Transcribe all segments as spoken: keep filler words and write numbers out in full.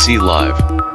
C live.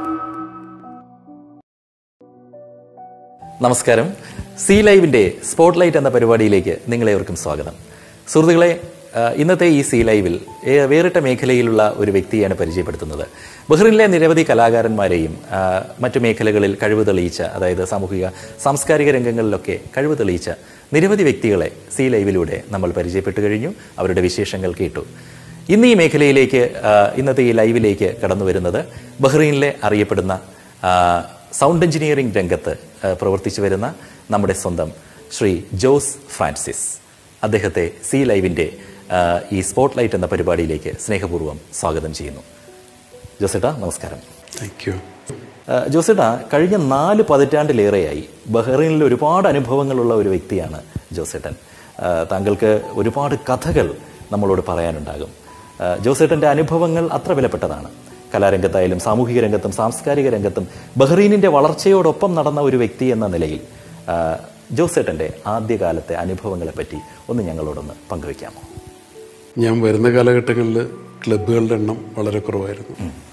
നമസ്കാരം. C ലൈവിൻ്റെ spotlight എന്ന പരിപാടിയിലേക്ക് നിങ്ങളേവർക്കും സ്വാഗതം. സുഹൃത്തുക്കളെ, ഇന്നത്തെ ഈ സി ലൈവിൽ വേറിട്ട മേഖലയിലുള്ള ഒരു വ്യക്തിയാണ് പരിചയപ്പെടുത്തുന്നത്. ബഹ്റിനിലെ നിരവധി കലാകാരന്മാരെയും മറ്റു മേഖലകളിൽ കഴിവ് തെളിയിച്ച, അതായത് സാമൂഹിക സാംസ്കാരിക രംഗങ്ങളിലൊക്കെ കഴിവ് തെളിയിച്ച നിരവധി വ്യക്തികളെ സി ലൈവിലൂടെ നമ്മൾ പരിചയപ്പെട്ടു കഴിഞ്ഞു. അവരുടെ വിശേഷങ്ങൾ കേട്ടു. ഇന്ന് ഈ മേഖലയിലേക്ക്, ഇന്നത്തെ ഈ ലൈവിലേക്ക് കടന്നു വരുന്നത് ബഹ്റൈനിലെ അറിയപ്പെടുന്ന സൗണ്ട് എഞ്ചിനീയറിംഗ് രംഗത്ത് പ്രവർത്തിച്ചു വരുന്ന നമ്മുടെ സ്വന്തം ശ്രീ ജോസ് ഫ്രാൻസിസ്. അദ്ദേഹത്തെ സി ലൈവിൻ്റെ ഈ സ്പോട്ട് ലൈറ്റ് എന്ന പരിപാടിയിലേക്ക് സ്നേഹപൂർവ്വം സ്വാഗതം ചെയ്യുന്നു. ജോസേട്ടാ, നമസ്കാരം. Thank you. ജോസേട്ടാ, കഴിഞ്ഞ നാല് പതിറ്റാണ്ടിലേറെയായി ബഹ്റൈനിൽ ഒരുപാട് അനുഭവങ്ങളുള്ള ഒരു വ്യക്തിയാണ് ജോസേട്ടൻ. താങ്കൾക്ക് ഒരുപാട് കഥകൾ നമ്മളോട് പറയാനുണ്ടാകും. ജോസേട്ടൻ്റെ അനുഭവങ്ങൾ അത്ര വിലപ്പെട്ടതാണ്. കലാരംഗത്തായാലും സാമൂഹിക രംഗത്തും സാംസ്കാരിക രംഗത്തും ബഹ്റൈനിൻ്റെ വളർച്ചയോടൊപ്പം നടന്ന ഒരു വ്യക്തി എന്ന നിലയിൽ ജോസേട്ടൻ്റെ ആദ്യകാലത്തെ അനുഭവങ്ങളെപ്പറ്റി ഒന്ന് ഞങ്ങളോടൊന്ന് പങ്കുവയ്ക്കാമോ? ഞാൻ വരുന്ന കാലഘട്ടങ്ങളിൽ ക്ലബ്ബുകളുടെ എണ്ണം വളരെ കുറവായിരുന്നു.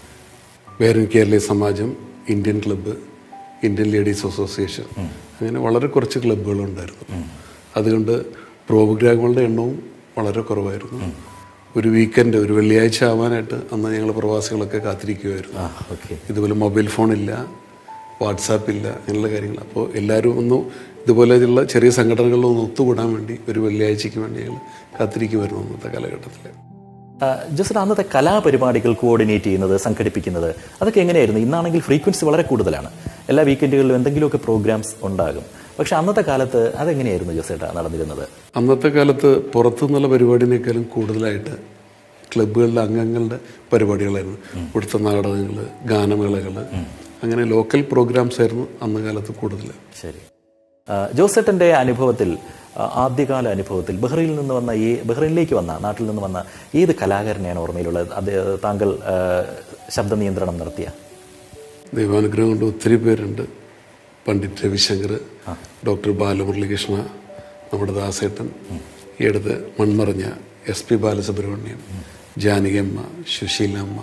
വേറെ Keraleeya Samajam, Indian club, Indian ladies association, അങ്ങനെ വളരെ കുറച്ച് ക്ലബ്ബുകളുണ്ടായിരുന്നു. അതുകൊണ്ട് പ്രോഗ്രാമുകളുടെ എണ്ണവും വളരെ കുറവായിരുന്നു. ഒരു വീക്കെൻഡ്, ഒരു വെള്ളിയാഴ്ച ആവാനായിട്ട് അന്ന് ഞങ്ങൾ പ്രവാസികളൊക്കെ കാത്തിരിക്കുമായിരുന്നു. ഇതുപോലെ മൊബൈൽ ഫോണില്ല, വാട്സാപ്പില്ല, അങ്ങനെയുള്ള കാര്യങ്ങൾ. അപ്പോൾ എല്ലാവരും ഒന്ന് ഇതുപോലെയുള്ള ചെറിയ സംഘടനകളിലൊന്ന് ഒത്തുകൂടാൻ വേണ്ടി ഒരു വെള്ളിയാഴ്ചയ്ക്ക് വേണ്ടി ഞങ്ങൾ കാത്തിരിക്കുമായിരുന്നു അന്നത്തെ കാലഘട്ടത്തിൽ. ജസ്റ്റ് അന്നത്തെ കലാപരിപാടികൾ കോർഡിനേറ്റ് ചെയ്യുന്നത്, സംഘടിപ്പിക്കുന്നത്, അതൊക്കെ എങ്ങനെയായിരുന്നു? ഇന്നാണെങ്കിൽ ഫ്രീക്വൻസി വളരെ കൂടുതലാണ്. എല്ലാ വീക്കെൻഡുകളിലും എന്തെങ്കിലുമൊക്കെ പ്രോഗ്രാംസ് ഉണ്ടാകും. പക്ഷെ അന്നത്തെ കാലത്ത് അതെങ്ങനെയായിരുന്നു ജോസേട്ടാ നടന്നിരുന്നത്? അന്നത്തെ കാലത്ത് പുറത്തുനിന്നുള്ള പരിപാടിനേക്കാളും കൂടുതലായിട്ട് ക്ലബ്ബുകളിലെ അംഗങ്ങളുടെ പരിപാടികളായിരുന്നു. ഇവിടുത്തെ നാടകങ്ങൾ, ഗാനമേളകൾ, അങ്ങനെ ലോക്കൽ പ്രോഗ്രാംസ് ആയിരുന്നു അന്ന് കാലത്ത് കൂടുതൽ. ശരി. ജോസേട്ടൻ്റെ അനുഭവത്തിൽ, ആദ്യകാല അനുഭവത്തിൽ ബഹ്റൈനിൽ നിന്ന് വന്ന ഈ ബഹ്റൈനിലേക്ക് വന്ന നാട്ടിൽ നിന്ന് വന്ന ഏത് കലാകാരനെയാണ് ഓർമ്മയിലുള്ളത്? അത് താങ്കൾ ശബ്ദ നിയന്ത്രണം നടത്തിയ? ദൈവാനുഗ്രഹം കൊണ്ട് ഒത്തിരി പേരുണ്ട്. പണ്ഡിറ്റ് രവിശങ്കർ, ഡോക്ടർ ബാലമുരളികൃഷ്ണ, നമ്മുടെ ദാസേട്ടൻ, ഈ അടുത്ത് മൺമറഞ്ഞ S P Balasubrahmanyam, Janakiamma, Susheelamma,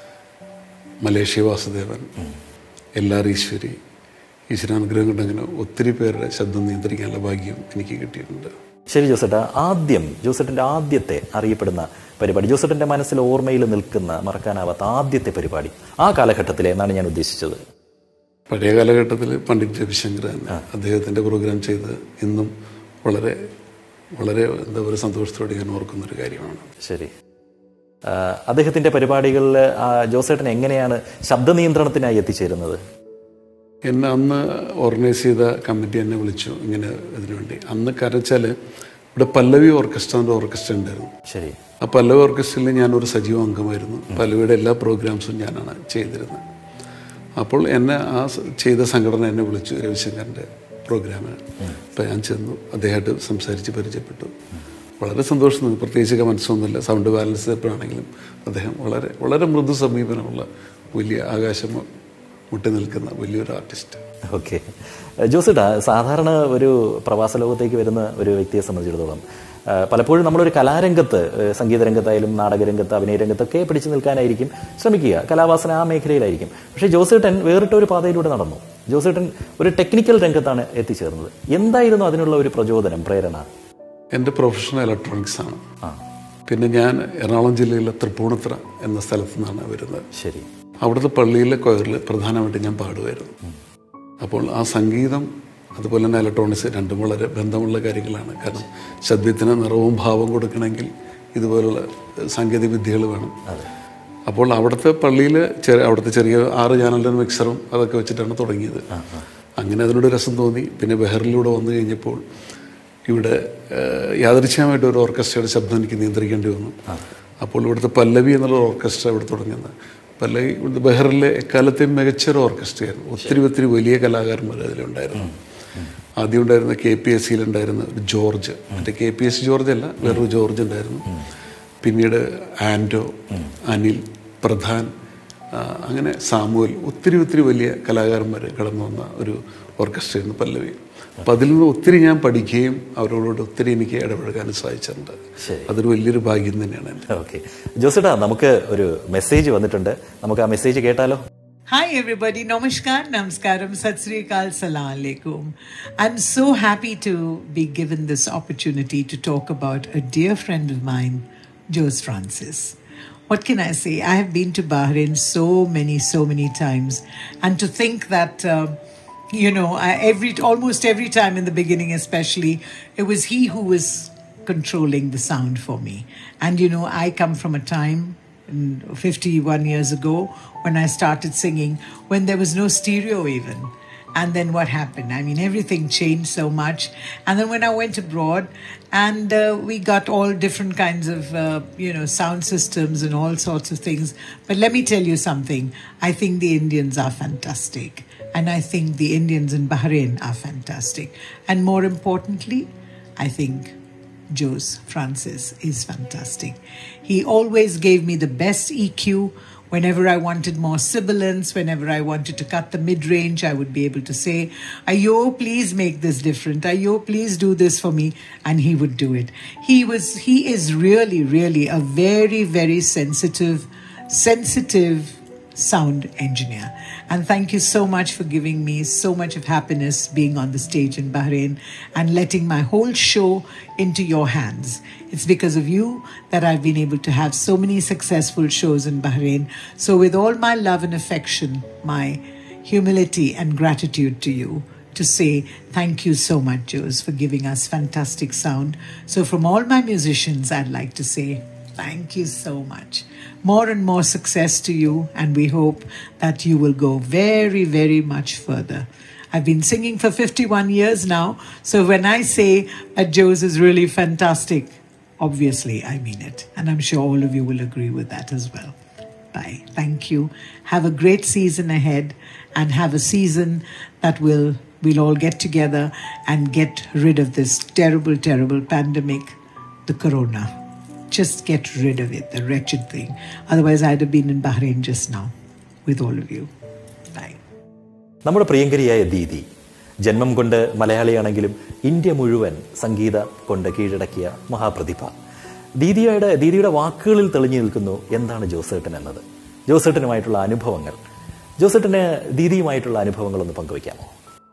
Malaysia Vasudevan, L R Eswari, ഈശ്വരാനുഗ്രഹം കൊണ്ട് അങ്ങനെ ഒത്തിരി പേരുടെ ശബ്ദം നിയന്ത്രിക്കാനുള്ള ഭാഗ്യം എനിക്ക് കിട്ടിയിട്ടുണ്ട്. ശരി ജോസേട്ടാ, ആദ്യം ജോസേട്ടൻ്റെ ആദ്യത്തെ അറിയപ്പെടുന്ന പരിപാടി, ജോസേട്ടൻ്റെ മനസ്സിൽ ഓർമ്മയിൽ നിൽക്കുന്ന മറക്കാനാവാത്ത ആദ്യത്തെ പരിപാടി ആ കാലഘട്ടത്തിലെ എന്നാണ് ഞാൻ ഉദ്ദേശിച്ചത്. പഴയ കാലഘട്ടത്തിൽ പണ്ഡിറ്റ് രവിശങ്കർ അദ്ദേഹത്തിൻ്റെ പ്രോഗ്രാം ചെയ്ത് ഇന്നും വളരെ വളരെ എന്താ പറയുക സന്തോഷത്തോടെ ഞാൻ ഓർക്കുന്നൊരു കാര്യമാണ്. ശരി. അദ്ദേഹത്തിൻ്റെ പരിപാടികളിൽ ജോസേട്ടൻ എങ്ങനെയാണ് ശബ്ദ നിയന്ത്രണത്തിനായി എത്തിച്ചേരുന്നത്? എന്നെ അന്ന് ഓർഗനൈസ് ചെയ്ത കമ്മിറ്റി എന്നെ വിളിച്ചു ഇങ്ങനെ ഇതിനുവേണ്ടി. അന്ന് കരച്ചാൽ ഇവിടെ പല്ലവി ഓർക്കസ്ട്ര എന്ന ഓർക്കസ്ട്ര ഉണ്ടായിരുന്നു. ശരി. ആ പല്ലവി ഓർക്കസ്ട്രയിൽ ഞാനൊരു സജീവ അംഗമായിരുന്നു. പല്ലവിയുടെ എല്ലാ പ്രോഗ്രാംസും ഞാനാണ് ചെയ്തിരുന്നത്. അപ്പോൾ എന്നെ ആ ചെയ്ത സംഘടന എന്നെ വിളിച്ചു രവിശങ്കറിൻ്റെ പ്രോഗ്രാമിന്. അപ്പോൾ ഞാൻ ചെന്നു, അദ്ദേഹമായിട്ട് സംസാരിച്ച് പരിചയപ്പെട്ടു. വളരെ സന്തോഷം തോന്നി. പ്രത്യേകിച്ച് മനസ്സൊന്നുമില്ല. സൗണ്ട് ബാലൻസ് എപ്പോഴാണെങ്കിലും അദ്ദേഹം വളരെ വളരെ മൃദു സമീപനമുള്ള, വലിയ ആകാശം മുട്ടി നിൽക്കുന്ന വലിയൊരു ആർട്ടിസ്റ്റ്. ഓക്കെ. ജോസേട്ടാ, സാധാരണ ഒരു പ്രവാസ ലോകത്തേക്ക് വരുന്ന ഒരു വ്യക്തിയെ സംബന്ധിച്ചിടത്തോളം പലപ്പോഴും നമ്മളൊരു കലാരംഗത്ത്, സംഗീത രംഗത്തായാലും നാടകരംഗത്ത്, അഭിനയ രംഗത്തൊക്കെ പിടിച്ചു നിൽക്കാനായിരിക്കും ശ്രമിക്കുക. കലാവാസന ആ മേഖലയിലായിരിക്കും. പക്ഷേ ജോസേട്ടൻ വേറിട്ട ഒരു പാതയിലൂടെ നടന്നു. ജോസേട്ടൻ ഒരു ടെക്നിക്കൽ രംഗത്താണ് എത്തിച്ചേർന്നത്. എന്തായിരുന്നു അതിനുള്ള ഒരു പ്രചോദനം, പ്രേരണ? എൻ്റെ പ്രൊഫഷൻ ഇലക്ട്രോണിക്സ് ആണ്. പിന്നെ ഞാൻ എറണാകുളം ജില്ലയിലെ തൃപ്പൂണിത്തുറ എന്ന സ്ഥലത്തു നിന്നാണ് വരുന്നത്. ശരി. അവിടുത്തെ പള്ളിയിലെ കൊയറിൽ പ്രധാനമായിട്ട് ഞാൻ പാടുമായിരുന്നു. അപ്പോൾ ആ സംഗീതം അതുപോലെ തന്നെ ഇലക്ട്രോണിക്സ് രണ്ടും വളരെ ബന്ധമുള്ള കാര്യങ്ങളാണ്. കാരണം ശബ്ദത്തിന് നിറവും ഭാവവും കൊടുക്കണമെങ്കിൽ ഇതുപോലുള്ള സാങ്കേതിക വിദ്യകൾ വേണം. അപ്പോൾ അവിടുത്തെ പള്ളിയിൽ ചെറിയ അവിടുത്തെ ചെറിയ ആറ് ചാനലിൻ്റെ മിക്സറും അതൊക്കെ വെച്ചിട്ടാണ് തുടങ്ങിയത്. അങ്ങനെ അതിനോട് രസം തോന്നി. പിന്നെ ബഹറിലൂടെ വന്നു കഴിഞ്ഞപ്പോൾ ഇവിടെ യാദൃച്ഛികമായിട്ട് ഒരു ഓർക്കസ്ട്രയുടെ ശബ്ദം എനിക്ക് നിയന്ത്രിക്കേണ്ടി വന്നു. അപ്പോൾ ഇവിടുത്തെ പല്ലവി എന്നുള്ള ഓർക്കസ്ട്ര ഇവിടെ തുടങ്ങുന്നത്. പല്ലവി ഇവിടുത്തെ ബഹറിലെ എക്കാലത്തെയും മികച്ചൊരു ഓർക്കസ്ട്രയായിരുന്നു. ഒത്തിരി ഒത്തിരി വലിയ കലാകാരന്മാർ അതിലുണ്ടായിരുന്നു. ആദ്യം ഉണ്ടായിരുന്ന കെ പി എസ് സിയിലുണ്ടായിരുന്ന ഒരു ജോർജ്, മറ്റേ കെ പി എസ് ജോർജ് അല്ല, വേറൊരു ജോർജ് ഉണ്ടായിരുന്നു. പിന്നീട് ആൻഡോ, അനിൽ, പ്രധാൻ, അങ്ങനെ സാമുവൽ, ഒത്തിരി ഒത്തിരി വലിയ കലാകാരന്മാർ കടന്നു വന്ന ഒരു ഓർക്കസ്ട്രയായിരുന്നു പല്ലവി. അപ്പം അതിൽ നിന്ന് ഒത്തിരി ഞാൻ പഠിക്കുകയും അവരോട് ഒത്തിരി എനിക്ക് ഇടപഴകാനും സാധിച്ചിട്ടുണ്ട്. അതൊരു വലിയൊരു ഭാഗ്യം തന്നെയാണ് എൻ്റെ. ഓക്കെ ജോസേട്ടാ, നമുക്ക് ഒരു മെസ്സേജ് വന്നിട്ടുണ്ട്, നമുക്ക് ആ മെസ്സേജ് കേട്ടാലോ? Hi everybody, Namaskar, Namaskaram, Sat Sri Akal, Salam Alaikum. I'm so happy to be given this opportunity to talk about a dear friend of mine, Jose Francis. What can I say? I have been to Bahrain so many, so many times, and to think that, uh, you know, I, every almost every time in the beginning especially, it was he who was controlling the sound for me. And you know, I come from a time fifty-one years ago when I started singing, when there was no stereo even. And then what happened? I mean, everything changed so much. And then when I went abroad, and uh, we got all different kinds of, uh, you know, sound systems and all sorts of things. But let me tell you something. I think the Indians are fantastic. And I think the Indians in Bahrain are fantastic. And more importantly, I think Jose Francis is fantastic. He always gave me the best E Q. Whenever I wanted more sibilance, whenever I wanted to cut the mid-range, I would be able to say, Ayo, please make this different. Ayo, please do this for me. And he would do it. He was, he is really, really a very, very sensitive, sensitive sound engineer. And thank you so much for giving me so much of happiness being on the stage in Bahrain and letting my whole show into your hands. It's because of you that I've been able to have so many successful shows in Bahrain. So with all my love and affection, my humility and gratitude to you, to say thank you so much, Jose, for giving us fantastic sound. So from all my musicians, I'd like to say thank you so much. More and more success to you, and we hope that you will go very, very much further. I've been singing for fifty-one years now, so when I say that Jose is really fantastic, obviously I mean it. And I'm sure all of you will agree with that as well. Bye. Thank you. Have a great season ahead, and have a season that will we'll all get together and get rid of this terrible, terrible pandemic, the corona. Just get rid of it, the wretched thing. Otherwise, I'd have been in Bahrain just now with all of you. Bye. നമ്മുടെ പ്രിയങ്കരിയായ ദീദി ജന്മം കൊണ്ട് മലയാളിയാണെങ്കിലും India മുഴുവൻ സംഗീത കൊണ്ട് കീഴടക്കിയ മഹാപ്രതിഭ. ദീദിയുടെ ദീദിയുടെ വാക്കുകളിൽ തെളിഞ്ഞു നിൽക്കുന്നു എന്താണ് ജോസേട്ടൻ എന്നത്. ജോസേട്ടനുമായിട്ടുള്ള അനുഭവങ്ങൾ, ജോസേട്ടന് ദീദിയുമായിട്ടുള്ള അനുഭവങ്ങളൊന്ന് പങ്കുവയ്ക്കാമോ?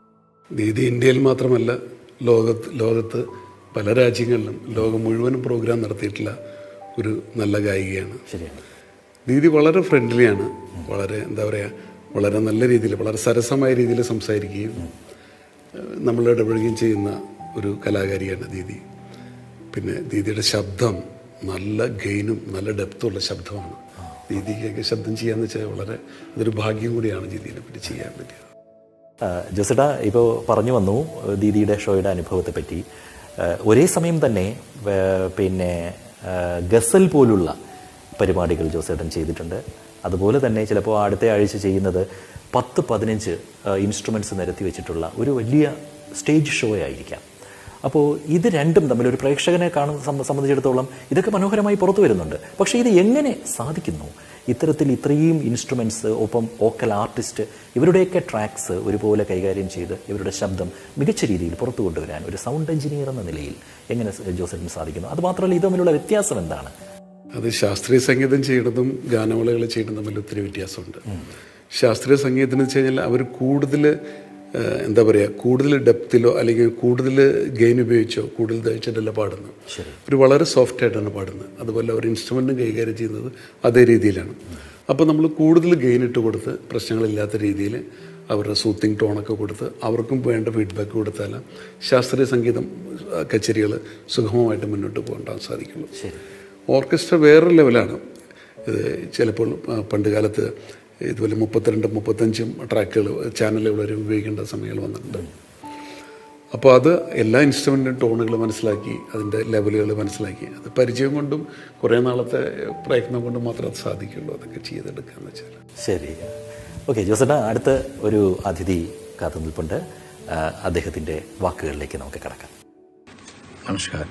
ദീദി ഇന്ത്യയിൽ മാത്രമല്ല, ലോകത്ത് ലോകത്ത് പല രാജ്യങ്ങളിലും ലോകം മുഴുവനും പ്രോഗ്രാം നടത്തിയിട്ടുള്ള ഒരു നല്ല ഗായികയാണ്. ശരിയാണ്. ദീദി വളരെ ഫ്രണ്ട്ലിയാണ്, വളരെ എന്താ പറയുക, വളരെ നല്ല രീതിയിൽ, വളരെ സരസമായ രീതിയിൽ സംസാരിക്കുകയും നമ്മൾ ഇടപെടുകയും ചെയ്യുന്ന ഒരു കലാകാരിയാണ് ദീദി. പിന്നെ ദീദിയുടെ ശബ്ദം നല്ല ഗെയിനും നല്ല ഡെപ്തുള്ള ശബ്ദമാണ്. ദീദിക്കൊക്കെ ശബ്ദം ചെയ്യാന്ന് വെച്ചാൽ വളരെ അതൊരു ഭാഗ്യം കൂടിയാണ് ദീദിനെ പറ്റി ചെയ്യാൻ പറ്റിയത്. ജോസേട്ടാ, ഇപ്പോൾ പറഞ്ഞു വന്നു ദീദിയുടെ ഷോയുടെ അനുഭവത്തെ പറ്റി. ഒരേ സമയം തന്നെ പിന്നെ ഗസൽ പോലുള്ള പരിപാടികൾ ജോസേട്ടൻ ചെയ്തിട്ടുണ്ട്. അതുപോലെ തന്നെ ചിലപ്പോൾ അടുത്ത ആഴ്ച ചെയ്യുന്നത് പത്ത് പതിനഞ്ച് ഇൻസ്ട്രുമെൻറ്റ്സ് നിരത്തി വെച്ചിട്ടുള്ള ഒരു വലിയ സ്റ്റേജ് ഷോ ആയിരിക്കാം. അപ്പോൾ ഇത് രണ്ടും തമ്മിൽ ഒരു പ്രേക്ഷകനെ കാണുന്ന സംബന്ധിച്ചിടത്തോളം ഇതൊക്കെ മനോഹരമായി പുറത്തു വരുന്നുണ്ട്. പക്ഷേ ഇത് എങ്ങനെ സാധിക്കുന്നു? ഇത്തരത്തിൽ ഇത്രയും ഇൻസ്ട്രുമെൻറ്റ്സ്, ഒപ്പം വോക്കൽ ആർട്ടിസ്റ്റ്, ഇവരുടെയൊക്കെ ട്രാക്സ് ഒരുപോലെ കൈകാര്യം ചെയ്ത് ഇവരുടെ ശബ്ദം മികച്ച രീതിയിൽ പുറത്തു കൊണ്ടുവരാൻ ഒരു സൗണ്ട് എഞ്ചിനീയർ എന്ന നിലയിൽ എങ്ങനെ ജോസേട്ടന് സാധിക്കുന്നു? അതുമാത്രമല്ല, ഇത് തമ്മിലുള്ള വ്യത്യാസം എന്താണ്? അത് ശാസ്ത്രീയ സംഗീതം ചെയ്യുന്നതും ഗാനമേളകൾ ചെയ്യുന്നതും തമ്മിൽ ഒത്തിരി വ്യത്യാസമുണ്ട്. ശാസ്ത്രീയ സംഗീതത്തിന് വെച്ച് കഴിഞ്ഞാൽ അവർ കൂടുതൽ എന്താ പറയുക, കൂടുതൽ ഡെപ്തിലോ അല്ലെങ്കിൽ കൂടുതൽ ഗെയിൻ ഉപയോഗിച്ചോ കൂടുതൽ ദഹിച്ചിട്ടല്ല പാടുന്നത്. ഒരു വളരെ സോഫ്റ്റ് ആയിട്ടാണ് പാടുന്നത്. അതുപോലെ അവർ ഇൻസ്ട്രുമെൻറ്റും കൈകാര്യം ചെയ്യുന്നത് അതേ രീതിയിലാണ്. അപ്പോൾ നമ്മൾ കൂടുതൽ ഗെയിൻ ഇട്ട് കൊടുത്ത് പ്രശ്നങ്ങളില്ലാത്ത രീതിയിൽ അവരുടെ സൂത്തിങ് ടോണൊക്കെ കൊടുത്ത് അവർക്കും വേണ്ട ഫീഡ്ബാക്ക് കൊടുത്താൽ ശാസ്ത്രീയ സംഗീതം കച്ചേരികൾ സുഗമമായിട്ട് മുന്നോട്ട് പോകാൻ സാധിക്കുള്ളൂ. ഓർക്കസ്ട്ര വേറൊരു ലെവലാണ്. ചിലപ്പോൾ പണ്ട് കാലത്ത് ഇതുപോലെ മുപ്പത്തിരണ്ടും മുപ്പത്തഞ്ചും ട്രാക്കുകൾ ചാനലുകൾ വരെ ഉപയോഗിക്കേണ്ട സമയങ്ങൾ വന്നിട്ടുണ്ട്. അപ്പോൾ അത് എല്ലാ ഇൻസ്ട്രുമെൻറ്റും ടോണുകൾ മനസ്സിലാക്കി അതിൻ്റെ ലെവലുകൾ മനസ്സിലാക്കി അത് പരിചയം കൊണ്ടും കുറേ നാളത്തെ പ്രയത്നം കൊണ്ടും മാത്രമേ അത് സാധിക്കുള്ളൂ അതൊക്കെ ചെയ്തെടുക്കാന്ന് വെച്ചാൽ. ശരി, ഓക്കെ ജോസേട്ടാ, അടുത്ത ഒരു അതിഥി കാത്തു നിൽപ്പുണ്ട്. അദ്ദേഹത്തിൻ്റെ വാക്കുകളിലേക്ക് നമുക്ക് കടക്കാം. നമസ്കാരം.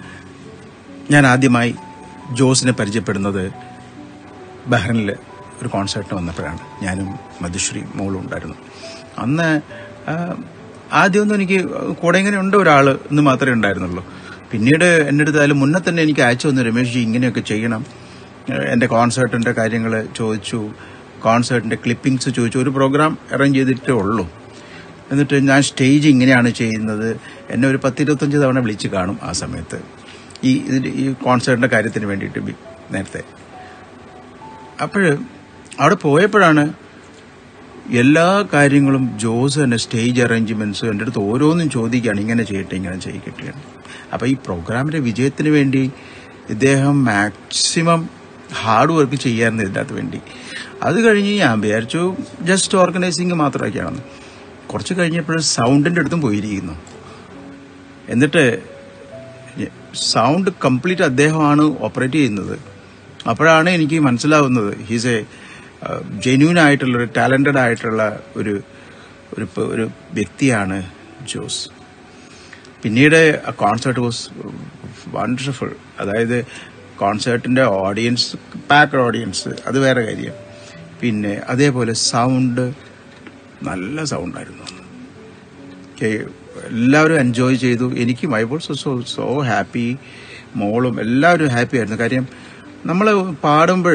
ഞാൻ ആദ്യമായി ജോസിനെ പരിചയപ്പെടുന്നത് ബഹ്റിനിൽ ഒരു കോൺസേർട്ടിന് വന്നപ്പോഴാണ്. ഞാനും മധുശ്രീ മോളും ഉണ്ടായിരുന്നു. അന്ന് ആദ്യമൊന്നും എനിക്ക് കൂടെ ഇങ്ങനെ ഉണ്ട് ഒരാൾ എന്ന് മാത്രമേ ഉണ്ടായിരുന്നുള്ളൂ. പിന്നീട് എൻ്റെ അടുത്ത് അതിൽ മുന്നേ തന്നെ എനിക്ക് അയച്ചു വന്നു, രമേഷ് ജി ഇങ്ങനെയൊക്കെ ചെയ്യണം. എൻ്റെ കോൺസേർട്ടിൻ്റെ കാര്യങ്ങൾ ചോദിച്ചു, കോൺസേർട്ടിൻ്റെ ക്ലിപ്പിങ്സ് ചോദിച്ചു. ഒരു പ്രോഗ്രാം അറേഞ്ച് ചെയ്തിട്ടേ ഉള്ളൂ. എന്നിട്ട് ഞാൻ സ്റ്റേജ് ഇങ്ങനെയാണ് ചെയ്യുന്നത്. എന്നെ ഒരു പത്തിരുപത്തഞ്ച് തവണ വിളിച്ച് കാണും ആ സമയത്ത്, ഈ ഇതിൻ്റെ ഈ കോൺസേർട്ടിൻ്റെ കാര്യത്തിന് വേണ്ടിയിട്ട് നേരത്തെ. അപ്പോൾ അവിടെ പോയപ്പോഴാണ് എല്ലാ കാര്യങ്ങളും ജോസ് തന്നെ സ്റ്റേജ് അറേഞ്ച്മെൻറ്റ്സും എൻ്റെ അടുത്ത് ഓരോന്നും ചോദിക്കുകയാണ്, ഇങ്ങനെ ചെയ്യട്ടെ ഇങ്ങനെ ചെയ്യട്ടെ. അപ്പോൾ ഈ പ്രോഗ്രാമിൻ്റെ വിജയത്തിന് വേണ്ടി ഇദ്ദേഹം മാക്സിമം ഹാർഡ് വർക്ക് ചെയ്യാറുണ്ട് ഇതിനകത്ത് വേണ്ടി. അത് കഴിഞ്ഞ് ഞാൻ വിചാരിച്ചു ജസ്റ്റ് ഓർഗനൈസിങ് മാത്രമൊക്കെയാണ്. കുറച്ച് കഴിഞ്ഞപ്പോൾ സൗണ്ടിൻ്റെ അടുത്തും പോയിരിക്കുന്നു. എന്നിട്ട് സൗണ്ട് കംപ്ലീറ്റ് അദ്ദേഹമാണ് ഓപ്പറേറ്റ് ചെയ്യുന്നത്. അപ്പോഴാണ് എനിക്ക് മനസ്സിലാവുന്നത് ഹീസ് എ ജെന്യൂൻ ആയിട്ടുള്ള ഒരു ടാലന്റഡ് ആയിട്ടുള്ള ഒരു ഒരു വ്യക്തിയാണ് ജോസ്. പിന്നീട് കോൺസേർട്ട് വാസ് വണ്ടർഫുൾ. അതായത് കോൺസേർട്ടിൻ്റെ ഓഡിയൻസ്, പാക്ഡ് ഓഡിയൻസ്, അത് വേറെ കാര്യം. പിന്നെ അതേപോലെ സൗണ്ട് നല്ല സൗണ്ടായിരുന്നു. എല്ലാവരും എൻജോയ് ചെയ്തു. എനിക്ക് I was so so happy. മോളും എല്ലാവരും ഹാപ്പി ആയിരുന്നു. കാര്യം നമ്മൾ പാടുമ്പോൾ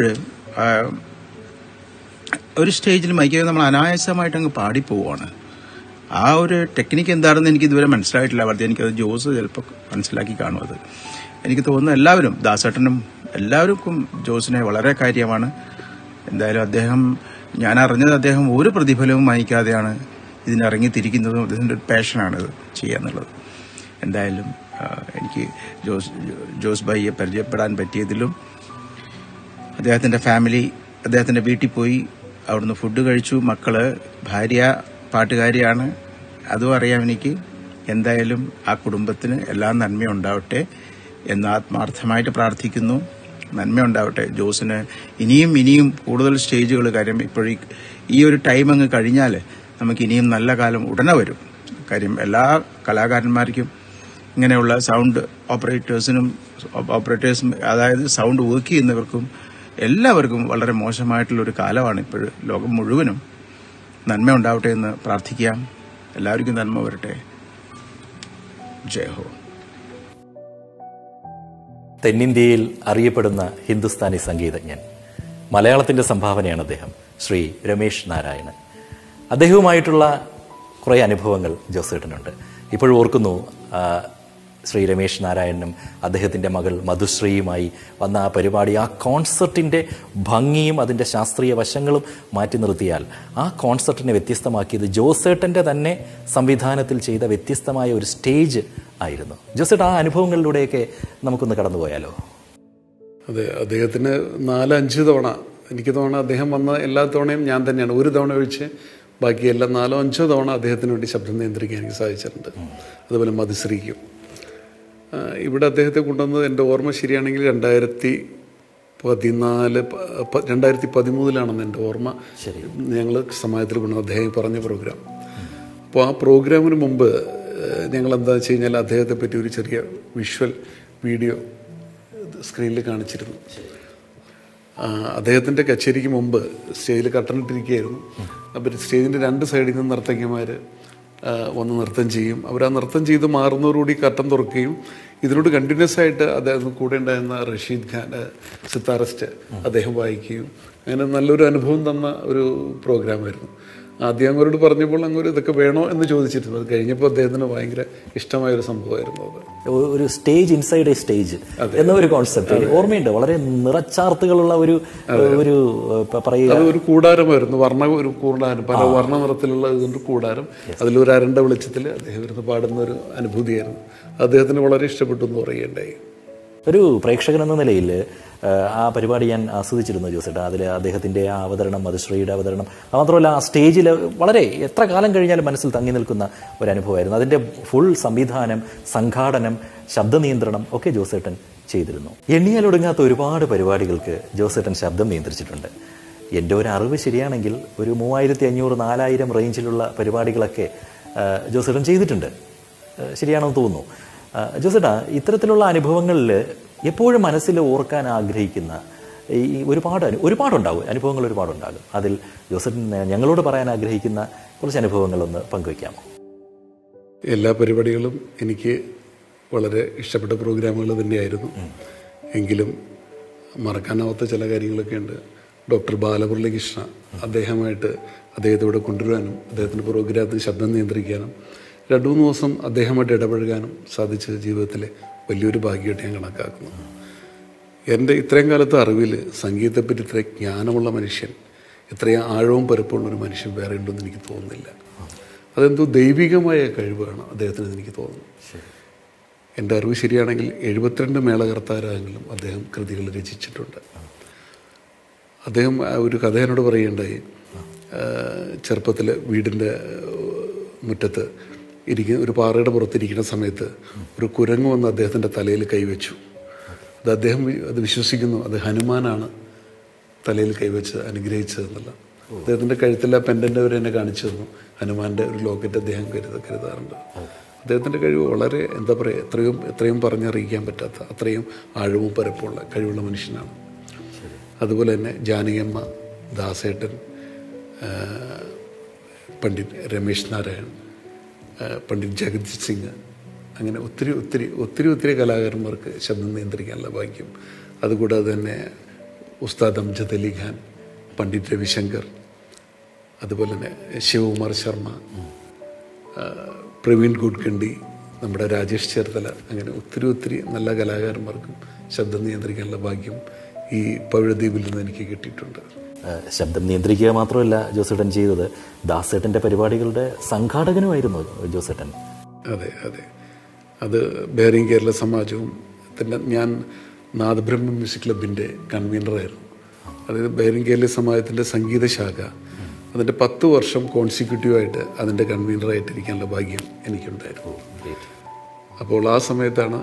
ഒരു സ്റ്റേജിൽ മൈക്ക് നമ്മൾ അനായാസമായിട്ട് അങ്ങ് പാടിപ്പോവാണ്. ആ ഒരു ടെക്നിക്ക് എന്താണെന്ന് എനിക്ക് ഇതുവരെ മനസ്സിലായിട്ടില്ല. അവർക്ക് എനിക്കത് ജോസ് ചിലപ്പോൾ മനസ്സിലാക്കി കാണും. അത് എനിക്ക് തോന്നുന്നു എല്ലാവരും, ദാസേട്ടനും എല്ലാവർക്കും ജോസിനെ വളരെ കാര്യമാണ്. എന്തായാലും അദ്ദേഹം, ഞാൻ അറിഞ്ഞത് അദ്ദേഹം ഒരു പ്രതിഫലവും വാങ്ങിക്കാതെയാണ് ഇതിനിറങ്ങിത്തിരിക്കുന്നതും. ഇതിൻ്റെ ഒരു പാഷനാണ് ഇത് ചെയ്യാന്നുള്ളത്. എന്തായാലും എനിക്ക് ജോസ് ജോസ് ഭായിയെ പരിചയപ്പെടാൻ പറ്റിയതിലും, അദ്ദേഹത്തിൻ്റെ ഫാമിലി, അദ്ദേഹത്തിൻ്റെ വീട്ടിൽ പോയി അവിടുന്ന് ഫുഡ് കഴിച്ചു. മക്കള്, ഭാര്യ പാട്ടുകാരിയാണ്, അതും അറിയാം എനിക്ക്. എന്തായാലും ആ കുടുംബത്തിന് എല്ലാം നന്മയുണ്ടാവട്ടെ എന്ന് ആത്മാർത്ഥമായിട്ട് പ്രാർത്ഥിക്കുന്നു. നന്മയുണ്ടാവട്ടെ ജോസിന്. ഇനിയും ഇനിയും കൂടുതൽ സ്റ്റേജുകൾ, കാര്യം ഇപ്പോഴീ ഈ ഒരു ടൈം അങ്ങ് കഴിഞ്ഞാൽ നമുക്ക് ഇനിയും നല്ല കാലം ഉടനെ വരും. കാര്യം എല്ലാ കലാകാരന്മാർക്കും ഇങ്ങനെയുള്ള സൗണ്ട് ഓപ്പറേറ്റേഴ്സിനും ഓപ്പറേറ്റേഴ്സും അതായത് സൗണ്ട് വർക്ക് ചെയ്യുന്നവർക്കും എല്ലാവർക്കും വളരെ മോശമായിട്ടുള്ളൊരു കാലമാണ് ഇപ്പോഴും. ലോകം മുഴുവനും നന്മ ഉണ്ടാവട്ടെ എന്ന് പ്രാർത്ഥിക്കാം. എല്ലാവർക്കും നന്മ വരട്ടെ. ജയ് ഹോ. തെന്നിന്ത്യയിൽ അറിയപ്പെടുന്ന ഹിന്ദുസ്ഥാനി സംഗീതജ്ഞൻ, മലയാളത്തിൻ്റെ സംഭാവനയാണ് അദ്ദേഹം, ശ്രീ രമേശ് നാരായണൻ. അദ്ദേഹവുമായിട്ടുള്ള കുറേ അനുഭവങ്ങൾ ജോസേട്ടനുണ്ട്. ഇപ്പോഴും ഓർക്കുന്നു, ശ്രീ രമേശ് നാരായണനും അദ്ദേഹത്തിൻ്റെ മകൾ മധുശ്രീയുമായി വന്ന ആ പരിപാടി, ആ കോൺസെർട്ടിൻ്റെ ഭംഗിയും അതിൻ്റെ ശാസ്ത്രീയ വശങ്ങളും മാറ്റി നിർത്തിയാൽ ആ കോൺസെർട്ടിനെ വ്യത്യസ്തമാക്കിയത് ജോസേട്ടൻ്റെ തന്നെ സംവിധാനത്തിൽ ചെയ്ത വ്യത്യസ്തമായ ഒരു സ്റ്റേജ് ആയിരുന്നു. ജോസേട്ടൻ, ആ അനുഭവങ്ങളിലൂടെയൊക്കെ നമുക്കൊന്ന് കടന്നു പോയാലോ? അതെ, അദ്ദേഹത്തിന് നാലഞ്ച് തവണ, എനിക്ക് തോന്നുന്നു അദ്ദേഹം വന്ന എല്ലാ തവണയും ഞാൻ തന്നെയാണ്, ഒരു തവണ ഒഴിച്ച് ബാക്കി എല്ലാം നാലോ അഞ്ചോ തവണ അദ്ദേഹത്തിന് വേണ്ടി ശബ്ദം നിയന്ത്രിക്കാൻ എനിക്ക് സാധിച്ചിട്ടുണ്ട്. അതുപോലെ മധുശ്രീക്കും. ഇവിടെ അദ്ദേഹത്തെ കൊണ്ടുവന്നത് എൻ്റെ ഓർമ്മ ശരിയാണെങ്കിൽ രണ്ടായിരത്തി പതിനാല് രണ്ടായിരത്തി പതിമൂന്നിലാണെന്ന് എൻ്റെ ഓർമ്മ. ഞങ്ങൾ സമാജത്തിൽ കൊണ്ടുവന്ന അദ്ദേഹം പറഞ്ഞ പ്രോഗ്രാം. അപ്പോൾ ആ പ്രോഗ്രാമിന് മുമ്പ് ഞങ്ങൾ എന്താ വെച്ച് കഴിഞ്ഞാൽ അദ്ദേഹത്തെ പറ്റി ഒരു ചെറിയ വിഷ്വൽ വീഡിയോ സ്ക്രീനിൽ കാണിച്ചിരുന്നു. അദ്ദേഹത്തിൻ്റെ കച്ചേരിക്ക് മുമ്പ് സ്റ്റേജിൽ കട്ടനിട്ടിരിക്കുകയായിരുന്നു. അപ്പോൾ സ്റ്റേജിൻ്റെ രണ്ട് സൈഡിൽ നിന്ന് നർത്തകിമാർ വന്ന് നൃത്തം ചെയ്യും. അവർ ആ നൃത്തം ചെയ്ത് മാറുന്നതോടുകൂടി കർട്ടൻ തുറക്കുകയും ഇതിനോട് കണ്ടിന്യൂസ് ആയിട്ട് അദ്ദേഹം കൂടെ ഉണ്ടായിരുന്ന റഷീദ് ഖാൻ സിത്താറിസ്റ്റ് അദ്ദേഹം വായിക്കുകയും അങ്ങനെ നല്ലൊരു അനുഭവം തന്ന ഒരു പ്രോഗ്രാമായിരുന്നു. ആദ്യം അങ്ങോട്ട് പറഞ്ഞപ്പോൾ അങ്ങോട്ട് ഇതൊക്കെ വേണോ എന്ന് ചോദിച്ചിരുന്നു. അത് കഴിഞ്ഞപ്പോൾ അദ്ദേഹത്തിന് ഭയങ്കര ഇഷ്ടമായൊരു സംഭവമായിരുന്നു അത്. ഒരു സ്റ്റേജ് ഇൻസൈഡ് എ സ്റ്റേജ് എന്ന ഒരു കോൺസെപ്റ്റ് ഓർമ്മയുണ്ട്. വളരെ നിറച്ചാർത്തുകളുള്ള ഒരു ഒരു പറയുക ഒരു കൂടാരമായിരുന്നു. വർണ്ണ ഒരു കൂടാരം, പല വർണ്ണ നിറത്തിലുള്ള ഇതൊരു കൂടാരം. അതിലൊരു അരണ്ട വെളിച്ചത്തിൽ അദ്ദേഹം ഇരുന്ന് പാടുന്ന ഒരു അനുഭൂതിയായിരുന്നു. അദ്ദേഹത്തിന് വളരെ ഇഷ്ടപ്പെട്ടു എന്ന് പറയുകയുണ്ടായി. ഒരു പ്രേക്ഷകൻ എന്ന നിലയിൽ ആ പരിപാടി ഞാൻ ആസ്വദിച്ചിരുന്നു ജോസേട്ടാ. അതിൽ അദ്ദേഹത്തിൻ്റെ ആ അവതരണം, മധുശ്രീയുടെ അവതരണം, മാത്രമല്ല ആ സ്റ്റേജിൽ വളരെ എത്ര കാലം കഴിഞ്ഞാലും മനസ്സിൽ തങ്ങി നിൽക്കുന്ന ഒരു അനുഭവമായിരുന്നു. അതിൻ്റെ ഫുൾ സംവിധാനം, സംഘാടനം, ശബ്ദ നിയന്ത്രണം ഒക്കെ ജോസേട്ടൻ ചെയ്തിരുന്നു. എണ്ണിയാലൊടുങ്ങാത്ത ഒരുപാട് പരിപാടികൾക്ക് ജോസേട്ടൻ ശബ്ദം നിയന്ത്രിച്ചിട്ടുണ്ട്. എൻ്റെ ഒരു അറിവ് ശരിയാണെങ്കിൽ ഒരു മൂവായിരത്തി അഞ്ഞൂറ് നാലായിരം റേഞ്ചിലുള്ള പരിപാടികളൊക്കെ ജോസേട്ടൻ ചെയ്തിട്ടുണ്ട്. ശരിയാണെന്ന് തോന്നുന്നു. ജോസേട്ടാ, ഇത്തരത്തിലുള്ള അനുഭവങ്ങളിൽ എപ്പോഴും മനസ്സിൽ ഓർക്കാൻ ആഗ്രഹിക്കുന്ന ഈ ഒരുപാട് ഒരുപാടുണ്ടാകും അനുഭവങ്ങൾ ഒരുപാടുണ്ടാകും. അതിൽ ജോസേട്ടൻ ഞങ്ങളോട് പറയാൻ ആഗ്രഹിക്കുന്ന കുറച്ച് അനുഭവങ്ങളൊന്ന് പങ്കുവയ്ക്കാമോ? എല്ലാ പരിപാടികളും എനിക്ക് വളരെ ഇഷ്ടപ്പെട്ട പ്രോഗ്രാമുകൾ തന്നെയായിരുന്നു. എങ്കിലും മറക്കാനാവാത്ത ചില കാര്യങ്ങളൊക്കെ ഉണ്ട്. ഡോക്ടർ ബാലമുരളികൃഷ്ണ, അദ്ദേഹമായിട്ട് അദ്ദേഹത്തെ ഇവിടെ കൊണ്ടുവരാനും അദ്ദേഹത്തിൻ്റെ പ്രോഗ്രാമത്തിന് ശബ്ദം നിയന്ത്രിക്കാനും രണ്ടു മൂന്ന് ദിവസം അദ്ദേഹമായിട്ട് ഇടപഴകാനും സാധിച്ച ജീവിതത്തിലെ വലിയൊരു ഭാഗ്യമായിട്ട് ഞാൻ കണക്കാക്കുന്നു. എൻ്റെ ഇത്രയും കാലത്തെ അറിവിൽ സംഗീതത്തെപ്പറ്റി ഇത്ര ജ്ഞാനമുള്ള മനുഷ്യൻ, ഇത്രയും ആഴവും പരപ്പുള്ളൊരു മനുഷ്യൻ വേറെ ഉണ്ടെന്ന് എനിക്ക് തോന്നുന്നില്ല. അതെന്തോ ദൈവികമായ കഴിവാണ് അദ്ദേഹത്തിന് എനിക്ക് തോന്നുന്നു. എൻ്റെ അറിവ് ശരിയാണെങ്കിൽ എഴുപത്തിരണ്ട് മേളകർത്താരാഗങ്ങളും അദ്ദേഹം കൃതികൾ രചിച്ചിട്ടുണ്ട്. അദ്ദേഹം ഒരു കഥ എന്നോട് പറയുകയുണ്ടായി. ചെറുപ്പത്തിൽ വീടിൻ്റെ മുറ്റത്ത് ഇരിക്കുന്ന ഒരു പാറയുടെ പുറത്തിരിക്കുന്ന സമയത്ത് ഒരു കുരങ്ങ് വന്ന് അദ്ദേഹത്തിൻ്റെ തലയിൽ കൈവച്ചു. അത് അദ്ദേഹം അത് വിശ്വസിക്കുന്നു അത് ഹനുമാനാണ് തലയിൽ കൈവച്ച് അനുഗ്രഹിച്ചതെന്നല്ല. അദ്ദേഹത്തിൻ്റെ കഴുത്തിലെ പെൻഡൻ്റ് അവർ എന്നെ കാണിച്ചു തന്നു. ഹനുമാൻ്റെ ഒരു ലോക്കറ്റ് അദ്ദേഹം കരുത കരുതാറുണ്ട്. അദ്ദേഹത്തിൻ്റെ കഴിവ് വളരെ എന്താ പറയുക, എത്രയും എത്രയും പറഞ്ഞറിയിക്കാൻ പറ്റാത്ത അത്രയും ആഴവും പരപ്പുള്ള കഴിവുള്ള മനുഷ്യനാണ്. അതുപോലെ തന്നെ ജാനകിയമ്മ, ദാസേട്ടൻ, പണ്ഡിറ്റ് രമേശ് നാരായൺ, പണ്ഡിറ്റ് ജഗജിത് സിംഗ്, അങ്ങനെ ഒത്തിരി ഒത്തിരി ഒത്തിരി ഒത്തിരി കലാകാരന്മാർക്ക് ശബ്ദം നിയന്ത്രിക്കാനുള്ള ഭാഗ്യം. അതുകൂടാതെ തന്നെ ഉസ്താദ് അംജദ് അലി ഖാൻ, പണ്ഡിറ്റ് രവിശങ്കർ, അതുപോലെ തന്നെ ശിവകുമാർ ശർമ്മ, പ്രവീൺ ഗുഡ്കണ്ടി, നമ്മുടെ രാജേഷ് ചേർത്തല, അങ്ങനെ ഒത്തിരി ഒത്തിരി നല്ല കലാകാരന്മാർക്കും ശബ്ദം നിയന്ത്രിക്കാനുള്ള ഭാഗ്യം ഈ പവിഴദ്വീപിൽ നിന്ന് എനിക്ക് കിട്ടിയിട്ടുണ്ട്. ശബ്ദം നിയന്ത്രിക്കുക മാത്രമല്ല ജോസേട്ടൻ ചെയ്തത്, ദാസേട്ടൻ്റെ പരിപാടികളുടെ സംഘാടകനുമായിരുന്നു ജോസേട്ടൻ. അതെ അതെ അത് ബെയറിംഗ് കേരള സമാജവും തന്നെ ഞാൻ നാദബ്രഹ്മ മ്യൂസിക് ക്ലബിൻ്റെ കൺവീനറായിരുന്നു. അതായത് ബെയറിംഗ് കേരള സമാജത്തിൻ്റെ സംഗീത ശാഖ അതിൻ്റെ പത്ത് വർഷം കോൺസിക്യൂട്ടീവായിട്ട് അതിൻ്റെ കൺവീനറായിട്ടിരിക്കാനുള്ള ഭാഗ്യം എനിക്കുണ്ടായിരുന്നു. അപ്പോൾ ആ സമയത്താണ്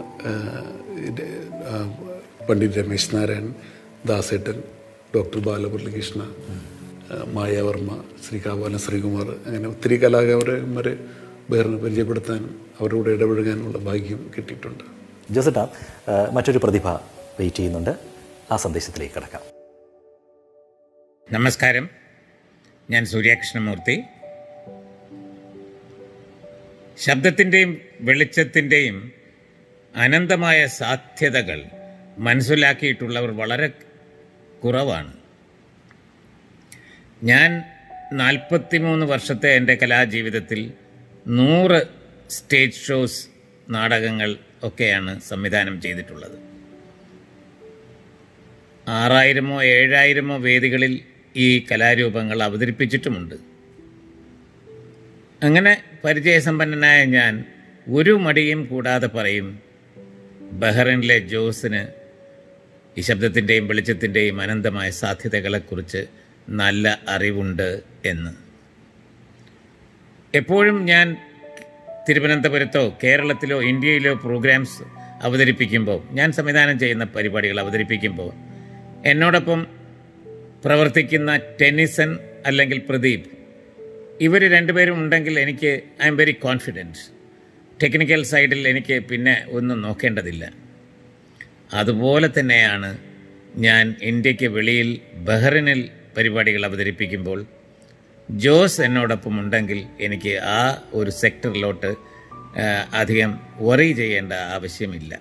പണ്ഡിറ്റ് രമേശ് നാരായൺ, ദാസേട്ടൻ, ഡോക്ടർ ബാലമുരളികൃഷ്ണ, മായാവർമ്മ, ശ്രീ കാവാലൻ ശ്രീകുമാർ, അങ്ങനെ ഒത്തിരി കലാകാരന്മാരെ വേറെ പരിചയപ്പെടുത്താനും അവരോട് ഇടപഴകാനുള്ള ഭാഗ്യം കിട്ടിയിട്ടുണ്ട്. ജോസേട്ടാ, മറ്റൊരു പ്രതിഭ വെയിറ്റ് ചെയ്യുന്നുണ്ട്. ആ സന്ദേശത്തിലേക്ക് കടക്കാം. നമസ്കാരം, ഞാൻ സൂര്യകൃഷ്ണമൂർത്തി. ശബ്ദത്തിൻ്റെയും വെളിച്ചത്തിൻ്റെയും അനന്തമായ സാധ്യതകൾ മനസ്സിലാക്കിയിട്ടുള്ളവർ വളരെ കുറവാണ്. ഞാൻ നാൽപ്പത്തിമൂന്ന് വർഷത്തെ എൻ്റെ കലാജീവിതത്തിൽ നൂറ് സ്റ്റേജ് ഷോസ്, നാടകങ്ങൾ ഒക്കെയാണ് സംവിധാനം ചെയ്തിട്ടുള്ളത്. ആറായിരമോ ഏഴായിരമോ വേദികളിൽ ഈ കലാരൂപങ്ങൾ അവതരിപ്പിച്ചിട്ടുമുണ്ട്. അങ്ങനെ പരിചയസമ്പന്നനായ ഞാൻ ഒരു മടിയും കൂടാതെ പറയും, ബഹ്റൈനിലെ ജോസിന് ഈ ശബ്ദത്തിൻ്റെയും വെളിച്ചത്തിൻ്റെയും അനന്തമായ സാധ്യതകളെക്കുറിച്ച് നല്ല അറിവുണ്ട് എന്ന്. എപ്പോഴും ഞാൻ തിരുവനന്തപുരത്തോ കേരളത്തിലോ ഇന്ത്യയിലോ പ്രോഗ്രാംസ് അവതരിപ്പിക്കുമ്പോൾ, ഞാൻ സംവിധാനം ചെയ്യുന്ന പരിപാടികൾ അവതരിപ്പിക്കുമ്പോൾ എന്നോടൊപ്പം പ്രവർത്തിക്കുന്ന ടെന്നിസൺ അല്ലെങ്കിൽ പ്രദീപ്, ഇവർ രണ്ടുപേരും ഉണ്ടെങ്കിൽ എനിക്ക് I am very confident. Technical സൈഡിൽ എനിക്ക് പിന്നെ ഒന്നും നോക്കേണ്ടതില്ല. അതുപോലെ തന്നെയാണ് ഞാൻ ഇന്ത്യക്ക് വെളിയിൽ ബഹ്റിനിൽ പരിപാടികൾ അവതരിപ്പിക്കുമ്പോൾ ജോസ് എന്നോടൊപ്പം ഉണ്ടെങ്കിൽ എനിക്ക് ആ ഒരു സെക്ടറിലോട്ട് അധികം വറി ചെയ്യേണ്ട ആവശ്യമില്ല.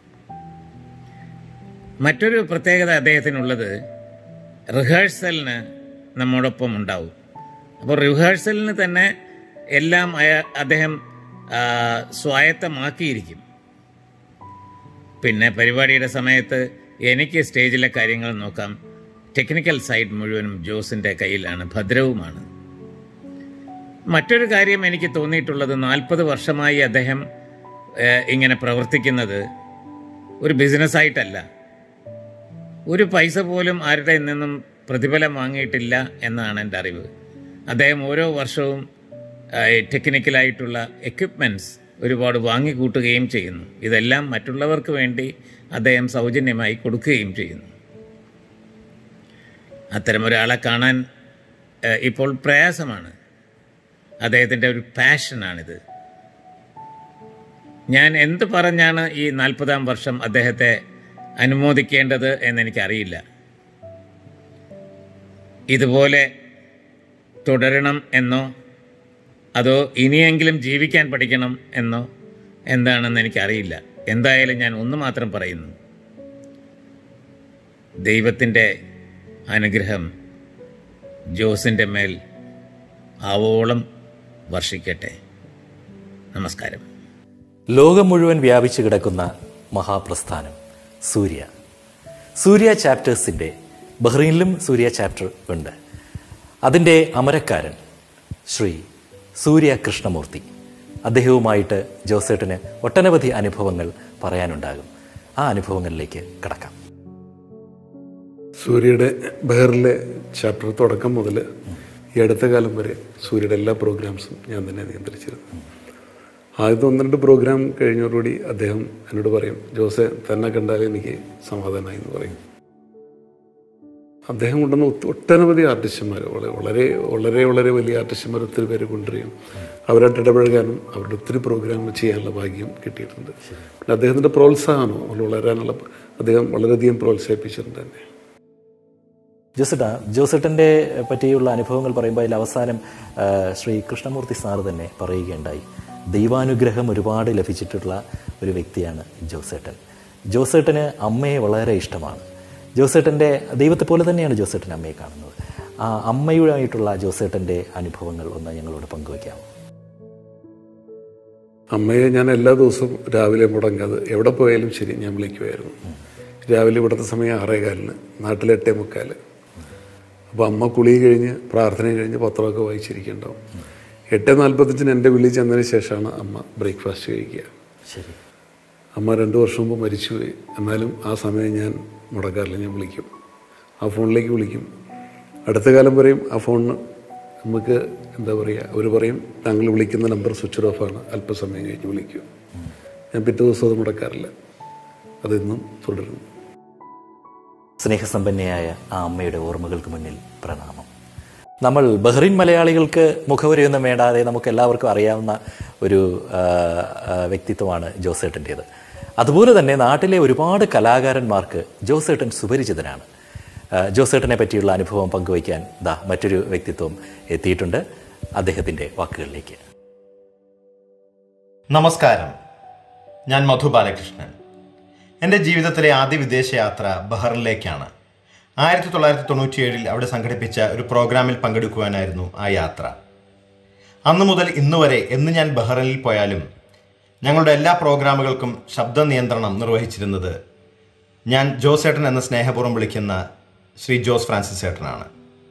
മറ്റൊരു പ്രത്യേകത അദ്ദേഹത്തിനുള്ളത്, റിഹേഴ്സലിന് നമ്മോടൊപ്പം ഉണ്ടാവും. അപ്പോൾ റിഹേഴ്സലിന് തന്നെ എല്ലാം അദ്ദേഹം സ്വായത്തമാക്കിയിരിക്കും. പിന്നെ പരിപാടിയുടെ സമയത്ത് എനിക്ക് സ്റ്റേജിലെ കാര്യങ്ങൾ നോക്കാം. ടെക്നിക്കൽ സൈഡ് മുഴുവനും ജോസിൻ്റെ കയ്യിലാണ്, ഭദ്രവുമാണ്. മറ്റൊരു കാര്യം എനിക്ക് തോന്നിയിട്ടുള്ളത്, നാൽപ്പത് വർഷമായി അദ്ദേഹം ഇങ്ങനെ പ്രവർത്തിക്കുന്നത് ഒരു ബിസിനസ്സായിട്ടല്ല. ഒരു പൈസ പോലും ആരുടെ നിന്നും പ്രതിഫലം വാങ്ങിയിട്ടില്ല എന്നാണ് എൻ്റെ അറിവ്. അദ്ദേഹം ഓരോ വർഷവും ടെക്നിക്കലായിട്ടുള്ള എക്വിപ്മെൻറ്റ്സ് ഒരുപാട് വാങ്ങിക്കൂട്ടുകയും ചെയ്യുന്നു. ഇതെല്ലാം മറ്റുള്ളവർക്ക് വേണ്ടി അദ്ദേഹം സൗജന്യമായി കൊടുക്കുകയും ചെയ്യുന്നു. അത്തരമൊരാളെ കാണാൻ ഇപ്പോൾ പ്രയാസമാണ്. അദ്ദേഹത്തിൻ്റെ ഒരു പാഷനാണിത്. ഞാൻ എന്ത് പറഞ്ഞാണ് ഈ നാൽപ്പതാം വർഷം അദ്ദേഹത്തെ അനുമോദിക്കേണ്ടത് എന്നെനിക്കറിയില്ല. ഇതുപോലെ തുടരണം എന്നോ അതോ ഇനിയെങ്കിലും ജീവിക്കാൻ പഠിക്കണം എന്നോ എന്താണെന്ന് എനിക്കറിയില്ല. എന്തായാലും ഞാൻ ഒന്ന് മാത്രം പറയുന്നു, ദൈവത്തിൻ്റെ അനുഗ്രഹം ജോസിൻ്റെ മേൽ ആവോളം വർഷിക്കട്ടെ. നമസ്കാരം. ലോകം മുഴുവൻ വ്യാപിച്ചു കിടക്കുന്ന മഹാപ്രസ്ഥാനം സൂര്യ സൂര്യ ചാപ്റ്റേഴ്സിൻ്റെ ബഹ്റൈനിലും സൂര്യ ചാപ്റ്റർ ഉണ്ട്. അതിൻ്റെ അമരക്കാരൻ ശ്രീ സൂര്യ കൃഷ്ണമൂർത്തി, അദ്ദേഹവുമായിട്ട് ജോസേട്ടന് ഒട്ടനവധി അനുഭവങ്ങൾ പറയാനുണ്ടാകും. ആ അനുഭവങ്ങളിലേക്ക് കടക്കാം. സൂര്യയുടെ ബഹറിലെ ചാപ്റ്റർ തുടക്കം മുതൽ ഈ അടുത്ത കാലം വരെ സൂര്യയുടെ എല്ലാ പ്രോഗ്രാംസും ഞാൻ തന്നെ നിയന്ത്രിച്ചിരുന്നു. ആദ്യത്തെ ഒന്ന് രണ്ട് പ്രോഗ്രാം കഴിഞ്ഞതോടുകൂടി അദ്ദേഹം എന്നോട് പറയും, ജോസെ തന്നെ കണ്ടാൽ എനിക്ക് സമാധാനമായി എന്ന് പറയും. അദ്ദേഹം കൊണ്ടുവന്ന ഒട്ടനവധി ആർട്ടിസ്റ്റന്മാർ, വളരെ വളരെ വളരെ വളരെ വലിയ ആർട്ടിസ്റ്റന്മാർ ഒത്തിരി പേര് കൊണ്ടുവരികയും അവരായിട്ട് ഇടപഴകാനും അവരുടെ ഒത്തിരി പ്രോഗ്രാമുകൾ ചെയ്യാനുള്ള ഭാഗ്യം കിട്ടിയിട്ടുണ്ട്. പിന്നെ അദ്ദേഹത്തിൻ്റെ പ്രോത്സാഹനം അവർ വളരാനുള്ള അദ്ദേഹം വളരെയധികം പ്രോത്സാഹിപ്പിച്ചിട്ടുണ്ട് തന്നെ. ജോസേട്ടാ, ജോസേട്ടൻ്റെ പറ്റിയുള്ള അനുഭവങ്ങൾ പറയുമ്പോൾ അതിൽ അവസാനം ശ്രീ കൃഷ്ണമൂർത്തി സാറ് തന്നെ പറയുകയുണ്ടായി, ദൈവാനുഗ്രഹം ഒരുപാട് ലഭിച്ചിട്ടുള്ള ഒരു വ്യക്തിയാണ് ജോസേട്ടൻ. ജോസേട്ടന് അമ്മയെ വളരെ ഇഷ്ടമാണ്. ജോസേട്ടൻ്റെ ദൈവത്തെ പോലെ തന്നെയാണ് ജോസേട്ടൻ അമ്മയെ കാണുന്നത്. ആ അമ്മയുമായിട്ടുള്ള ജോസേട്ടൻ്റെ അനുഭവങ്ങൾ ഒന്ന് ഞങ്ങളോട് പങ്കുവയ്ക്കാമോ? അമ്മയെ ഞാൻ എല്ലാ ദിവസവും രാവിലെ മുടങ്ങാതെ എവിടെ പോയാലും ശരി ഞാൻ വിളിക്കുമായിരുന്നു. രാവിലെ ഇവിടുത്തെ സമയം ആറേകാലിന്, നാട്ടിലെ എട്ടേ മുക്കാൽ. അപ്പോൾ അമ്മ കുളി കഴിഞ്ഞ് പ്രാർത്ഥന കഴിഞ്ഞ് പത്രമൊക്കെ വായിച്ചിരിക്കുന്നുണ്ടാവും. എട്ട് നാൽപ്പത്തഞ്ചിന് എൻ്റെ വിളി ചെന്നതിന് ശേഷമാണ് അമ്മ ബ്രേക്ക്ഫാസ്റ്റ് കഴിക്കുക. ശരി. അമ്മ രണ്ട് വർഷം മുമ്പ് മരിച്ചുപോയി. എന്നാലും ആ സമയം ഞാൻ മുടക്കാറില്ല, ഞാൻ വിളിക്കും. ആ ഫോണിലേക്ക് വിളിക്കും. അടുത്ത കാലം പറയും ആ ഫോണിന് നമുക്ക് എന്താ പറയുക, അവർ പറയും താങ്കൾ വിളിക്കുന്ന നമ്പർ സ്വിച്ച് ഓഫാണ്, അല്പസമയം കഴിഞ്ഞ് വിളിക്കും. ഞാൻ പിറ്റേ ദിവസം അത് മുടക്കാറില്ല, അതിന്നും തുടരുന്നു. സ്നേഹസമ്പന്നയായ ആ അമ്മയുടെ ഓർമ്മകൾക്ക് മുന്നിൽ പ്രണാമം. നമ്മൾ ബഹ്റൈൻ മലയാളികൾക്ക് മുഖവരിയൊന്നും വേണ്ടാതെ നമുക്ക് എല്ലാവർക്കും അറിയാവുന്ന ഒരു വ്യക്തിത്വമാണ് ജോസേട്ടൻ്റേത്. അതുപോലെ തന്നെ നാട്ടിലെ ഒരുപാട് കലാകാരന്മാർക്ക് ജോസേട്ടൻ സുപരിചിതനാണ്. ജോസേട്ടനെ പറ്റിയുള്ള അനുഭവം പങ്കുവയ്ക്കാൻ ദാ മറ്റൊരു വ്യക്തിത്വം എത്തിയിട്ടുണ്ട്. അദ്ദേഹത്തിൻ്റെ വാക്കുകളിലേക്ക്. നമസ്കാരം, ഞാൻ മധു ബാലകൃഷ്ണൻ. എൻ്റെ ജീവിതത്തിലെ ആദ്യ വിദേശയാത്ര ബഹ്റിനിലേക്കാണ്. ആയിരത്തി തൊള്ളായിരത്തി തൊണ്ണൂറ്റിയേഴിൽ അവിടെ സംഘടിപ്പിച്ച ഒരു പ്രോഗ്രാമിൽ പങ്കെടുക്കുവാനായിരുന്നു ആ യാത്ര. അന്നു മുതൽ ഇന്നുവരെ എന്ന് ഞാൻ ബഹ്റൈനിൽ പോയാലും ഞങ്ങളുടെ എല്ലാ പ്രോഗ്രാമുകൾക്കും ശബ്ദ നിയന്ത്രണം നിർവഹിച്ചിരുന്നത് ഞാൻ ജോസേട്ടൻ എന്ന സ്നേഹപൂർവ്വം വിളിക്കുന്ന ശ്രീ ജോസ് ഫ്രാൻസിസ് ഏട്ടനാണ്.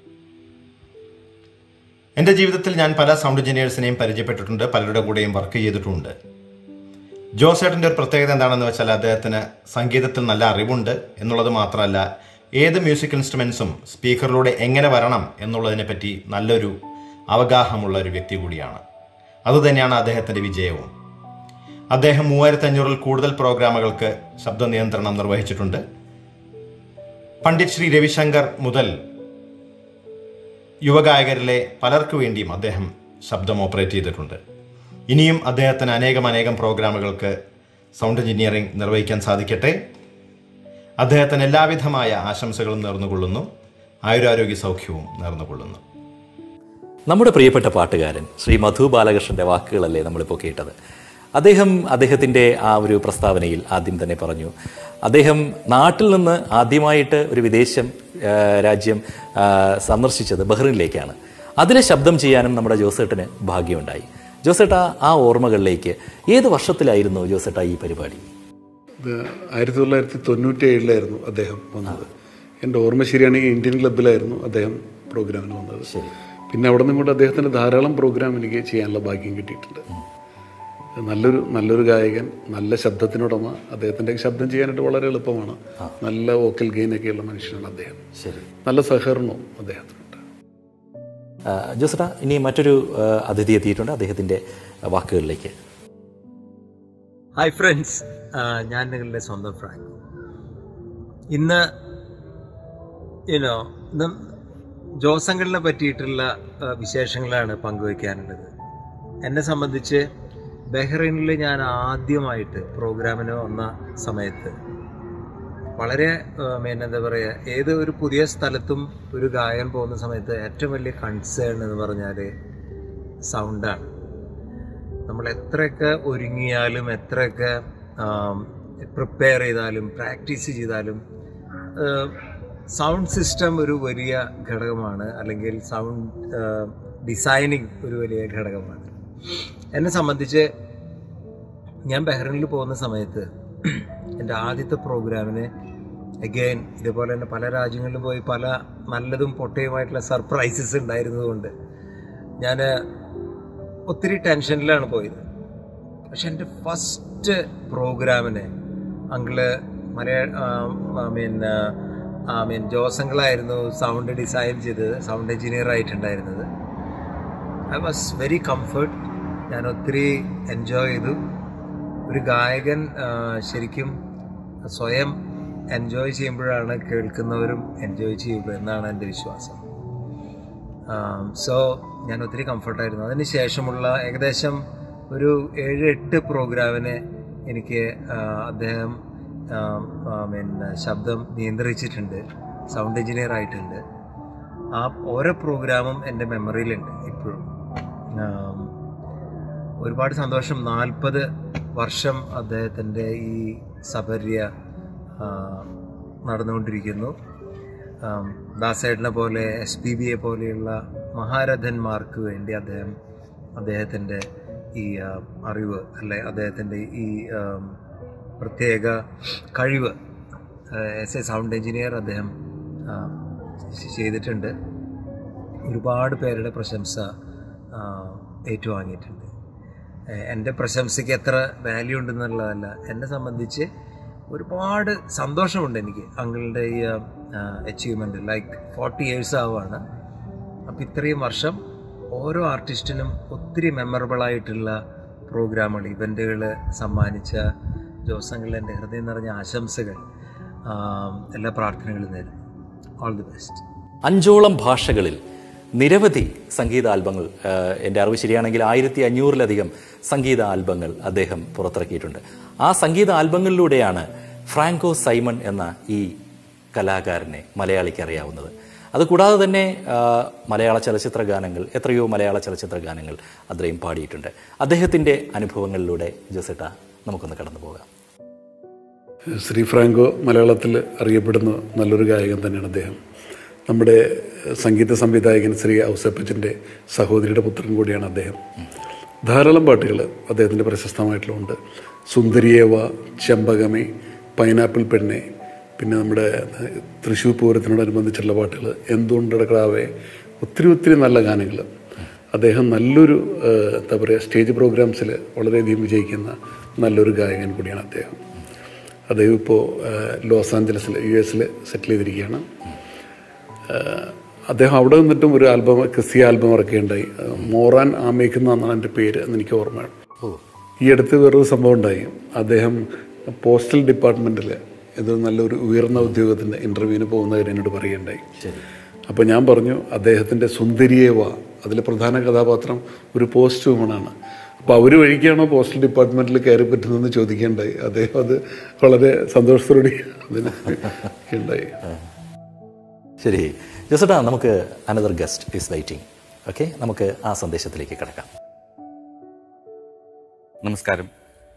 എൻ്റെ ജീവിതത്തിൽ ഞാൻ പല സൗണ്ട് എഞ്ചിനീയേഴ്സിനെയും പരിചയപ്പെട്ടിട്ടുണ്ട്, പലരുടെ കൂടെയും വർക്ക് ചെയ്തിട്ടുണ്ട്. ജോസേട്ടൻ്റെ ഒരു പ്രത്യേകത എന്താണെന്ന് വെച്ചാൽ അദ്ദേഹത്തിന് സംഗീതത്തിൽ നല്ല അറിവുണ്ട് എന്നുള്ളത് മാത്രമല്ല, ഏത് മ്യൂസിക് ഇൻസ്ട്രുമെൻസും സ്പീക്കറിലൂടെ എങ്ങനെ വരണം എന്നുള്ളതിനെപ്പറ്റി നല്ലൊരു അവഗാഹമുള്ള ഒരു വ്യക്തി കൂടിയാണ്. അതുതന്നെയാണ് അദ്ദേഹത്തിൻ്റെ വിജയവും. അദ്ദേഹം മൂവായിരത്തി അഞ്ഞൂറിൽ കൂടുതൽ പ്രോഗ്രാമുകൾക്ക് ശബ്ദ നിയന്ത്രണം നിർവഹിച്ചിട്ടുണ്ട്. പണ്ഡിറ്റ് ശ്രീ രവിശങ്കർ മുതൽ യുവഗായകരിലെ പലർക്കു വേണ്ടിയും അദ്ദേഹം ശബ്ദം ഓപ്പറേറ്റ് ചെയ്തിട്ടുണ്ട്. ഇനിയും അദ്ദേഹത്തിന് അനേകം അനേകം പ്രോഗ്രാമുകൾക്ക് സൗണ്ട് എഞ്ചിനീയറിംഗ് നിർവഹിക്കാൻ സാധിക്കട്ടെ. അദ്ദേഹത്തിന് എല്ലാവിധമായ ആശംസകളും നേർന്നുകൊള്ളുന്നു, ആയുരാരോഗ്യ സൗഖ്യവും നേർന്നുകൊള്ളുന്നു. നമ്മുടെ പ്രിയപ്പെട്ട പാട്ടുകാരൻ ശ്രീ മധു ബാലകൃഷ്ണൻ്റെ വാക്കുകളല്ലേ നമ്മളിപ്പോൾ കേട്ടത്. അദ്ദേഹം അദ്ദേഹത്തിൻ്റെ ആ ഒരു പ്രസ്താവനയിൽ ആദ്യം തന്നെ പറഞ്ഞു, അദ്ദേഹം നാട്ടിൽ നിന്ന് ആദ്യമായിട്ട് ഒരു വിദേശം രാജ്യം സന്ദർശിച്ചത് ബഹ്റിനിലേക്കാണ്. അതിലെ ശബ്ദം ചെയ്യാനും നമ്മുടെ ജോസേട്ടന് ഭാഗ്യമുണ്ടായി. ജോസേട്ട, ആ ഓർമ്മകളിലേക്ക് ഏത് വർഷത്തിലായിരുന്നു ജോസേട്ട ഈ പരിപാടി? ആയിരത്തി തൊള്ളായിരത്തി തൊണ്ണൂറ്റി ഏഴിലായിരുന്നു അദ്ദേഹം വന്നത്. എൻ്റെ ഓർമ്മ ശരിയാണെങ്കിൽ ഇന്ത്യൻ ക്ലബ്ബിലായിരുന്നു അദ്ദേഹം പ്രോഗ്രാമിന് വന്നത്. പിന്നെ അവിടെ നിന്നുകൊണ്ട് അദ്ദേഹത്തിന് ധാരാളം പ്രോഗ്രാം എനിക്ക് ചെയ്യാനുള്ള ഭാഗ്യം കിട്ടിയിട്ടുണ്ട്. നല്ലൊരു നല്ലൊരു ഗായകൻ, നല്ല ശബ്ദത്തിനുടമ, അദ്ദേഹത്തിൻ്റെ ശബ്ദം ചെയ്യാനായിട്ട് വളരെ എളുപ്പമാണ്. നല്ല വോക്കൽ ഗെയിനൊക്കെയുള്ള മനുഷ്യനാണ് അദ്ദേഹം. നല്ല സഹകരണവും അദ്ദേഹത്തിനുണ്ട്. ജോസേട്ട, ഇനി മറ്റൊരു അതിഥി എത്തിയിട്ടുണ്ട്, അദ്ദേഹത്തിൻ്റെ വാക്കുകളിലേക്ക്. ഹായ് ഫ്രണ്ട്സ്, ഞാൻ നിങ്ങളുടെ സ്വന്തം ഫ്രാങ്ക്. ഇന്ന് യുനോ ഇന്ന് ജോസങ്കിളിനെ പറ്റിയിട്ടുള്ള വിശേഷങ്ങളാണ് പങ്കുവയ്ക്കാനുള്ളത്. എന്നെ സംബന്ധിച്ച് ബഹ്റൈനിൽ ഞാൻ ആദ്യമായിട്ട് പ്രോഗ്രാമിന് വന്ന സമയത്ത് വളരെ എന്താ പറയുക, ഏത് ഒരു പുതിയ സ്ഥലത്തും ഒരു ഗായകൻ പോകുന്ന സമയത്ത് ഏറ്റവും വലിയ കൺസേൺ എന്ന് പറഞ്ഞാൽ സൗണ്ടാണ്. നമ്മൾ എത്രയൊക്കെ ഒരുങ്ങിയാലും എത്രയൊക്കെ പ്രിപ്പയർ ചെയ്താലും പ്രാക്ടീസ് ചെയ്താലും സൗണ്ട് സിസ്റ്റം ഒരു വലിയ ഘടകമാണ്, അല്ലെങ്കിൽ സൗണ്ട് ഡിസൈനിങ് ഒരു വലിയ ഘടകമാണ്. എന്നെ സംബന്ധിച്ച് ഞാൻ ബഹ്റൈനിൽ പോകുന്ന സമയത്ത് എൻ്റെ ആദ്യത്തെ പ്രോഗ്രാമിന് അഗെയിൻ ഇതേപോലെ തന്നെ പല രാജ്യങ്ങളിലും പോയി പല നല്ലതും പൊട്ടയുമായിട്ടുള്ള സർപ്രൈസസ് ഉണ്ടായിരുന്നതുകൊണ്ട് ഞാൻ ഒത്തിരി ടെൻഷനിലാണ് പോയത്. പക്ഷെ എൻ്റെ ഫസ്റ്റ് പ്രോഗ്രാമിന് അങ്കിള് മലയാള ഐ മീൻ ഐ മീൻ ജോസങ്ങളായിരുന്നു സൗണ്ട് ഡിസൈൻ ചെയ്തത്, സൗണ്ട് എഞ്ചിനീയർ ആയിട്ടുണ്ടായിരുന്നത്. I was very comfort. ഞാൻ ഒത്തിരി എൻജോയ് ചെയ്തു. ഒരു ഗായകൻ ശരിക്കും സ്വയം എൻജോയ് ചെയ്യുമ്പോഴാണ് കേൾക്കുന്നവരും എൻജോയ് ചെയ്യുള്ളൂ എന്നാണ് എൻ്റെ വിശ്വാസം. സോ ഞാൻ ഒത്തിരി കംഫർട്ടായിരുന്നു. അതിന് ശേഷമുള്ള ഏകദേശം ഒരു ഏഴ് എട്ട് പ്രോഗ്രാമിന് എനിക്ക് അദ്ദേഹം പിന്നെ ശബ്ദം നിയന്ത്രിച്ചിട്ടുണ്ട്, സൗണ്ട് എഞ്ചിനീയർ ആയിട്ടുണ്ട്. ആ ഓരോ പ്രോഗ്രാമും എൻ്റെ മെമ്മറിയിലുണ്ട് ഇപ്പോഴും. ഒരുപാട് സന്തോഷം. നാൽപ്പത് വർഷം അദ്ദേഹത്തിൻ്റെ ഈ സബര്യ നടന്നുകൊണ്ടിരിക്കുന്നു. ദാസേട്ടനെ പോലെ എസ് പി ബിയെ പോലെയുള്ള മഹാരഥന്മാർക്ക് വേണ്ടി അദ്ദേഹം അദ്ദേഹത്തിൻ്റെ ഈ അറിവ് അല്ലെ അദ്ദേഹത്തിൻ്റെ ഈ പ്രത്യേക കഴിവ് ആസ് എ സൗണ്ട് എഞ്ചിനീയർ അദ്ദേഹം ചെയ്തിട്ടുണ്ട്. ഒരുപാട് പേരുടെ പ്രശംസ ഏറ്റുവാങ്ങിയിട്ടുണ്ട്. എൻ്റെ പ്രശംസയ്ക്ക് എത്ര വാല്യൂ ഉണ്ടെന്നുള്ളതല്ല, എന്നെ സംബന്ധിച്ച് ഒരുപാട് സന്തോഷമുണ്ട് എനിക്ക് അങ്കിളുടെ ഈ അച്ചീവ്മെൻറ്റ്. ലൈക്ക് ഫോർട്ടി ഇയേഴ്സ് ആവുകയാണ്. അപ്പോൾ ഇത്രയും വർഷം ഓരോ ആർട്ടിസ്റ്റിനും ഒത്തിരി മെമ്മറബിളായിട്ടുള്ള പ്രോഗ്രാമുകൾ, ഇവൻറ്റുകൾ സമ്മാനിച്ച ജോസ് അങ്കിളിന് എൻ്റെ ഹൃദയം നിറഞ്ഞ ആശംസകൾ, എല്ലാ പ്രാർത്ഥനകളും നേരുന്നു. All the best. അഞ്ചോളം ഭാഷകളിൽ നിരവധി സംഗീത ആൽബങ്ങൾ, എൻ്റെ അറിവ് ശരിയാണെങ്കിൽ ആയിരത്തി അഞ്ഞൂറിലധികം സംഗീത ആൽബങ്ങൾ അദ്ദേഹം പുറത്തിറക്കിയിട്ടുണ്ട്. ആ സംഗീത ആൽബങ്ങളിലൂടെയാണ് ഫ്രാങ്കോ സൈമൺ എന്ന ഈ കലാകാരനെ മലയാളിക്ക് അറിയാവുന്നത്. അതുകൂടാതെ തന്നെ മലയാള ചലച്ചിത്ര ഗാനങ്ങൾ, എത്രയോ മലയാള ചലച്ചിത്ര ഗാനങ്ങൾ അദ്ദേഹം പാടിയിട്ടുണ്ട്. അദ്ദേഹത്തിൻ്റെ അനുഭവങ്ങളിലൂടെ ജോസേട്ട നമുക്കൊന്ന് കടന്നു പോകാം. ശ്രീ ഫ്രാങ്കോ മലയാളത്തിൽ അറിയപ്പെടുന്ന നല്ലൊരു ഗായകൻ തന്നെയാണ് അദ്ദേഹം. നമ്മുടെ സംഗീത സംവിധായകൻ ശ്രീ ഔസേപ്പച്ചൻ്റെ സഹോദരിയുടെ പുത്രൻ കൂടിയാണ് അദ്ദേഹം. ധാരാളം പാട്ടുകൾ അദ്ദേഹത്തിൻ്റെ പ്രശസ്തമായിട്ടുള്ളതുണ്ട്. സുന്ദരിയേവ, ചെമ്പകമേ, പൈനാപ്പിൾ പെണ്ണെ, പിന്നെ നമ്മുടെ തൃശ്ശൂർ പൂരത്തിനോടനുബന്ധിച്ചുള്ള പാട്ടുകൾ, എന്തുകൊണ്ടടക്കളാവേ, ഒത്തിരി ഒത്തിരി നല്ല ഗാനങ്ങൾ. അദ്ദേഹം നല്ലൊരു എന്താ പറയുക സ്റ്റേജ് പ്രോഗ്രാംസിൽ വളരെയധികം വിജയിക്കുന്ന നല്ലൊരു ഗായകൻ കൂടിയാണ് അദ്ദേഹം. അദ്ദേഹം ഇപ്പോൾ ലോസ് ആഞ്ചലസിൽ യു എസിൽ സെറ്റിൽ ചെയ്തിരിക്കുകയാണ്. അദ്ദേഹം അവിടെ നിന്നിട്ടും ഒരു ആൽബം, ക്രിസ്തീയ ആൽബം ഇറക്കുകയുണ്ടായി. മോറാൻ ആമേക്കുന്ന എന്നാണ് എൻ്റെ പേര് എന്ന് എനിക്ക് ഓർമ്മയാണ്. ഈ അടുത്ത് വേറൊരു സംഭവം ഉണ്ടായി. അദ്ദേഹം പോസ്റ്റൽ ഡിപ്പാർട്ട്മെൻറ്റിൽ ഇത് നല്ലൊരു ഉയർന്ന ഉദ്യോഗത്തിൻ്റെ ഇൻ്റർവ്യൂവിന് പോകുന്ന കാര്യം എന്നോട് പറയുകയുണ്ടായി. അപ്പോൾ ഞാൻ പറഞ്ഞു, അദ്ദേഹത്തിൻ്റെ സുന്ദരിയേവ അതിലെ പ്രധാന കഥാപാത്രം ഒരു പോസ്റ്റ് വുമണാണ്. അപ്പോൾ അവർ വഴിക്കാണോ പോസ്റ്റൽ ഡിപ്പാർട്ട്മെൻറ്റിൽ കയറി പറ്റുന്നതെന്ന് ചോദിക്കുകയുണ്ടായി. അദ്ദേഹം അത് വളരെ സന്തോഷത്തോടെ അതിന് ഉണ്ടായി. ശരി ജോസേട്ടാ, നമുക്ക് another guest is waiting. Okay, നമുക്ക് ആ സന്ദേശത്തിലേക്ക് കിടക്കാം. നമസ്കാരം.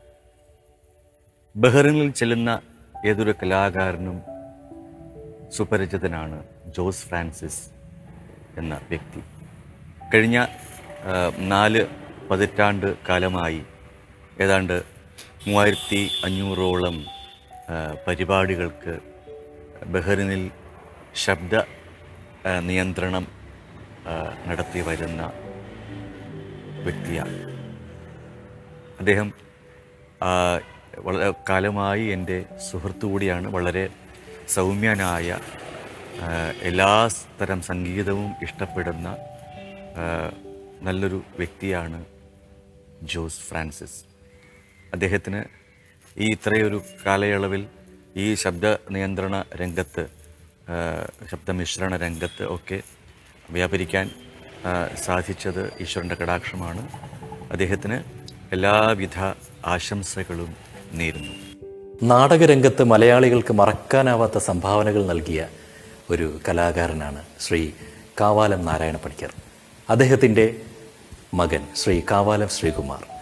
ബഹ്റിനിൽ ചെല്ലുന്ന ഏതൊരു കലാകാരനും സുപരിചിതനാണ് ജോസ് ഫ്രാൻസിസ് എന്ന വ്യക്തി. കഴിഞ്ഞ നാല് പതിറ്റാണ്ട് കാലമായി ഏതാണ്ട് മൂവായിരത്തി അഞ്ഞൂറോളം പരിപാടികൾക്ക് ബഹ്റിനിൽ ശബ്ദ നിയന്ത്രണം നടത്തി വരുന്ന വ്യക്തിയാണ് അദ്ദേഹം. വളരെ കാലമായി എൻ്റെ സുഹൃത്തു കൂടിയാണ്. വളരെ സൗമ്യനായ, എല്ലാ തരം സംഗീതവും ഇഷ്ടപ്പെടുന്ന നല്ലൊരു വ്യക്തിയാണ് ജോസ് ഫ്രാൻസിസ്. അദ്ദേഹത്തിന് ഈ ഇത്രയൊരു കാലയളവിൽ ഈ ശബ്ദ നിയന്ത്രണ രംഗത്ത്, ശബ്ദമിശ്രണ രംഗത്ത് ഒക്കെ വ്യാപരിക്കാൻ സാധിച്ചത് ഈശ്വരൻ്റെ കടാക്ഷമാണ്. അദ്ദേഹത്തിന് എല്ലാവിധ ആശംസകളും നേരുന്നു. നാടകരംഗത്ത് മലയാളികൾക്ക് മറക്കാനാവാത്ത സംഭാവനകൾ നൽകിയ ഒരു കലാകാരനാണ് ശ്രീ കാവാലം നാരായണ പണിക്കർ. അദ്ദേഹത്തിൻ്റെ മകൻ ശ്രീ കാവാലം ശ്രീകുമാർ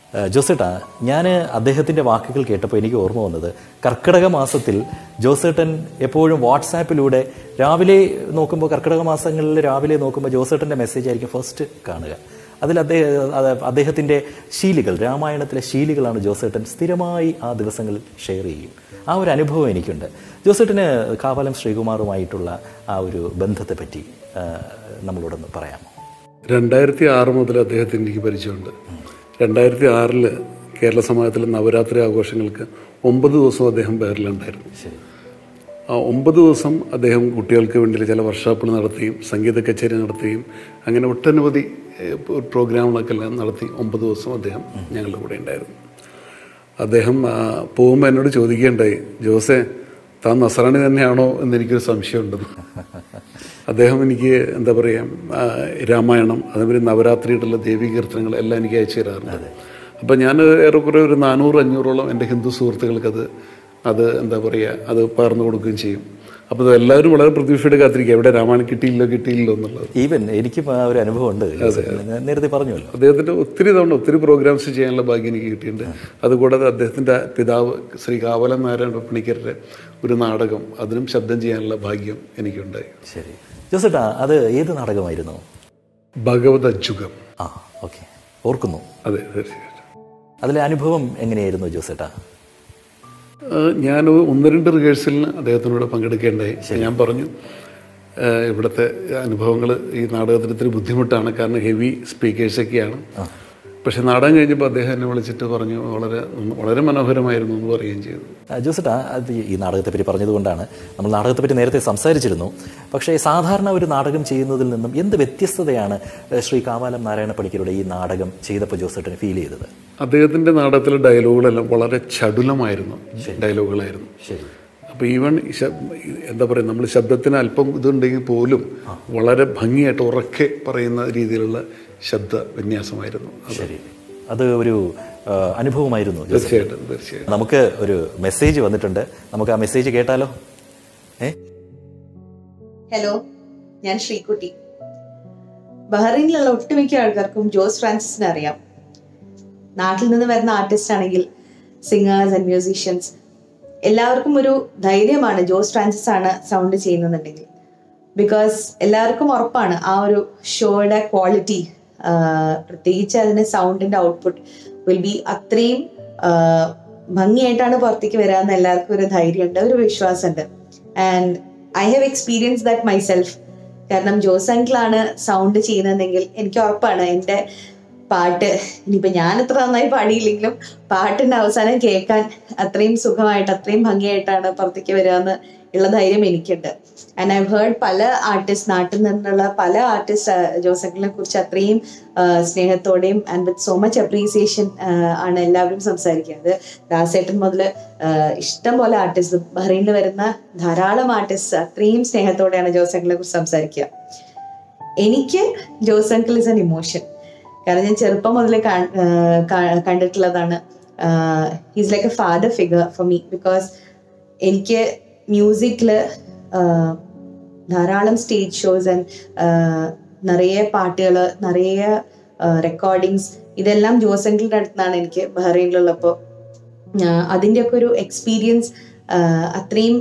ജോസേട്ടാ, ഞാൻ അദ്ദേഹത്തിൻ്റെ വാക്കുകൾ കേട്ടപ്പോൾ എനിക്ക് ഓർമ്മ വന്നത് കർക്കിടക മാസത്തിൽ ജോസേട്ടൻ എപ്പോഴും വാട്സാപ്പിലൂടെ രാവിലെ നോക്കുമ്പോൾ, കർക്കിടക മാസങ്ങളിൽ രാവിലെ നോക്കുമ്പോൾ ജോസേട്ടൻ്റെ മെസ്സേജ് ആയിരിക്കും ഫസ്റ്റ് കാണുക. അതിൽ അദ്ദേഹം അദ്ദേഹത്തിൻ്റെ ശീലികൾ, രാമായണത്തിലെ ശീലികളാണ് ജോസേട്ടൻ സ്ഥിരമായി ആ ദിവസങ്ങളിൽ ഷെയർ ചെയ്യും. ആ ഒരു അനുഭവം എനിക്കുണ്ട്. ജോസേട്ടന് കാവാലം ശ്രീകുമാറുമായിട്ടുള്ള ആ ഒരു ബന്ധത്തെ പറ്റി നമ്മളോടൊന്ന് പറയാമോ? രണ്ടായിരത്തി ആറ് മുതൽ അദ്ദേഹത്തിന് എനിക്ക് പരിചയമുണ്ട്. രണ്ടായിരത്തി ആറില് കേരള സമാജത്തിലെ നവരാത്രി ആഘോഷങ്ങൾക്ക് ഒമ്പത് ദിവസം അദ്ദേഹം ബഹറിലുണ്ടായിരുന്നു. ആ ഒമ്പത് ദിവസം അദ്ദേഹം കുട്ടികൾക്ക് വേണ്ടി ചില വർക്ക്ഷോപ്പുകൾ നടത്തുകയും സംഗീത കച്ചേരി നടത്തുകയും അങ്ങനെ ഒട്ടനവധി പ്രോഗ്രാമുകളൊക്കെ എല്ലാം നടത്തി ഒമ്പത് ദിവസം അദ്ദേഹം ഞങ്ങളുടെ കൂടെ ഉണ്ടായിരുന്നു. അദ്ദേഹം പോകുമ്പോൾ എന്നോട് ചോദിക്കുകയുണ്ടായി, ജോസേ താൻ നസ്രാണി തന്നെയാണോ എന്നെനിക്കൊരു സംശയമുണ്ടെന്ന്. അദ്ദേഹം എനിക്ക് എന്താ പറയുക, രാമായണം അതേപോലെ നവരാത്രിയിലുള്ള ദേവീകീർത്തനങ്ങൾ എല്ലാം എനിക്ക് അയച്ചു തരാറുണ്ട്. അപ്പം ഞാൻ ഏറെക്കുറെ ഒരു നാനൂറ് അഞ്ഞൂറോളം എൻ്റെ ഹിന്ദു സുഹൃത്തുക്കൾക്കത് അത് എന്താ പറയുക അത് പകർന്നു കൊടുക്കുകയും ചെയ്യും. അപ്പോൾ എല്ലാവരും വളരെ പ്രതീക്ഷയോടെ കാത്തിരിക്കുക എവിടെ രാമായണം കിട്ടിയില്ലോ കിട്ടിയില്ലോ എന്നുള്ളത്. ഈവൻ എനിക്കും ആ ഒരു അനുഭവം ഉണ്ട്, നേരത്തെ പറഞ്ഞല്ലോ. അദ്ദേഹത്തിൻ്റെ ഒത്തിരി തവണ ഒത്തിരി പ്രോഗ്രാംസ് ചെയ്യാനുള്ള ഭാഗ്യം എനിക്ക് കിട്ടിയിട്ടുണ്ട്. അതുകൂടാതെ അദ്ദേഹത്തിൻ്റെ പിതാവ് ശ്രീ കാവാലം നാരായണ പണിക്കരുടെ ഒരു നാടകം, അതിനും ശബ്ദം ചെയ്യാനുള്ള ഭാഗ്യം എനിക്കുണ്ടായി. ശരി ജോസേട്ടാ, അത് ഏത് നാടകമായിരുന്നു? ഭഗവത് അജുഗം. ആ ഓക്കെ, ഓർക്കുന്നു. അതെ, തീർച്ചയായിട്ടും. അതിലെ അനുഭവം എങ്ങനെയായിരുന്നു ജോസേട്ടാ? ഞാൻ ഒന്ന് രണ്ട് റിഹേഴ്സലിന് അദ്ദേഹത്തിനോട് പങ്കെടുക്കേണ്ടായി. ഞാൻ പറഞ്ഞു ഇവിടുത്തെ അനുഭവങ്ങൾ ഈ നാടകത്തിന് ഇത്തിരി ബുദ്ധിമുട്ടാണ്, കാരണം ഹെവി സ്പീക്കേഴ്സൊക്കെയാണ്. പക്ഷെ നാടകം കഴിഞ്ഞപ്പോൾ അദ്ദേഹം എന്നെ വിളിച്ചിട്ട് പറഞ്ഞു വളരെ വളരെ മനോഹരമായിരുന്നു എന്ന് പറയുകയും ചെയ്തു. ജോസേട്ടാ, അത് ഈ നാടകത്തെ പറ്റി പറഞ്ഞതുകൊണ്ടാണ് നമ്മൾ നാടകത്തെ പറ്റി നേരത്തെ സംസാരിച്ചിരുന്നു. പക്ഷേ സാധാരണ ഒരു നാടകം ചെയ്യുന്നതിൽ നിന്നും എന്ത് വ്യത്യസ്തതയാണ് ശ്രീ കാവാലം നാരായണ പണിക്കരുടെ ഈ നാടകം ചെയ്തപ്പോൾ ജോസേട്ടന് ഫീൽ ചെയ്തത്? അദ്ദേഹത്തിൻ്റെ നാടകത്തിലെ ഡയലോഗുകളെല്ലാം വളരെ ചടുലമായിരുന്നു ഡയലോഗുകളായിരുന്നു. ശരി. അപ്പോൾ ഈവൻ എന്താ പറയുക, നമ്മൾ ശബ്ദത്തിന് അല്പം ഇതുണ്ടെങ്കിൽ പോലും വളരെ ഭംഗിയായിട്ട് ഉറക്കെ പറയുന്ന രീതിയിലുള്ള ശബ്ദ വിന്യാസമായിരുന്നു. ശരി, അത് ഒരു അനുഭവമായിരുന്നു. തീർച്ചയായിട്ടും തീർച്ചയായിട്ടും. നമുക്ക് ഒരു മെസ്സേജ് വന്നിട്ടുണ്ട്, നമുക്ക് ആ മെസ്സേജ് കേട്ടാലോ? ഏ ഹലോ, ഞാൻ ശ്രീകുട്ടി. ബഹ്റൈനിലുള്ള ഒട്ടുമിക്ക ആൾക്കാർക്കും ജോസ് ഫ്രാൻസിസിനെ അറിയാം. നാട്ടിൽ നിന്ന് വരുന്ന ആർട്ടിസ്റ്റ് ആണെങ്കിൽ സിംഗേഴ്സ് ആൻഡ് മ്യൂസീഷ്യൻസ് എല്ലാവർക്കും ഒരു ധൈര്യമാണ് ജോസ് ഫ്രാൻസിസ് ആണ് സൗണ്ട് ചെയ്യുന്നുണ്ടെങ്കിൽ. ബിക്കോസ് എല്ലാവർക്കും ഉറപ്പാണ് ആ ഒരു ഷോയുടെ ക്വാളിറ്റി, പ്രത്യേകിച്ച് അതിൻ്റെ സൗണ്ടിൻ്റെ ഔട്ട്പുട്ട് വിൽ ബി അത്രയും ഭംഗിയായിട്ടാണ് പുറത്തേക്ക് വരാമെന്ന് എല്ലാവർക്കും ഒരു ധൈര്യമുണ്ട്, ഒരു വിശ്വാസമുണ്ട്. And I have experience that myself. കാരണം ജോസ് അങ്കിളാണ് സൗണ്ട് ചെയ്യുന്നതെങ്കിൽ എനിക്ക് ഉറപ്പാണ് എൻ്റെ പാട്ട്, ഇനിയിപ്പോൾ ഞാൻ ഇത്ര നന്നായി പാടിയില്ലെങ്കിലും പാട്ടിൻ്റെ അവസാനം കേൾക്കാൻ അത്രയും സുഖമായിട്ട് അത്രയും ഭംഗിയായിട്ടാണ് പുറത്തേക്ക് വരിക എന്ന് ഉള്ള ധൈര്യം എനിക്കുണ്ട്. ആൻഡ് ഐ ഹേർഡ് പല ആർട്ടിസ്റ്റ്, നാട്ടിൽ നിന്നുള്ള പല ആർട്ടിസ്റ്റ് ജോസ് അങ്കിളിനെ കുറിച്ച് അത്രയും സ്നേഹത്തോടെയും and with so much appreciation ആണ് എല്ലാവരും സംസാരിക്കുന്നത്. ദാസേട്ടൻ മുതൽ ഇഷ്ടം പോലെ ആർട്ടിസ്റ്റ്, ബഹ്റൈനിൽ വരുന്ന ധാരാളം ആർട്ടിസ്റ്റ് അത്രയും സ്നേഹത്തോടെയാണ് ജോസ് അങ്കിളിനെ കുറിച്ച് സംസാരിക്കുക. എനിക്ക് Jose uncle is an emotion. കാരണം ഞാൻ ചെറുപ്പം മുതലേ കണ്ടിട്ടുള്ളതാണ്. He's like a father figure for me. Because എനിക്ക് മ്യൂസിക്കിൽ ധാരാളം സ്റ്റേജ് ഷോസ് ആൻഡ് നിറയെ പാട്ടുകൾ, നിറയെ റെക്കോർഡിങ്സ്, ഇതെല്ലാം ജോസ് അങ്കിളിൻ്റെ അടുത്താണ് എനിക്ക് ബഹ്റൈനിലുള്ളപ്പോൾ. അതിൻ്റെയൊക്കെ ഒരു എക്സ്പീരിയൻസ് അത്രയും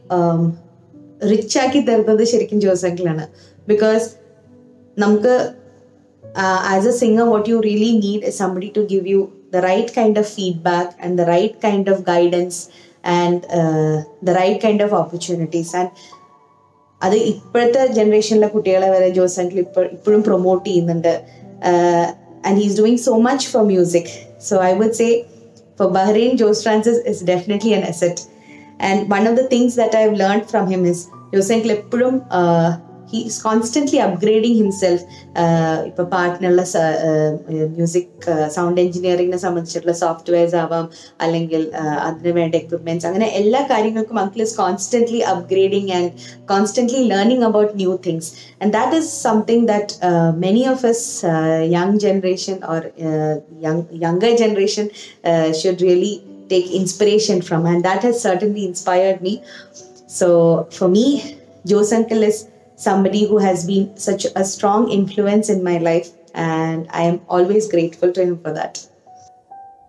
റിച്ച് ആക്കി തരുന്നത് ശരിക്കും ജോസ് അങ്കിളാണ്. ബിക്കോസ് നമുക്ക് Uh, as a singer, what you really need is somebody to give you the right kind of feedback and the right kind of guidance and uh, the right kind of opportunities. And അത് ഇപ്പോഴത്തെ ജനറേഷനിലെ കുട്ടികളെ വരെ Jose uncle ഇപ്പോൾ ഇപ്പോഴും promote ചെയ്യുന്നുണ്ട്. And he's doing so much for music. So I would say for Bahrain, Jose Francis is definitely an asset. And one of the things that I've learned from him is Jose uncle എപ്പോഴും he is constantly upgrading himself. ഇപ്പൊ പാട്ടിനുള്ള music sound എഞ്ചിനീയറിംഗിനെ സംബന്ധിച്ചിട്ടുള്ള softwares ആവാം, അല്ലെങ്കിൽ അതിന് വേണ്ട equipments, അങ്ങനെ എല്ലാ കാര്യങ്ങൾക്കും uncle is constantly upgrading and constantly learning about new things. And that is something that many of us young generation or younger generation should really take inspiration from, and that has certainly inspired me. So for me, Jose Uncle is somebody who has been such a strong influence in my life, and I am always grateful to him for that.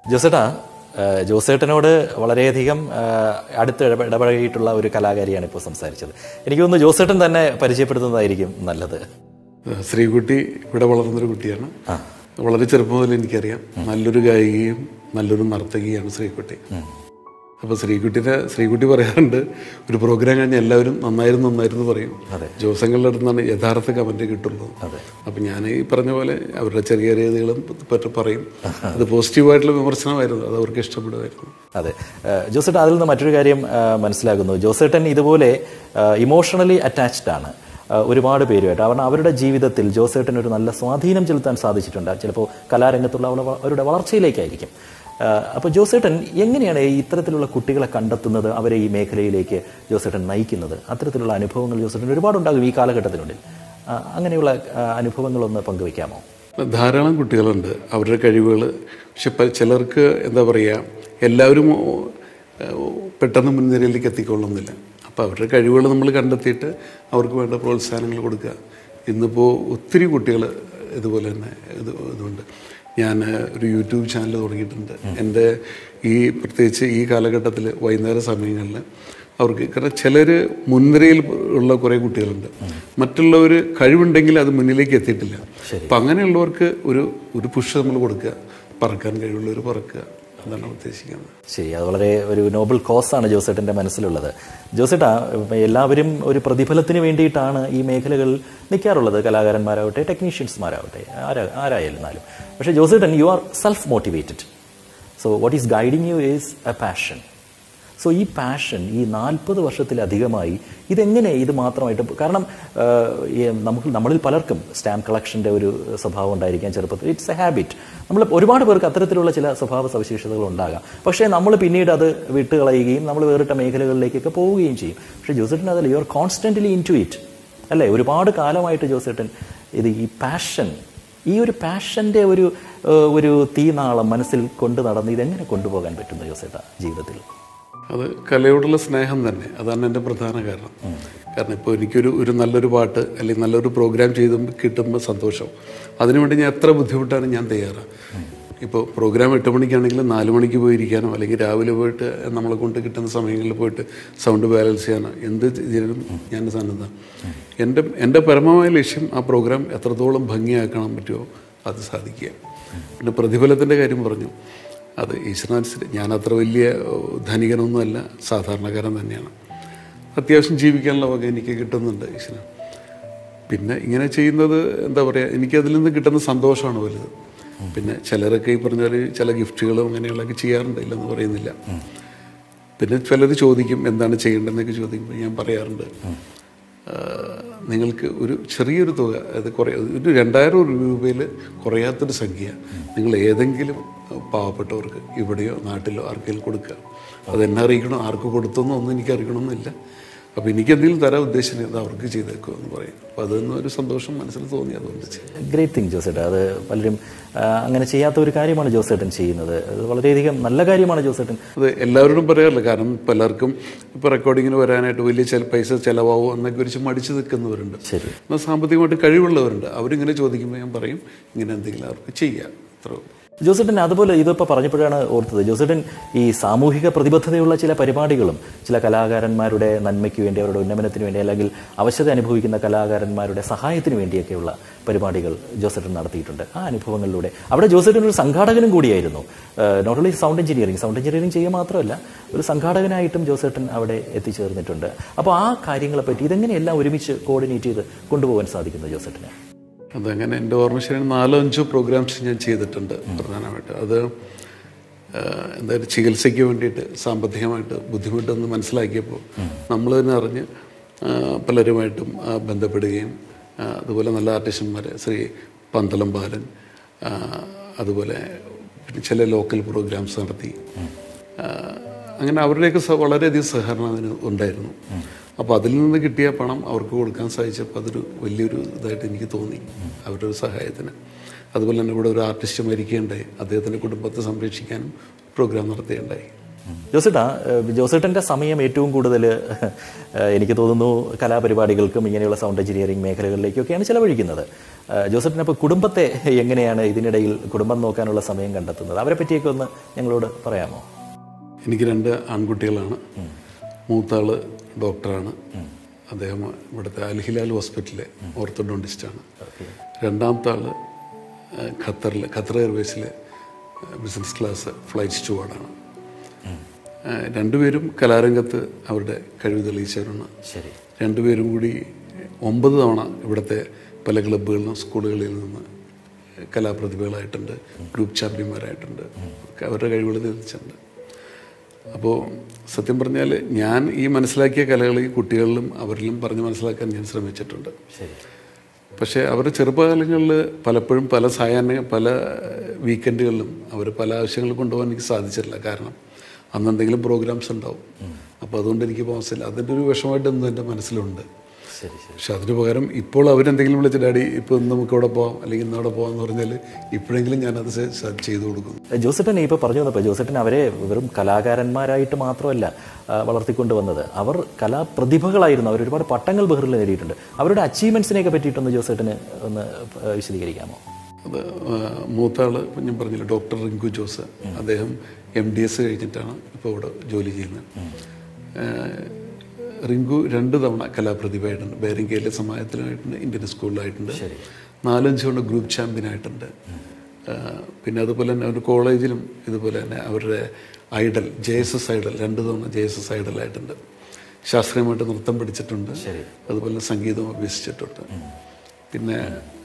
ജോസേട്ടാ, ജോസേട്ടനോട് വളരെയധികം അടുത്ത് ഇടപഴകിയിട്ടുള്ള ഒരു കലാകാരിയാണ് ഇപ്പോൾ സംസാരിച്ചത്. എനിക്ക് തോന്നുന്നു ജോസേട്ടൻ തന്നെ പരിചയപ്പെടുത്തുന്നതായിരിക്കും നല്ലത്. ശ്രീകുട്ടി ഇവിടെ വളർന്നൊരു കുട്ടിയാണ്. വളരെ ചെറുപ്പം മുതൽ എനിക്കറിയാം. നല്ലൊരു ഗായികയും നല്ലൊരു നർത്തകിയാണ് ശ്രീകുട്ടി. അപ്പോൾ ശ്രീകുട്ടിനെ ശ്രീകുട്ടി പറയാറുണ്ട്, ഒരു പ്രോഗ്രാം കഴിഞ്ഞാൽ എല്ലാവരും നന്നായിരുന്നു നന്നായിരുന്നു പറയും. ജോസങ്ങളുടെ അടുത്ത് നിന്നാണ് യഥാർത്ഥ കമൻറ്റ് കിട്ടുന്നത്. അപ്പം ഞാൻ ഈ പറഞ്ഞ പോലെ അവരുടെ ചെറിയ രീതികളും പറ്റി പറയും. അത് പോസിറ്റീവായിട്ടുള്ള വിമർശനമായിരുന്നു, അത് അവർക്ക് ഇഷ്ടപ്പെടുമായിരുന്നു. അതെ ജോസേട്ടൻ, അതിൽ നിന്ന് മറ്റൊരു കാര്യം മനസ്സിലാക്കുന്നു. ജോസേട്ടൻ ഇതുപോലെ ഇമോഷണലി അറ്റാച്ച്ഡ് ആണ് ഒരുപാട് പേരുമായിട്ട്. കാരണം അവരുടെ ജീവിതത്തിൽ ജോസേട്ടൻ ഒരു നല്ല സ്വാധീനം ചെലുത്താൻ സാധിച്ചിട്ടുണ്ട്. ചിലപ്പോൾ കലാരംഗത്തുള്ള അവരുടെ വളർച്ചയിലേക്കായിരിക്കും. അപ്പോൾ ജോസേട്ടൻ എങ്ങനെയാണ് ഇത്തരത്തിലുള്ള കുട്ടികളെ കണ്ടെത്തുന്നത്, അവരെ ഈ മേഖലയിലേക്ക് ജോസേട്ടൻ നയിക്കുന്നത്? അത്തരത്തിലുള്ള അനുഭവങ്ങൾ ജോസേട്ടൻ ഒരുപാടുണ്ടാകും ഈ കാലഘട്ടത്തിനുള്ളിൽ. അങ്ങനെയുള്ള അനുഭവങ്ങളൊന്ന് പങ്കുവയ്ക്കാമോ? ധാരാളം കുട്ടികളുണ്ട്, അവരുടെ കഴിവുകൾ. പക്ഷെ ചിലർക്ക് എന്താ പറയുക, എല്ലാവരും പെട്ടെന്ന് മുൻനിരയിലേക്ക് എത്തിക്കൊള്ളുന്നില്ല. അപ്പോൾ അവരുടെ കഴിവുകൾ നമ്മൾ കണ്ടെത്തിയിട്ട് അവർക്ക് വേണ്ട പ്രോത്സാഹനങ്ങൾ കൊടുക്കുക. ഇന്നിപ്പോൾ ഒത്തിരി കുട്ടികൾ ഇതുപോലെ തന്നെ ഇത് ഇതുണ്ട്. ഞാൻ ഒരു യൂട്യൂബ് ചാനൽ തുടങ്ങിയിട്ടുണ്ട്. എൻ്റെ ഈ പ്രത്യേകിച്ച് ഈ കാലഘട്ടത്തിൽ വൈകുന്നേര സമയങ്ങളിൽ അവർക്ക്, കാരണം ചിലർ മുൻനിരയിൽ ഉള്ള കുറേ കുട്ടികളുണ്ട്, മറ്റുള്ളവർ കഴിവുണ്ടെങ്കിൽ അത് മുന്നിലേക്ക് എത്തിയിട്ടില്ല. അപ്പം അങ്ങനെയുള്ളവർക്ക് ഒരു ഒരു പുഷ് നമ്മൾ കൊടുക്കുക, പറക്കാൻ കഴിവുള്ളവർ പറക്കുക, അതാണ് ഉദ്ദേശിക്കുന്നത്. ശരി, അത് വളരെ ഒരു നോബിൾ കോസാണ് ജോസേട്ടൻ്റെ മനസ്സിലുള്ളത്. ജോസേട്ടാ, എല്ലാവരും ഒരു പ്രതിഫലത്തിന് വേണ്ടിയിട്ടാണ് ഈ മേഖലകളിൽ നിൽക്കാറുള്ളത്, കലാകാരന്മാരാവട്ടെ ടെക്നീഷ്യൻസ്മാരാവട്ടെ, ആരാ ആരായിരുന്നാലും. പക്ഷേ Josettan, you are self motivated. So what is guiding you is a passion. So ഈ പാഷൻ ഈ നാൽപ്പത് വർഷത്തിലധികമായി ഇതെങ്ങനെ ഇത് മാത്രമായിട്ട്, കാരണം നമുക്ക് നമ്മളിൽ പലർക്കും സ്റ്റാമ്പ് കളക്ഷൻ്റെ ഒരു സ്വഭാവം ഉണ്ടായിരിക്കാം ചെറുപ്പത്തിൽ. It's a habit. നമ്മൾ ഒരുപാട് പേർക്ക് അത്തരത്തിലുള്ള ചില സ്വഭാവ സവിശേഷതകൾ ഉണ്ടാകാം. പക്ഷേ നമ്മൾ പിന്നീട് അത് വിട്ടുകളയുകയും നമ്മൾ വേറിട്ട മേഖലകളിലേക്കൊക്കെ പോവുകയും ചെയ്യും. പക്ഷേ ജോസേട്ടൻ അതല്ല, you are constantly into it അല്ലേ? ഒരുപാട് കാലമായിട്ട് ജോസേട്ടൻ ഇത് ഈ പാഷൻ, ഈ ഒരു പാഷൻ്റെ ഒരു ഒരു തീനാളം മനസ്സിൽ കൊണ്ട് നടന്ന് ഇതെങ്ങനെ കൊണ്ടുപോകാൻ പറ്റുന്നു ജോസേട്ട ജീവിതത്തിൽ? അത് കലയോടുള്ള സ്നേഹം തന്നെ, അതാണ് എൻ്റെ പ്രധാന കാരണം. കാരണം ഇപ്പോൾ എനിക്കൊരു ഒരു നല്ലൊരു പാട്ട് അല്ലെങ്കിൽ നല്ലൊരു പ്രോഗ്രാം ചെയ്ത് കിട്ടുമ്പോൾ സന്തോഷം, അതിനുവേണ്ടി ഞാൻ എത്ര ബുദ്ധിമുട്ടാണ് ഞാൻ തയ്യാറാണ്. ഇപ്പോൾ പ്രോഗ്രാം എട്ട് മണിക്കാണെങ്കിൽ നാല് മണിക്ക് പോയിരിക്കാനോ അല്ലെങ്കിൽ രാവിലെ പോയിട്ട് നമ്മളെ കൊണ്ട് കിട്ടുന്ന സമയങ്ങളിൽ പോയിട്ട് സൗണ്ട് ബാലൻസ് ചെയ്യാനോ എന്ത് ഇതിനും ഞാൻ സന്നദ്ധം. എൻ്റെ എൻ്റെ പരമമായ ലക്ഷ്യം ആ പ്രോഗ്രാം എത്രത്തോളം ഭംഗിയാക്കാൻ പറ്റുമോ അത് സാധിക്കുക. പിന്നെ പ്രതിഫലത്തിൻ്റെ കാര്യം പറഞ്ഞു, അത് ഈശ്വരനുസരിച്ച് ഞാൻ അത്ര വലിയ ധനികനൊന്നുമല്ല, സാധാരണക്കാരൻ തന്നെയാണ്. അത്യാവശ്യം ജീവിക്കാനുള്ള വക എനിക്ക് കിട്ടുന്നുണ്ട് ഈശ്വരൻ. പിന്നെ ഇങ്ങനെ ചെയ്യുന്നത് എന്താ പറയുക, എനിക്കതിൽ നിന്ന് കിട്ടുന്ന സന്തോഷമാണ് വലുത്. പിന്നെ ചിലരൊക്കെ ഈ പറഞ്ഞാൽ ചില ഗിഫ്റ്റുകളും അങ്ങനെയുള്ളതൊക്കെ ചെയ്യാറുണ്ട്, ഇല്ലെന്ന് പറയുന്നില്ല. പിന്നെ ചിലർ ചോദിക്കും എന്താണ് ചെയ്യേണ്ടതെന്നൊക്കെ ചോദിക്കുമ്പോൾ ഞാൻ പറയാറുണ്ട്, നിങ്ങൾക്ക് ഒരു ചെറിയൊരു തുക, അത് കുറേ ഒരു രണ്ടായിരം രൂപയിൽ കുറയാത്തൊരു സംഖ്യ നിങ്ങൾ ഏതെങ്കിലും പാവപ്പെട്ടവർക്ക് ഇവിടെയോ നാട്ടിലോ ആർക്കെങ്കിലും കൊടുക്കുക. അതെന്നെ അറിയിക്കണം, ആർക്ക് കൊടുത്തെന്നോ ഒന്നും എനിക്ക് അറിയണമെന്നില്ല. അപ്പോൾ എനിക്ക് എന്തെങ്കിലും തരാൻ ഉദ്ദേശിച്ചത് അത് അവർക്ക് ചെയ്തേക്കുക എന്ന് പറയും. അപ്പോൾ അതൊന്നും ഒരു സന്തോഷം മനസ്സിൽ തോന്നി, അതുകൊണ്ട് ചെയ്യും. Great thing Josettan. അത് പലരും അങ്ങനെ ചെയ്യാത്ത ഒരു കാര്യമാണ് ജോസേട്ടൻ ചെയ്യുന്നത്. അത് വളരെയധികം നല്ല കാര്യമാണ് ജോസേട്ടൻ. അത് എല്ലാവരോടും പറയാറില്ല, കാരണം പലർക്കും ഇപ്പോൾ റെക്കോർഡിങ്ങിന് വരാനായിട്ട് വലിയ ചില പൈസ ചിലവാകും എന്നൊക്കെ കുറിച്ച് മടിച്ച് നിൽക്കുന്നവരുണ്ട്. ശരി, എന്നാൽ സാമ്പത്തികമായിട്ട് കഴിവുള്ളവരുണ്ട്. അവരിങ്ങനെ ചോദിക്കുമ്പോൾ ഞാൻ പറയും ഇങ്ങനെ എന്തെങ്കിലും അവർക്ക് ചെയ്യാം, അത്ര. ജോസേട്ടൻ അതുപോലെ ഇതിപ്പോൾ പറഞ്ഞപ്പോഴാണ് ഓർത്തത്, ജോസേട്ടൻ ഈ സാമൂഹിക പ്രതിബദ്ധതയുള്ള ചില പരിപാടികളും ചില കലാകാരന്മാരുടെ നന്മയ്ക്ക് വേണ്ടി, അവരുടെ ഉന്നമനത്തിന് വേണ്ടി, അല്ലെങ്കിൽ അവശത അനുഭവിക്കുന്ന കലാകാരന്മാരുടെ സഹായത്തിന് വേണ്ടിയൊക്കെയുള്ള പരിപാടികൾ ജോസേട്ടൻ നടത്തിയിട്ടുണ്ട്. ആ അനുഭവങ്ങളിലൂടെ അവിടെ ജോസേട്ടൻ ഒരു സംഘാടകനും കൂടിയായിരുന്നു. Not only sound engineering sound engineering ചെയ്യുക മാത്രമല്ല, ഒരു സംഘാടകനായിട്ടും ജോസേട്ടൻ അവിടെ എത്തിച്ചേർന്നിട്ടുണ്ട്. അപ്പോൾ ആ കാര്യങ്ങളെപ്പറ്റി ഇതെങ്ങനെയെല്ലാം ഒരുമിച്ച് കോർഡിനേറ്റ് ചെയ്ത് കൊണ്ടുപോകാൻ സാധിക്കുന്നു ജോസേട്ടന്? അതങ്ങനെ എൻ്റെ ഓർമ്മ ശരി നാലോ അഞ്ചോ പ്രോഗ്രാംസ് ഞാൻ ചെയ്തിട്ടുണ്ട് പ്രധാനമായിട്ട്. അത് എന്തായാലും ചികിത്സയ്ക്ക് വേണ്ടിയിട്ട് സാമ്പത്തികമായിട്ട് ബുദ്ധിമുട്ടെന്ന് മനസ്സിലാക്കിയപ്പോൾ നമ്മൾ തന്നെ അറിഞ്ഞ് പലരുമായിട്ടും ബന്ധപ്പെടുകയും, അതുപോലെ നല്ല ആർട്ടിസ്റ്റന്മാർ ശ്രീ പന്തളം ബാലൻ, അതുപോലെ പിന്നെ ചില ലോക്കൽ പ്രോഗ്രാംസ് നടത്തി. അങ്ങനെ അവരുടെയൊക്കെ വളരെയധികം സഹകരണം അതിന് ഉണ്ടായിരുന്നു. അപ്പോൾ അതിൽ നിന്ന് കിട്ടിയ പണം അവർക്ക് കൊടുക്കാൻ സാധിച്ചപ്പോൾ അതൊരു വലിയൊരു ഇതായിട്ട് എനിക്ക് തോന്നി, അവരുടെ ഒരു സഹായത്തിന്. അതുപോലെ തന്നെ ഇവിടെ ഒരു ആർട്ടിസ്റ്റ് മരിക്കുകയുണ്ടായി, അദ്ദേഹത്തിൻ്റെ കുടുംബത്തെ സംരക്ഷിക്കാനും പ്രോഗ്രാം നടത്തുകയുണ്ടായി. ജോസേട്ടാ, ജോസേട്ടൻ്റെ സമയം ഏറ്റവും കൂടുതൽ എനിക്ക് തോന്നുന്നു കലാപരിപാടികൾക്കും ഇങ്ങനെയുള്ള സൗണ്ട് എഞ്ചിനീയറിംഗ് മേഖലകളിലേക്കൊക്കെയാണ് ചിലവഴിക്കുന്നത്. ജോസേട്ടൻ അപ്പോൾ കുടുംബത്തെ എങ്ങനെയാണ് ഇതിനിടയിൽ കുടുംബം നോക്കാനുള്ള സമയം കണ്ടെത്തുന്നത്? അവരെ പറ്റിയൊക്കെ ഒന്ന് ഞങ്ങളോട് പറയാമോ? എനിക്ക് രണ്ട് ആൺകുട്ടികളാണ്. മൂത്താള് ഡോക്ടറാണ്. അദ്ദേഹം ഇവിടുത്തെ അൽഹിലാൽ ഹോസ്പിറ്റലിലെ ഓർത്തോഡോണ്ടിസ്റ്റാണ്. രണ്ടാമത്തെ ആള് ഖത്തറിൽ ഖത്തർ എയർവേസിലെ ബിസിനസ് ക്ലാസ് ഫ്ലൈറ്റ് സ്റ്റുവാർഡാണ്. രണ്ടുപേരും കലാരംഗത്ത് അവരുടെ കഴിവ് തെളിയിച്ചവരാണ്. ശരി. രണ്ടുപേരും കൂടി ഒമ്പത് തവണ ഇവിടുത്തെ പല ക്ലബ്ബുകളിലും സ്കൂളുകളിൽ നിന്ന് കലാപ്രതിഭകളായിട്ടുണ്ട്, ഗ്രൂപ്പ് ചാമ്പ്യന്മാരായിട്ടുണ്ട്. അവരുടെ കഴിവുകൾ തെളിയിച്ചിട്ടുണ്ട്. അപ്പോൾ സത്യം പറഞ്ഞാൽ ഞാൻ ഈ മനസ്സിലാക്കിയ കലകൾ ഈ കുട്ടികളിലും അവരിലും പറഞ്ഞ് മനസ്സിലാക്കാൻ ഞാൻ ശ്രമിച്ചിട്ടുണ്ട്. പക്ഷേ അവരുടെ ചെറുപ്പകാലങ്ങളിൽ പലപ്പോഴും പല സായാഹ്ന പല വീക്കെൻഡുകളിലും അവർ പല ആവശ്യങ്ങൾ കൊണ്ടുപോകാൻ എനിക്ക് സാധിച്ചിട്ടില്ല. കാരണം അന്ന് എന്തെങ്കിലും പ്രോഗ്രാംസ് ഉണ്ടാവും. അപ്പോൾ അതുകൊണ്ട് എനിക്ക് പോകാൻ അതിൻ്റെ ഒരു വിഷമമായിട്ട് ഒന്നും എൻ്റെ മനസ്സിലുണ്ട്. പക്ഷെ അതിന് പകരം ഇപ്പോൾ അവരെന്തെങ്കിലും വിളിച്ച് ഡാഡി ഇപ്പോൾ ഇന്ന് നമുക്ക് ഇവിടെ പോകാം അല്ലെങ്കിൽ ഇന്നവിടെ പോകാം എന്ന് പറഞ്ഞാൽ ഇപ്പോഴെങ്കിലും ഞാനത് ചെയ്തു കൊടുക്കും. ജോസേട്ടൻ ഇപ്പോൾ പറഞ്ഞു വന്നപ്പോൾ ജോസേട്ടൻ അവരെ വെറും കലാകാരന്മാരായിട്ട് മാത്രമല്ല വളർത്തിക്കൊണ്ട് വന്നത്, അവർ കലാപ്രതിഭകളായിരുന്നു. അവർ ഒരുപാട് പട്ടങ്ങൾ ബഹ്റിൽ നേടിയിട്ടുണ്ട്. അവരുടെ അച്ചീവ്മെൻറ്റ്സിനെയൊക്കെ പറ്റിയിട്ടൊന്ന് ജോസേട്ടന് ഒന്ന് വിശദീകരിക്കാമോ? അത് മൂത്താള് ഞാൻ പറഞ്ഞില്ല, ഡോക്ടർ റിങ്കു ജോസ്. അദ്ദേഹം എം ഡി എസ് കഴിഞ്ഞിട്ടാണ് ഇപ്പോൾ ഇവിടെ ജോലി ചെയ്യുന്നത്. റിങ്കു രണ്ട് തവണ കലാപ്രതിഭയായിട്ടുണ്ട്. ബേരിങ്കയിലെ സമാജത്തിലായിട്ടുണ്ട്, ഇന്ത്യൻ സ്കൂളിലായിട്ടുണ്ട്. നാലഞ്ച് കൊണ്ട് ഗ്രൂപ്പ് ചാമ്പ്യനായിട്ടുണ്ട്. പിന്നെ അതുപോലെ തന്നെ അവർ കോളേജിലും ഇതുപോലെ തന്നെ അവരുടെ idol J S S idol രണ്ട് തവണ ജെ എസ് എസ് ഐഡലായിട്ടുണ്ട്. ശാസ്ത്രീയമായിട്ട് നൃത്തം പഠിച്ചിട്ടുണ്ട്. അതുപോലെ സംഗീതം അഭ്യസിച്ചിട്ടുണ്ട്. പിന്നെ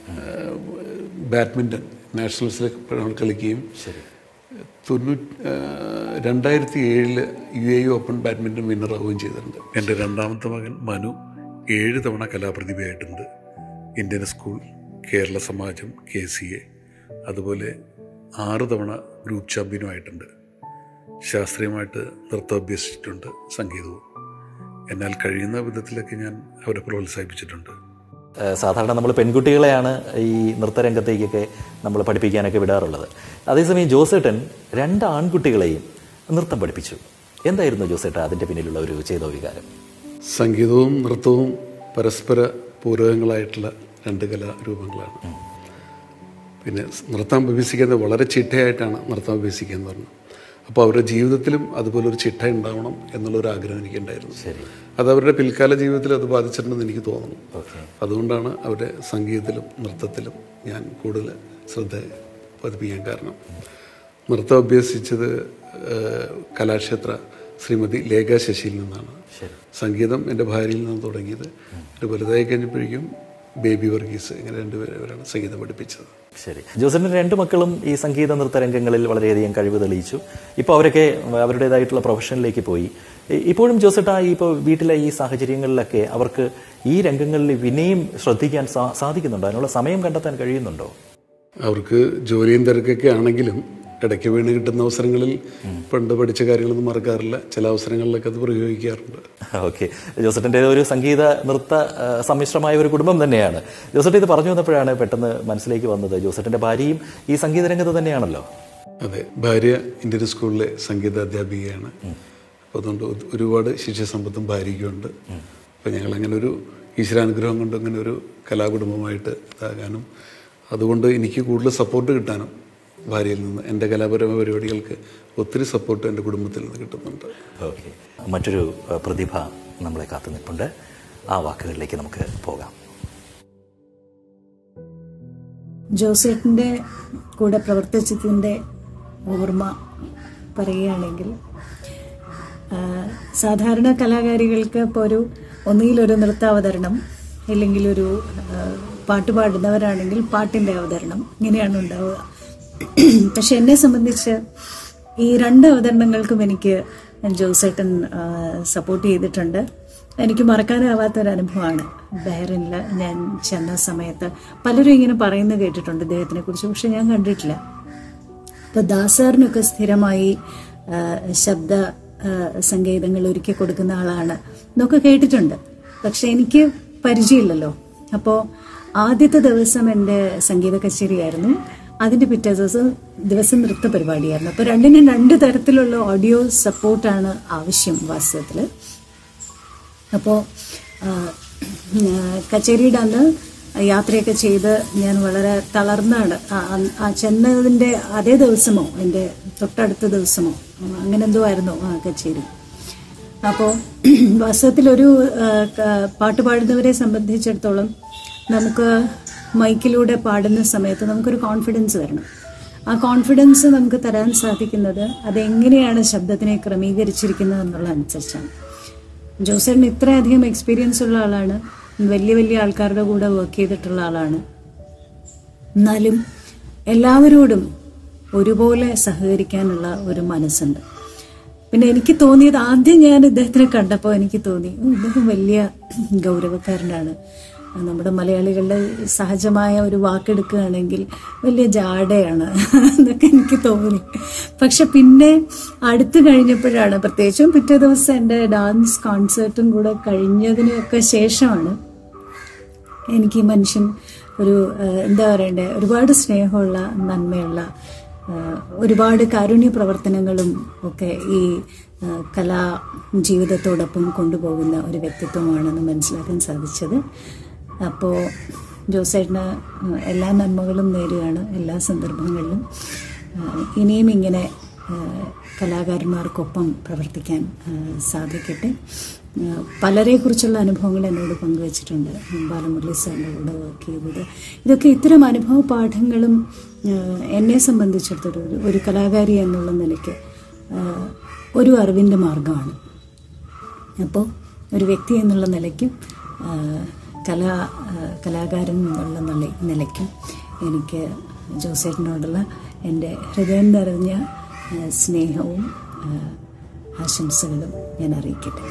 ബാഡ്മിൻ്റൺ നാഷണൽസിൽ കളിക്കുകയും തൊണ്ണൂറ്റി രണ്ടായിരത്തി ഏഴില് യു എ ഓപ്പൺ ബാഡ്മിൻ്റൺ വിന്നറാവുകയും ചെയ്തിട്ടുണ്ട്. എൻ്റെ രണ്ടാമത്തെ മകൻ മനു ഏഴ് തവണ കലാപ്രതിഭയായിട്ടുണ്ട്. Indian school, Kerala Samajam, K C A, അതുപോലെ ആറ് തവണ ഗ്രൂപ്പ് ചാമ്പ്യനുമായിട്ടുണ്ട്. ശാസ്ത്രീയമായിട്ട് നൃത്തം അഭ്യസിച്ചിട്ടുണ്ട്, സംഗീതവും. എന്നാൽ കഴിയുന്ന വിധത്തിലൊക്കെ ഞാൻ അവരെ പ്രോത്സാഹിപ്പിച്ചിട്ടുണ്ട്. സാധാരണ നമ്മൾ പെൺകുട്ടികളെയാണ് ഈ നൃത്തരംഗത്തേക്കൊക്കെ നമ്മൾ പഠിപ്പിക്കാനൊക്കെ വിടാറുള്ളത്. അതേസമയം ജോസേട്ടൻ രണ്ട് ആൺകുട്ടികളെയും നൃത്തം പഠിപ്പിച്ചു. എന്തായിരുന്നു ജോസേട്ട അതിൻ്റെ പിന്നിലുള്ള ഒരു ചെയ്തോ വികാരം? സംഗീതവും നൃത്തവും പരസ്പര പൂരകങ്ങളായിട്ടുള്ള രണ്ട് കലാരൂപങ്ങളാണ്. പിന്നെ നൃത്തം അഭ്യസിക്കുന്നത് വളരെ ചിട്ടയായിട്ടാണ് നൃത്തം അഭ്യസിക്കുക എന്ന് പറഞ്ഞു. അപ്പോൾ അവരുടെ ജീവിതത്തിലും അതുപോലൊരു ചിട്ട ഉണ്ടാവണം എന്നുള്ളൊരു ആഗ്രഹം എനിക്കുണ്ടായിരുന്നു. അത് അവരുടെ പിൽക്കാല ജീവിതത്തിൽ അത് ബാധിച്ചിട്ടുണ്ടെന്ന് എനിക്ക് തോന്നുന്നു. അതുകൊണ്ടാണ് അവരുടെ സംഗീതത്തിലും നൃത്തത്തിലും ഞാൻ കൂടുതൽ ശ്രദ്ധ പതിപ്പിക്കാൻ കാരണം. നൃത്തം അഭ്യസിച്ചത് കലാക്ഷേത്ര ശ്രീമതി ലേഖ ശശിയിൽ നിന്നാണ്. സംഗീതം എൻ്റെ ഭാര്യയിൽ നിന്ന് തുടങ്ങിയത്. ഒരു വലുതായി കഴിഞ്ഞപ്പോഴേക്കും ബേബി വർഗീസ്, ഇങ്ങനെ രണ്ടുപേരവരാണ് സംഗീതം പഠിപ്പിച്ചത്. ശരി. ജോസേട്ടൻ്റെ രണ്ട് മക്കളും ഈ സംഗീത നൃത്ത രംഗങ്ങളിൽ വളരെയധികം കഴിവ് തെളിയിച്ചു. ഇപ്പോൾ അവരൊക്കെ അവരുടേതായിട്ടുള്ള പ്രൊഫഷനിലേക്ക് പോയി. ഇപ്പോഴും ജോസേട്ട ഇപ്പോൾ വീട്ടിലെ ഈ സാഹചര്യങ്ങളിലൊക്കെ അവർക്ക് ഈ രംഗങ്ങളിൽ പിന്നെയും ശ്രദ്ധിക്കാൻ സാധിക്കുന്നുണ്ടോ? അതിനുള്ള സമയം കണ്ടെത്താൻ കഴിയുന്നുണ്ടോ? അവർക്ക് ജോലിയും തിരക്കൊക്കെ ആണെങ്കിലും ഇടയ്ക്ക് വീണ് കിട്ടുന്ന അവസരങ്ങളിൽ പണ്ട് പഠിച്ച കാര്യങ്ങളൊന്നും മറക്കാറില്ല. ചില അവസരങ്ങളിലൊക്കെ അത് പ്രയോഗിക്കാറുണ്ട്. ഓക്കെ. ജോസേട്ടൻ്റെ ഒരു സംഗീത നൃത്ത സമ്മിശ്രമായ ഒരു കുടുംബം തന്നെയാണ്. ജോസേട്ടൻ ഇത് പറഞ്ഞു വന്നപ്പോഴാണ് പെട്ടെന്ന് മനസ്സിലേക്ക് വന്നത്, ജോസേട്ടൻ്റെ ഭാര്യയും ഈ സംഗീത രംഗത്ത് തന്നെയാണല്ലോ. അതെ, ഭാര്യ ഇന്ത്യൻ സ്കൂളിലെ സംഗീത അധ്യാപികയാണ്. അപ്പോൾ അതുകൊണ്ട് ഒരുപാട് ശിഷ്യസമ്പത്തും ഭാര്യയ്ക്കുണ്ട്. അപ്പോൾ ഞങ്ങളങ്ങനെ ഒരു ഈശ്വരാനുഗ്രഹം കൊണ്ട് അങ്ങനെ ഒരു കലാകുടുംബമായിട്ട് ഇതാകാനും അതുകൊണ്ട് എനിക്ക് കൂടുതൽ സപ്പോർട്ട് കിട്ടാനും ഭാര്യയിൽ നിന്ന് എൻ്റെ കലാപരമായ പരിപാടികൾക്ക് ഒത്തിരി സപ്പോർട്ട് എൻ്റെ കുടുംബത്തിൽ നിന്ന് കിട്ടുന്നുണ്ട്. ഓക്കെ. മറ്റൊരു പ്രതിഭ നമ്മളെ കാത്തു നിൽപ്പുണ്ട്. ആ വാക്കുകളിലേക്ക് നമുക്ക് പോകാം. ജോസേട്ടൻ്റെ കൂടെ പ്രവർത്തിച്ചതിൻ്റെ ഓർമ്മ പറയുകയാണെങ്കിൽ, സാധാരണ കലാകാരികൾക്ക് ഇപ്പോൾ ഒരു ഒന്നുകിലൊരു നൃത്താവതരണം അല്ലെങ്കിൽ ഒരു പാട്ട് പാടുന്നവരാണെങ്കിൽ പാട്ടിൻ്റെ അവതരണം ഇങ്ങനെയാണ് ഉണ്ടാവുക. പക്ഷെ എന്നെ സംബന്ധിച്ച് ഈ രണ്ട് അവതരണങ്ങൾക്കും എനിക്ക് ജോസേട്ടൻ സപ്പോർട്ട് ചെയ്തിട്ടുണ്ട്. എനിക്ക് മറക്കാനാവാത്തൊരനുഭവമാണ് ബഹ്റിനിൽ ഞാൻ ചെന്ന സമയത്ത്. പലരും ഇങ്ങനെ പറയുന്നത് കേട്ടിട്ടുണ്ട് ഇദ്ദേഹത്തിനെ കുറിച്ച്, പക്ഷെ ഞാൻ കണ്ടിട്ടില്ല. ഇപ്പോൾ ദാസാറിനൊക്കെ സ്ഥിരമായി ശബ്ദ സംഗീതങ്ങൾ ഒരുക്കി കൊടുക്കുന്ന ആളാണ് എന്നൊക്കെ കേട്ടിട്ടുണ്ട്. പക്ഷെ എനിക്ക് പരിചയമില്ലല്ലോ. അപ്പോൾ ആദ്യത്തെ ദിവസം എൻ്റെ സംഗീത കച്ചേരിയായിരുന്നു. അതിൻ്റെ പിറ്റേ ദിവസം ദിവസം നൃത്ത പരിപാടിയായിരുന്നു. അപ്പോൾ രണ്ടിനും രണ്ട് തരത്തിലുള്ള ഓഡിയോ സപ്പോർട്ടാണ് ആവശ്യം വാസ്തവത്തിൽ. അപ്പോൾ കച്ചേരിയുടെ അന്ന് യാത്രയൊക്കെ ചെയ്ത് ഞാൻ വളരെ തളർന്നാണ്. ആ ചെന്നതിൻ്റെ അതേ ദിവസമോ എൻ്റെ തൊട്ടടുത്ത ദിവസമോ അങ്ങനെ എന്തോ ആയിരുന്നു ആ കച്ചേരി. അപ്പോൾ വാസ്തവത്തിലൊരു പാട്ട് പാടുന്നവരെ സംബന്ധിച്ചിടത്തോളം നമുക്ക് മൈക്കിലൂടെ പാടുന്ന സമയത്ത് നമുക്കൊരു കോൺഫിഡൻസ് വരണം. ആ കോൺഫിഡൻസ് നമുക്ക് തരാൻ സാധിക്കുന്നത് അതെങ്ങനെയാണ് ശബ്ദത്തിനെ ക്രമീകരിച്ചിരിക്കുന്നത് എന്നുള്ളതനുസരിച്ചാണ്. ജോസേട്ടൻ ഇത്രയധികം എക്സ്പീരിയൻസ് ഉള്ള ആളാണ്, വലിയ വലിയ ആൾക്കാരുടെ കൂടെ വർക്ക് ചെയ്തിട്ടുള്ള ആളാണ്. എന്നാലും എല്ലാവരോടും ഒരുപോലെ സഹകരിക്കാനുള്ള ഒരു മനസ്സുണ്ട്. പിന്നെ എനിക്ക് തോന്നിയത്, ആദ്യം ഞാൻ ഇദ്ദേഹത്തിനെ കണ്ടപ്പോൾ എനിക്ക് തോന്നി ഇദ്ദേഹം വലിയ ഗൗരവക്കാരനാണ്. നമ്മുടെ മലയാളികളുടെ സഹജമായ ഒരു വാക്കെടുക്കുകയാണെങ്കിൽ വലിയ ജാടയാണ് എന്നൊക്കെ എനിക്ക് തോന്നി. പക്ഷെ പിന്നെ അടുത്ത് കഴിഞ്ഞപ്പോഴാണ്, പ്രത്യേകിച്ചും പിറ്റേ ദിവസം എൻ്റെ ഡാൻസ് കോൺസേർട്ടും കൂടെ കഴിഞ്ഞതിനൊക്കെ ശേഷമാണ് എനിക്ക് ഈ മനുഷ്യൻ ഒരു എന്താ പറയണ്ടേ, ഒരുപാട് സ്നേഹമുള്ള, നന്മയുള്ള, ഒരുപാട് കാരുണ്യ പ്രവർത്തനങ്ങളും ഒക്കെ ഈ കലാ ജീവിതത്തോടൊപ്പം കൊണ്ടുപോകുന്ന ഒരു വ്യക്തിത്വമാണെന്ന് മനസ്സിലാക്കാൻ സാധിച്ചത്. അപ്പോൾ ജോസേട്ടന് എല്ലാ നന്മകളും നേരുകയാണ് എല്ലാ സന്ദർഭങ്ങളിലും. ഇനിയും ഇങ്ങനെ കലാകാരന്മാർക്കൊപ്പം പ്രവർത്തിക്കാൻ സാധിക്കട്ടെ. പലരെക്കുറിച്ചുള്ള അനുഭവങ്ങൾ എന്നോട് പങ്കുവച്ചിട്ടുണ്ട്. ബാലമുരളി സാറിൻ്റെ കൂടെ വർക്ക് ചെയ്തത്, ഇതൊക്കെ ഇത്തരം അനുഭവ പാഠങ്ങളും എന്നെ സംബന്ധിച്ചിടത്തൊരു ഒരു കലാകാരി എന്നുള്ള നിലയ്ക്ക് ഒരു അറിവിൻ്റെ മാർഗമാണ്. അപ്പോൾ ഒരു വ്യക്തി എന്നുള്ള നിലയ്ക്കും കലാ കലാകാരൻ എന്നുള്ള നില നിലയ്ക്കും എനിക്ക് ജോസേട്ടനോടുള്ള എൻ്റെ ഹൃദയം നിറഞ്ഞ സ്നേഹവും ആശംസകളും ഞാൻ അറിയിക്കട്ടെ.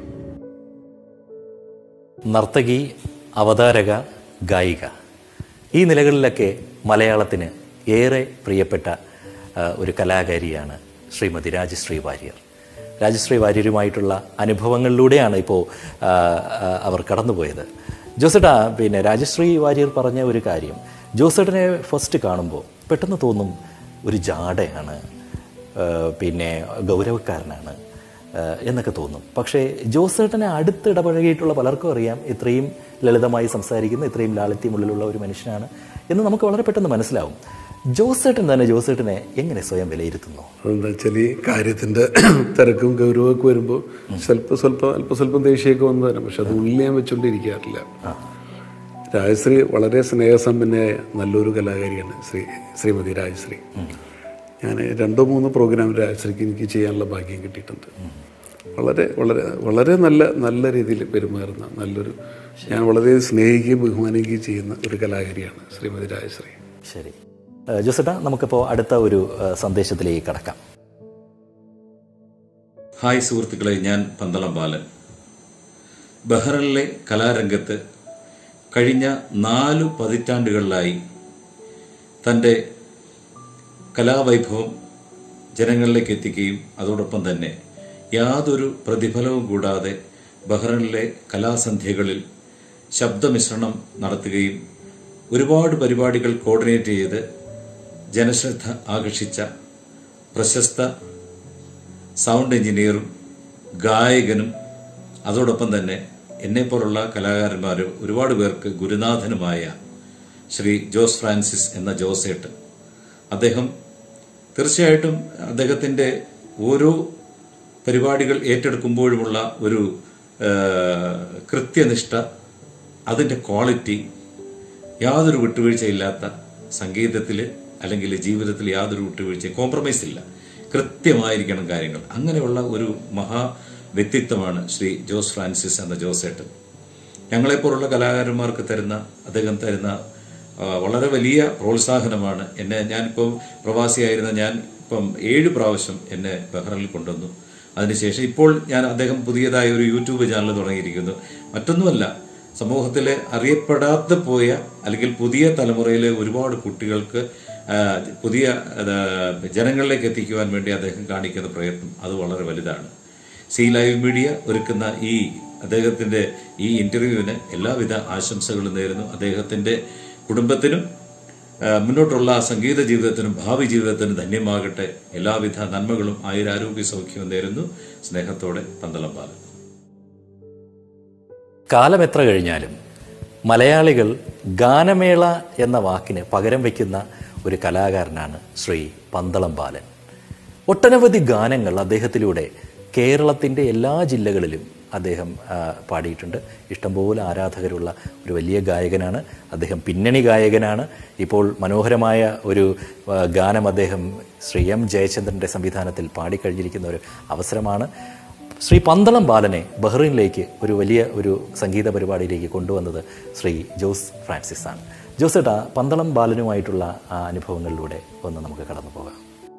നർത്തകി, അവതാരക, ഗായിക, ഈ നിലകളിലൊക്കെ മലയാളത്തിന് ഏറെ പ്രിയപ്പെട്ട ഒരു കലാകാരിയാണ് ശ്രീമതി രാജശ്രീ വാര്യർ. രാജശ്രീ വാര്യരുമായിട്ടുള്ള അനുഭവങ്ങളിലൂടെയാണ് ഇപ്പോൾ അവർ കടന്നുപോയത്. ജോസേട്ടാ, പിന്നെ രാജശ്രീ വാര്യർ പറഞ്ഞ ഒരു കാര്യം, ജോസേട്ടനെ ഫസ്റ്റ് കാണുമ്പോൾ പെട്ടെന്ന് തോന്നും ഒരു ജാടയാണ്, പിന്നെ ഗൗരവക്കാരനാണ് എന്നൊക്കെ തോന്നും. പക്ഷേ ജോസേട്ടനെ അടുത്ത് ഇടപഴകിയിട്ടുള്ള പലർക്കും അറിയാം ഇത്രയും ലളിതമായി സംസാരിക്കുന്ന, ഇത്രയും ലാളിത്യമുള്ളിലുള്ള ഒരു മനുഷ്യനാണ് എന്ന് നമുക്ക് വളരെ പെട്ടെന്ന് മനസ്സിലാവും. ജോസേട്ടൻ തന്നെ ജോസേട്ടനെ എങ്ങനെ സ്വയം വിലയിരുത്തുന്നു? എന്താ വെച്ചാൽ ഈ കാര്യത്തിൻ്റെ തിരക്കും ഗൗരവമൊക്കെ വരുമ്പോൾ സ്വല്പം സ്വല്പം അല്പം സ്വല്പം ദേഷ്യമൊക്കെ വന്നു തരാം. പക്ഷെ അത് ഉള്ളിൽ ഞാൻ വെച്ചുകൊണ്ടിരിക്കാറില്ല. രാജശ്രീ വളരെ സ്നേഹസമ്പന്നയായ നല്ലൊരു കലാകാരിയാണ്. ശ്രീ ശ്രീമതി രാജശ്രീ. ഞാൻ രണ്ടോ മൂന്നോ പ്രോഗ്രാം രാജശ്രീക്ക് എനിക്ക് ചെയ്യാനുള്ള ഭാഗ്യം കിട്ടിയിട്ടുണ്ട്. വളരെ വളരെ വളരെ നല്ല നല്ല രീതിയിൽ പെരുമാറുന്ന നല്ലൊരു, ഞാൻ വളരെ സ്നേഹിക്കുകയും ബഹുമാനിക്കുകയും ചെയ്യുന്ന ഒരു കലാകാരിയാണ് ശ്രീമതി രാജശ്രീ. ശരി ജോസേട്ടാ, നമുക്കിപ്പോൾ അടുത്ത ഒരു സന്ദേശത്തിലേക്ക് കടക്കാം. ഹായ് സുഹൃത്തുക്കളെ, ഞാൻ പന്തളം ബാലൻ. ബഹ്റിനിലെ കലാരംഗത്ത് കഴിഞ്ഞ നാലു പതിറ്റാണ്ടുകളിലായി തൻ്റെ കലാവൈഭവം ജനങ്ങളിലേക്ക് എത്തിക്കുകയും അതോടൊപ്പം തന്നെ യാതൊരു പ്രതിഫലവും കൂടാതെ ബഹ്റിനിലെ കലാസന്ധ്യകളിൽ ശബ്ദമിശ്രണം നടത്തുകയും ഒരുപാട് പരിപാടികൾ കോർഡിനേറ്റ് ചെയ്ത് ജനശ്രദ്ധ ആകർഷിച്ച പ്രശസ്ത സൗണ്ട് എഞ്ചിനീയറും ഗായകനും അതോടൊപ്പം തന്നെ എന്നെപ്പോലുള്ള കലാകാരന്മാർ ഒരുപാട് പേർക്ക് ഗുരുനാഥനുമായ ശ്രീ ജോസ് ഫ്രാൻസിസ് എന്ന ജോസേട്ടൻ. അദ്ദേഹം തീർച്ചയായിട്ടും അദ്ദേഹത്തിൻ്റെ ഓരോ പരിപാടികൾ ഏറ്റെടുക്കുമ്പോഴുമുള്ള ഒരു കൃത്യനിഷ്ഠ, അതിൻ്റെ ക്വാളിറ്റി, യാതൊരു വിട്ടുവീഴ്ചയില്ലാത്ത സംഗീതത്തിൽ അല്ലെങ്കിൽ ജീവിതത്തിൽ യാതൊരു വിട്ടുവീഴ്ച, കോംപ്രമൈസ് ഇല്ല, കൃത്യമായിരിക്കണം കാര്യങ്ങൾ. അങ്ങനെയുള്ള ഒരു മഹാ വ്യക്തിത്വമാണ് ശ്രീ ജോസ് ഫ്രാൻസിസ് എന്ന ജോസേട്ടൻ. ഞങ്ങളെപ്പോലുള്ള കലാകാരന്മാർക്ക് തരുന്ന അദ്ദേഹം തരുന്ന വളരെ വലിയ പ്രോത്സാഹനമാണ്. എന്നെ ഞാനിപ്പം പ്രവാസിയായിരുന്ന ഞാൻ ഇപ്പം ഏഴ് പ്രാവശ്യം എന്നെ ബഹ്റിനിൽ കൊണ്ടുവന്നു. അതിനുശേഷം ഇപ്പോൾ ഞാൻ അദ്ദേഹം പുതിയതായ ഒരു യൂട്യൂബ് ചാനൽ തുടങ്ങിയിരിക്കുന്നു. മറ്റൊന്നുമല്ല, സമൂഹത്തിലെ അറിയപ്പെടാതെ പോയ അല്ലെങ്കിൽ പുതിയ തലമുറയിലെ ഒരുപാട് കുട്ടികൾക്ക് പുതിയ ജനങ്ങളിലേക്ക് എത്തിക്കുവാൻ വേണ്ടി അദ്ദേഹം കാണിക്കുന്ന പ്രയത്നം അത് വളരെ വലുതാണ്. സി ലൈവ് മീഡിയ ഒരുക്കുന്ന ഈ അദ്ദേഹത്തിൻ്റെ ഈ ഇൻ്റർവ്യൂവിന് എല്ലാവിധ ആശംസകളും നേരുന്നു. അദ്ദേഹത്തിൻ്റെ കുടുംബത്തിനും മുന്നോട്ടുള്ള സംഗീത ജീവിതത്തിനും ഭാവി ജീവിതത്തിനും ധന്യമാകട്ടെ. എല്ലാവിധ നന്മകളും ആയുരാരോഗ്യ സൗഖ്യവും നേരുന്നു. സ്നേഹത്തോടെ പന്തളം ബാലൻ. കാലം എത്ര കഴിഞ്ഞാലും മലയാളികൾ ഗാനമേള എന്ന വാക്കിന് പകരം വയ്ക്കുന്ന ഒരു കലാകാരനാണ് ശ്രീ പന്തളം ബാലൻ. ഒട്ടനവധി ഗാനങ്ങൾ അദ്ദേഹത്തിലൂടെ കേരളത്തിൻ്റെ എല്ലാ ജില്ലകളിലും അദ്ദേഹം പാടിയിട്ടുണ്ട്. ഇഷ്ടംപോലെ ആരാധകരുള്ള ഒരു വലിയ ഗായകനാണ് അദ്ദേഹം. പിന്നണി ഗായകനാണ്. ഇപ്പോൾ മനോഹരമായ ഒരു ഗാനം അദ്ദേഹം ശ്രീ എം ജയചന്ദ്രൻ്റെ സംവിധാനത്തിൽ പാടിക്കഴിഞ്ഞിരിക്കുന്ന ഒരു അവസരമാണ്. ശ്രീ പന്തളം ബാലനെ ബഹ്റിനിലേക്ക് ഒരു വലിയ ഒരു സംഗീത പരിപാടിയിലേക്ക് കൊണ്ടുവന്നത് ശ്രീ ജോസ് ഫ്രാൻസിസ് ആണ്. ജോസേട്ടാ, പന്തളം ബാലനുമായിട്ടുള്ള ആ അനുഭവങ്ങളിലൂടെ ഒന്ന് നമുക്ക് കടന്നു പോകാം.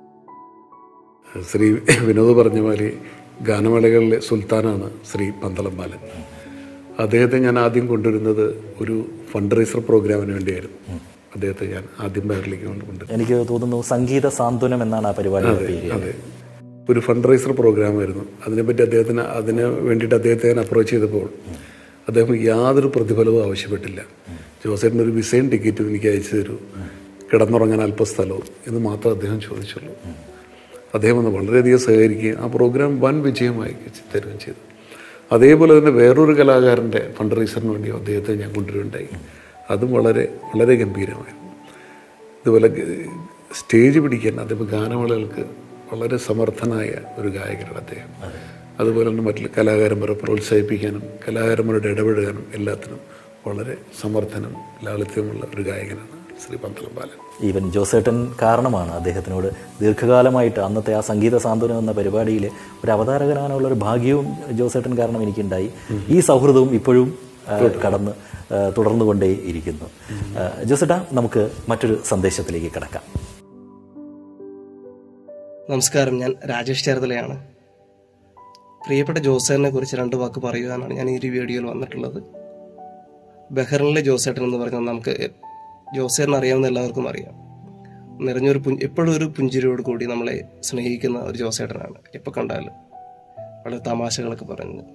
ശ്രീ വിനോദ് പറഞ്ഞ മാതിരി ഗാനമേളകളിലെ സുൽത്താനാണ് ശ്രീ പന്തളം ബാലൻ. അദ്ദേഹത്തെ ഞാൻ ആദ്യം കൊണ്ടുവരുന്നത് ഒരു ഫണ്ട് റൈസർ പ്രോഗ്രാമിന് വേണ്ടിയായിരുന്നു. അദ്ദേഹത്തെ ഞാൻ ആദ്യം ബഹ്റിനിലേക്ക് കൊണ്ടുവരുന്നത് എനിക്ക് തോന്നുന്നു സംഗീത സാന്ത്വനം എന്നാണ് ആ പരിപാടി. അതെ, ഒരു ഫണ്ട് റൈസർ പ്രോഗ്രാമായിരുന്നു. അതിനെപ്പറ്റി അദ്ദേഹത്തിന് അതിന് വേണ്ടിയിട്ട് അദ്ദേഹത്തെ ഞാൻ അപ്രോച്ച് ചെയ്തപ്പോൾ അദ്ദേഹം യാതൊരു പ്രതിഫലവും ആവശ്യപ്പെട്ടില്ല. ജോസേട്ടൻ ഒരു വിസയും ടിക്കറ്റും എനിക്ക് അയച്ചു തരൂ, കിടന്നുറങ്ങാൻ അല്പ സ്ഥലവും എന്ന് മാത്രം അദ്ദേഹം ചോദിച്ചുള്ളൂ. അദ്ദേഹം ഒന്ന് വളരെയധികം സഹകരിക്കുകയും ആ പ്രോഗ്രാം വൻ വിജയമായി തരുകയും ചെയ്തു. അതേപോലെ തന്നെ വേറൊരു കലാകാരൻ്റെ ഫണ്ട് റൈസറിന് വേണ്ടി അദ്ദേഹത്തെ ഞാൻ കൊണ്ടുവരുന്നുണ്ടായി. അതും വളരെ വളരെ ഗംഭീരമായിരുന്നു. ഇതുപോലെ സ്റ്റേജ് പിടിക്കാൻ അദ്ദേഹം ഗാനമേളകൾക്ക് വളരെ സമർത്ഥനായ ഒരു ഗായകനാണ് അദ്ദേഹം. അതുപോലെ തന്നെ മറ്റുള്ള കലാകാരന്മാരെ പ്രോത്സാഹിപ്പിക്കാനും കലാകാരന്മാരോട് ഇടപെടാനും എല്ലാത്തിനും വളരെ സമർത്ഥനും ലാളിത്യമുള്ള ഒരു ഗായകനാണ് ശ്രീ പന്തളം ബാലൻ. ഈവൻ ജോസേട്ടൻ കാരണമാണ് അദ്ദേഹത്തിനോട് ദീർഘകാലമായിട്ട് അന്നത്തെ ആ സംഗീത സാന്ത്വനം എന്ന പരിപാടിയിൽ ഒരു അവതാരകനാനുള്ള ഒരു ഭാഗ്യവും ജോസേട്ടൻ കാരണം എനിക്കുണ്ടായി. ഈ സൗഹൃദവും ഇപ്പോഴും കടന്ന് തുടർന്നുകൊണ്ടേ ഇരിക്കുന്നു. ജോസേട്ടാ, നമുക്ക് മറ്റൊരു സന്ദേശത്തിലേക്ക് കിടക്കാം. നമസ്കാരം, ഞാൻ രാജേഷ് ചേർത്തലയാണ്. പ്രിയപ്പെട്ട ജോസേട്ടനെ കുറിച്ച് രണ്ട് വാക്ക് പറയുവാനാണ് ഞാൻ ഈ ഒരു വീഡിയോയിൽ വന്നിട്ടുള്ളത്. ബഹ്റിനിലെ ജോസേട്ടൻ എന്ന് പറഞ്ഞാൽ നമുക്ക് ജോസേട്ടൻ അറിയാവുന്ന എല്ലാവർക്കും അറിയാം. നിറഞ്ഞൊരു പു എപ്പോഴും ഒരു പുഞ്ചിരിയോട് കൂടി നമ്മളെ സ്നേഹിക്കുന്ന ഒരു ജോസേട്ടനാണ്. എപ്പോൾ കണ്ടാലും വളരെ തമാശകളൊക്കെ പറഞ്ഞ്.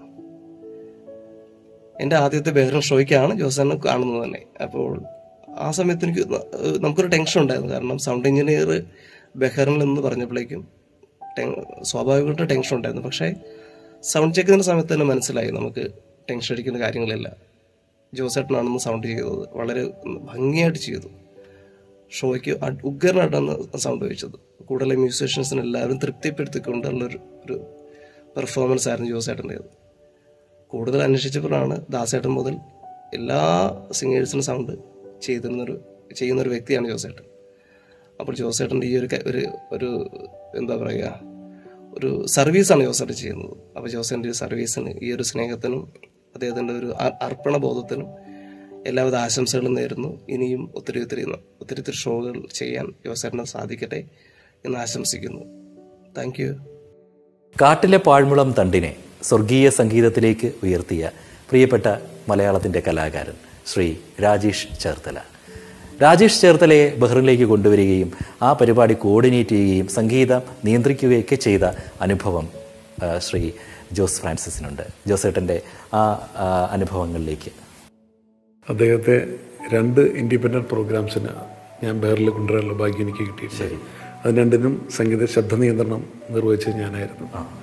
എൻ്റെ ആദ്യത്തെ ബഹ്റിൻ ഷോയ്ക്കാണ് ജോസേട്ടനെ കാണുന്നത് തന്നെ. അപ്പോൾ ആ സമയത്ത് എനിക്ക് നമുക്കൊരു ടെൻഷൻ ഉണ്ടായിരുന്നു. കാരണം സൗണ്ട് എഞ്ചിനീയർ ബഹ്റിനിൽ എന്ന് പറഞ്ഞപ്പോഴേക്കും സ്വാഭാവികമായിട്ട് ടെൻഷൻ ഉണ്ടായിരുന്നു. പക്ഷേ സൗണ്ട് ചെക്ക് ചെയ്യുന്ന സമയത്ത് തന്നെ മനസ്സിലായി നമുക്ക് ടെൻഷൻ അടിക്കുന്ന കാര്യങ്ങളില്ല. ജോസേട്ടനാണെന്ന് സൗണ്ട് ചെയ്തത് വളരെ ഭംഗിയായിട്ട് ചെയ്തു. ഷോയ്ക്ക് ഉഗ്രനായിട്ടാണ് സൗണ്ട് വെച്ചത്. കൂടുതൽ മ്യൂസീഷ്യൻസിന് എല്ലാവരും തൃപ്തിപ്പെടുത്തിക്കൊണ്ടുള്ളൊരു ഒരു പെർഫോമൻസ് ആയിരുന്നു ജോസേട്ടൻ്റേത്. കൂടുതൽ അന്വേഷിച്ചപ്പോഴാണ് ദാസേട്ടൻ മുതൽ എല്ലാ സിംഗേഴ്സിനും സൗണ്ട് ചെയ്തിരുന്നൊരു ചെയ്യുന്നൊരു വ്യക്തിയാണ് ജോസേട്ടൻ. അപ്പോൾ ജോസേട്ടൻ്റെ ഈ ഒരു ഒരു ഒരു എന്താ പറയുക ഒരു സർവീസാണ് ജോസേട്ടൻ ചെയ്യുന്നത്. അപ്പോൾ ജോസേട്ടൻ്റെ ഈ സർവീസിന് ഈ ഒരു സ്നേഹത്തിനും അദ്ദേഹത്തിൻ്റെ ഒരു അർപ്പണ ബോധത്തിനും എല്ലാവിധ ആശംസകളും നേരുന്നു. ഇനിയും ഒത്തിരി ഒത്തിരി ഒത്തിരി ഒത്തിരി ഷോകൾ ചെയ്യാൻ ജോസേട്ടന് സാധിക്കട്ടെ എന്ന് ആശംസിക്കുന്നു. Thank you. കാട്ടിലെ പാഴ്മുളം തണ്ടിനെ സ്വർഗീയ സംഗീതത്തിലേക്ക് ഉയർത്തിയ പ്രിയപ്പെട്ട മലയാളത്തിൻ്റെ കലാകാരൻ ശ്രീ രാജേഷ് ചേർത്തല. രാജേഷ് ചേർത്തലയെ ബഹ്റിനിലേക്ക് കൊണ്ടുവരികയും ആ പരിപാടി കോർഡിനേറ്റ് ചെയ്യുകയും സംഗീതം നിയന്ത്രിക്കുകയൊക്കെ ചെയ്ത അനുഭവം ശ്രീ ജോസ് ഫ്രാൻസിസിനുണ്ട്. ജോസേട്ടൻ്റെ ആ അനുഭവങ്ങളിലേക്ക്. അദ്ദേഹത്തെ രണ്ട് ഇൻഡിപെൻഡൻറ്റ് പ്രോഗ്രാംസിന് ഞാൻ ബഹ്റിനിൽ കൊണ്ടുവരാനുള്ള ഭാഗ്യം എനിക്ക് കിട്ടിയിട്ടുണ്ട്. അത് രണ്ടിനും സംഗീത ശബ്ദ നിയന്ത്രണം നിർവഹിച്ചത് ഞാനായിരുന്നു.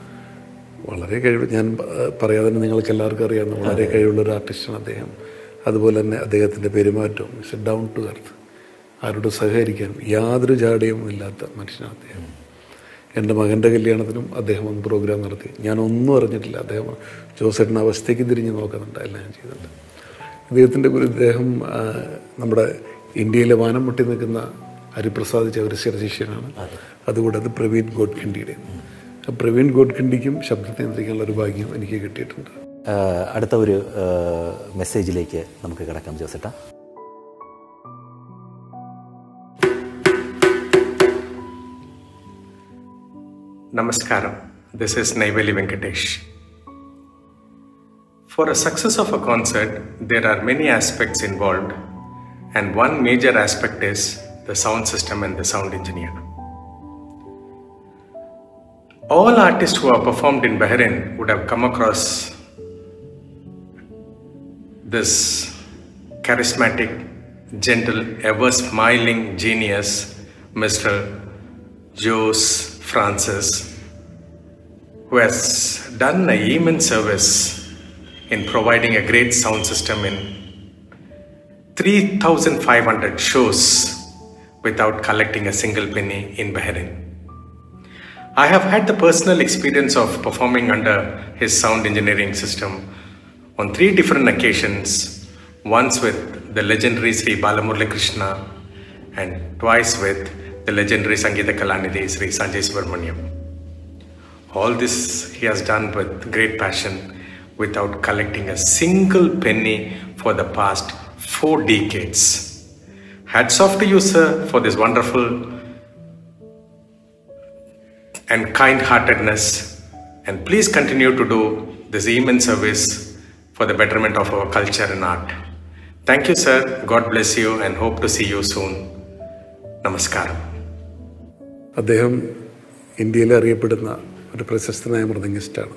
വളരെ കഴിവ്, ഞാൻ പറയാതെ തന്നെ നിങ്ങൾക്ക് എല്ലാവർക്കും അറിയാവുന്ന വളരെ കഴിവുള്ളൊരു ആർട്ടിസ്റ്റാണ് അദ്ദേഹം. അതുപോലെ തന്നെ അദ്ദേഹത്തിൻ്റെ പെരുമാറ്റവും ഇറ്റ്സ് ഡൗൺ ടു എർത്ത്, ആരോട് സഹകരിക്കാനും യാതൊരു ജാടയും ഇല്ലാത്ത മനുഷ്യനാണ് അദ്ദേഹം. എൻ്റെ മകൻ്റെ കല്യാണത്തിനും അദ്ദേഹം ഒന്ന് പ്രോഗ്രാം നടത്തി. ഞാനൊന്നും അറിഞ്ഞിട്ടില്ല. അദ്ദേഹം ജോസേട്ടൻ്റെ അവസ്ഥയ്ക്ക് തിരിഞ്ഞ് നോക്കുന്നുണ്ട്, എല്ലാം ഞാൻ ചെയ്തിട്ടുണ്ട്. അദ്ദേഹത്തിൻ്റെ ഒരു ഇദ്ദേഹം നമ്മുടെ ഇന്ത്യയിലെ വാനം മുട്ടി നിൽക്കുന്ന ഹരിപ്രസാദ് ചൗരശ്ശേരി ശിഷ്യനാണ്. അതുകൂടാതെ പ്രവീൺ ഗോഡ്ഖിണ്ടിയുടെ പ്രവീൺ ഗോഡ്ഖിണ്ടിക്കും ശബ്ദം നിയന്ത്രിക്കാനുള്ള ഒരു ഭാഗ്യം എനിക്ക് കിട്ടിയിട്ടുണ്ട്. അടുത്ത ഒരു മെസ്സേജിലേക്ക് നമുക്ക് കിടക്കാം ജോസേട്ടാ. Namaskaram. This is Naiveli Venkatesh. For a success of a concert, there are many aspects involved, and one major aspect is the sound system and the sound engineer. All artists who have performed in Bahrain would have come across this charismatic gentle, ever smiling genius, Mister Jose Francis, who has done an immense service in providing a great sound system in three thousand five hundred shows without collecting a single penny in Bahrain. I have had the personal experience of performing under his sound engineering system on three different occasions, once with the legendary Sri Balamurali Krishna and twice with the legendary Sangeeta Kalanidhi Sri Sanjay Subramaniam. All this he has done with great passion without collecting a single penny for the past four decades. Hats off to you, sir, for this wonderful and kind-heartedness, and please continue to do this immense service for the betterment of our culture and art. Thank you, sir. God bless you and hope to see you soon. Namaskaram. അദ്ദേഹം ഇന്ത്യയിൽ അറിയപ്പെടുന്ന ഒരു പ്രശസ്തനായ മൃദംഗിസ്റ്റാണ്.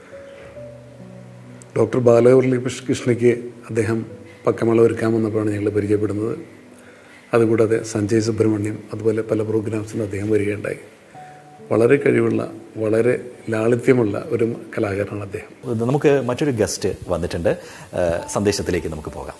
Doctor Balamurali കൃഷ്ണയ്ക്ക് അദ്ദേഹം പക്കമേള ഒരുക്കാൻ വന്നപ്പോഴാണ് ഞങ്ങൾ പരിചയപ്പെടുന്നത്. അതുകൂടാതെ സഞ്ജയ് സുബ്രഹ്മണ്യം അതുപോലെ പല പ്രോഗ്രാംസിനും അദ്ദേഹം വരികയുണ്ടായി. വളരെ കഴിവുള്ള, വളരെ ലാളിത്യമുള്ള ഒരു കലാകാരനാണ് അദ്ദേഹം. നമുക്ക് മറ്റൊരു ഗസ്റ്റ് വന്നിട്ടുണ്ട്. സന്ദേശത്തിലേക്ക് നമുക്ക് പോകാം.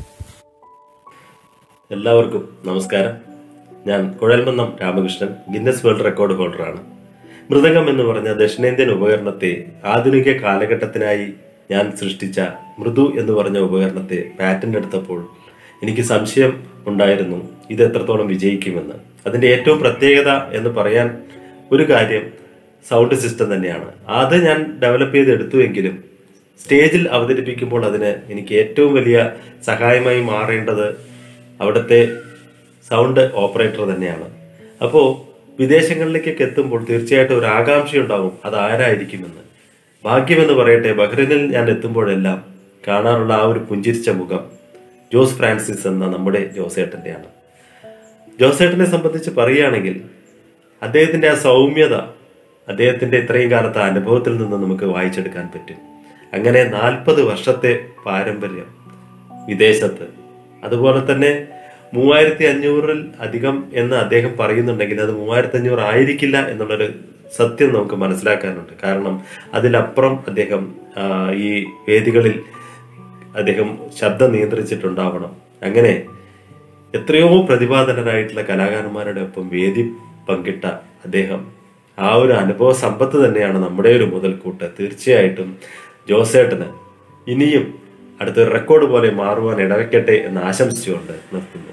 എല്ലാവർക്കും നമസ്കാരം. ഞാൻ Kuzhalmannam Ramakrishnan, Guinness world record ഹോൾഡറാണ്. മൃദംഗം എന്ന് പറഞ്ഞ ദക്ഷിണേന്ത്യൻ ഉപകരണത്തെ ആധുനിക കാലഘട്ടത്തിനായി ഞാൻ സൃഷ്ടിച്ച മൃദു എന്ന് പറഞ്ഞ ഉപകരണത്തെ പാറ്റന്റ് എടുത്തപ്പോൾ എനിക്ക് സംശയം ഉണ്ടായിരുന്നു ഇത് എത്രത്തോളം വിജയിക്കുമെന്ന്. അതിൻ്റെ ഏറ്റവും പ്രത്യേകത എന്ന് പറയാൻ ഒരു കാര്യം സൗണ്ട് സിസ്റ്റം തന്നെയാണ്. അത് ഞാൻ ഡെവലപ്പ് ചെയ്തെടുത്തുവെങ്കിലും സ്റ്റേജിൽ അവതരിപ്പിക്കുമ്പോൾ അതിന് എനിക്ക് ഏറ്റവും വലിയ സഹായമായി മാറേണ്ടത് അവിടുത്തെ സൗണ്ട് ഓപ്പറേറ്റർ തന്നെയാണ്. അപ്പോൾ വിദേശങ്ങളിലേക്കൊക്കെ എത്തുമ്പോൾ തീർച്ചയായിട്ടും ഒരു ആകാംക്ഷയുണ്ടാകും അത് ആരായിരിക്കുമെന്ന്. ഭാഗ്യമെന്ന് പറയട്ടെ, ബഹ്റൈനിൽ ഞാൻ എത്തുമ്പോഴെല്ലാം കാണാറുള്ള ആ ഒരു പുഞ്ചിരിച്ച മുഖം ജോസ് ഫ്രാൻസിസ് എന്ന നമ്മുടെ ജോസേട്ടൻ്റെയാണ്. ജോസേട്ടനെ സംബന്ധിച്ച് പറയുകയാണെങ്കിൽ അദ്ദേഹത്തിൻ്റെ ആ സൗമ്യത അദ്ദേഹത്തിൻ്റെ ഇത്രയും കാലത്തെ അനുഭവത്തിൽ നിന്ന് നമുക്ക് വായിച്ചെടുക്കാൻ പറ്റും. അങ്ങനെ നാൽപ്പത് വർഷത്തെ പാരമ്പര്യം വിദേശത്ത്, അതുപോലെ തന്നെ മൂവായിരത്തി അഞ്ഞൂറിൽ അധികം എന്ന് അദ്ദേഹം പറയുന്നുണ്ടെങ്കിൽ അത് മൂവായിരത്തി അഞ്ഞൂറ് ആയിരിക്കില്ല എന്നുള്ളൊരു സത്യം നമുക്ക് മനസ്സിലാക്കാനുണ്ട്. കാരണം അതിലപ്പുറം അദ്ദേഹം ഈ വേദികളിൽ അദ്ദേഹം ശബ്ദം നിയന്ത്രിച്ചിട്ടുണ്ടാവണം. അങ്ങനെ എത്രയോ പ്രതിഭാധനരായിട്ടുള്ള കലാകാരന്മാരുടെ ഒപ്പം വേദി പങ്കിട്ട അദ്ദേഹം ആ ഒരു അനുഭവ സമ്പത്ത് തന്നെയാണ് നമ്മുടെ ഒരു മുതൽക്കൂട്ട്. തീർച്ചയായിട്ടും ജോസേട്ടന് ഇനിയും അടുത്തൊരു റെക്കോർഡ് പോലെ മാറുവാൻ ഇടവയ്ക്കട്ടെ എന്ന് ആശംസിച്ചുകൊണ്ട് നിർത്തുന്നു.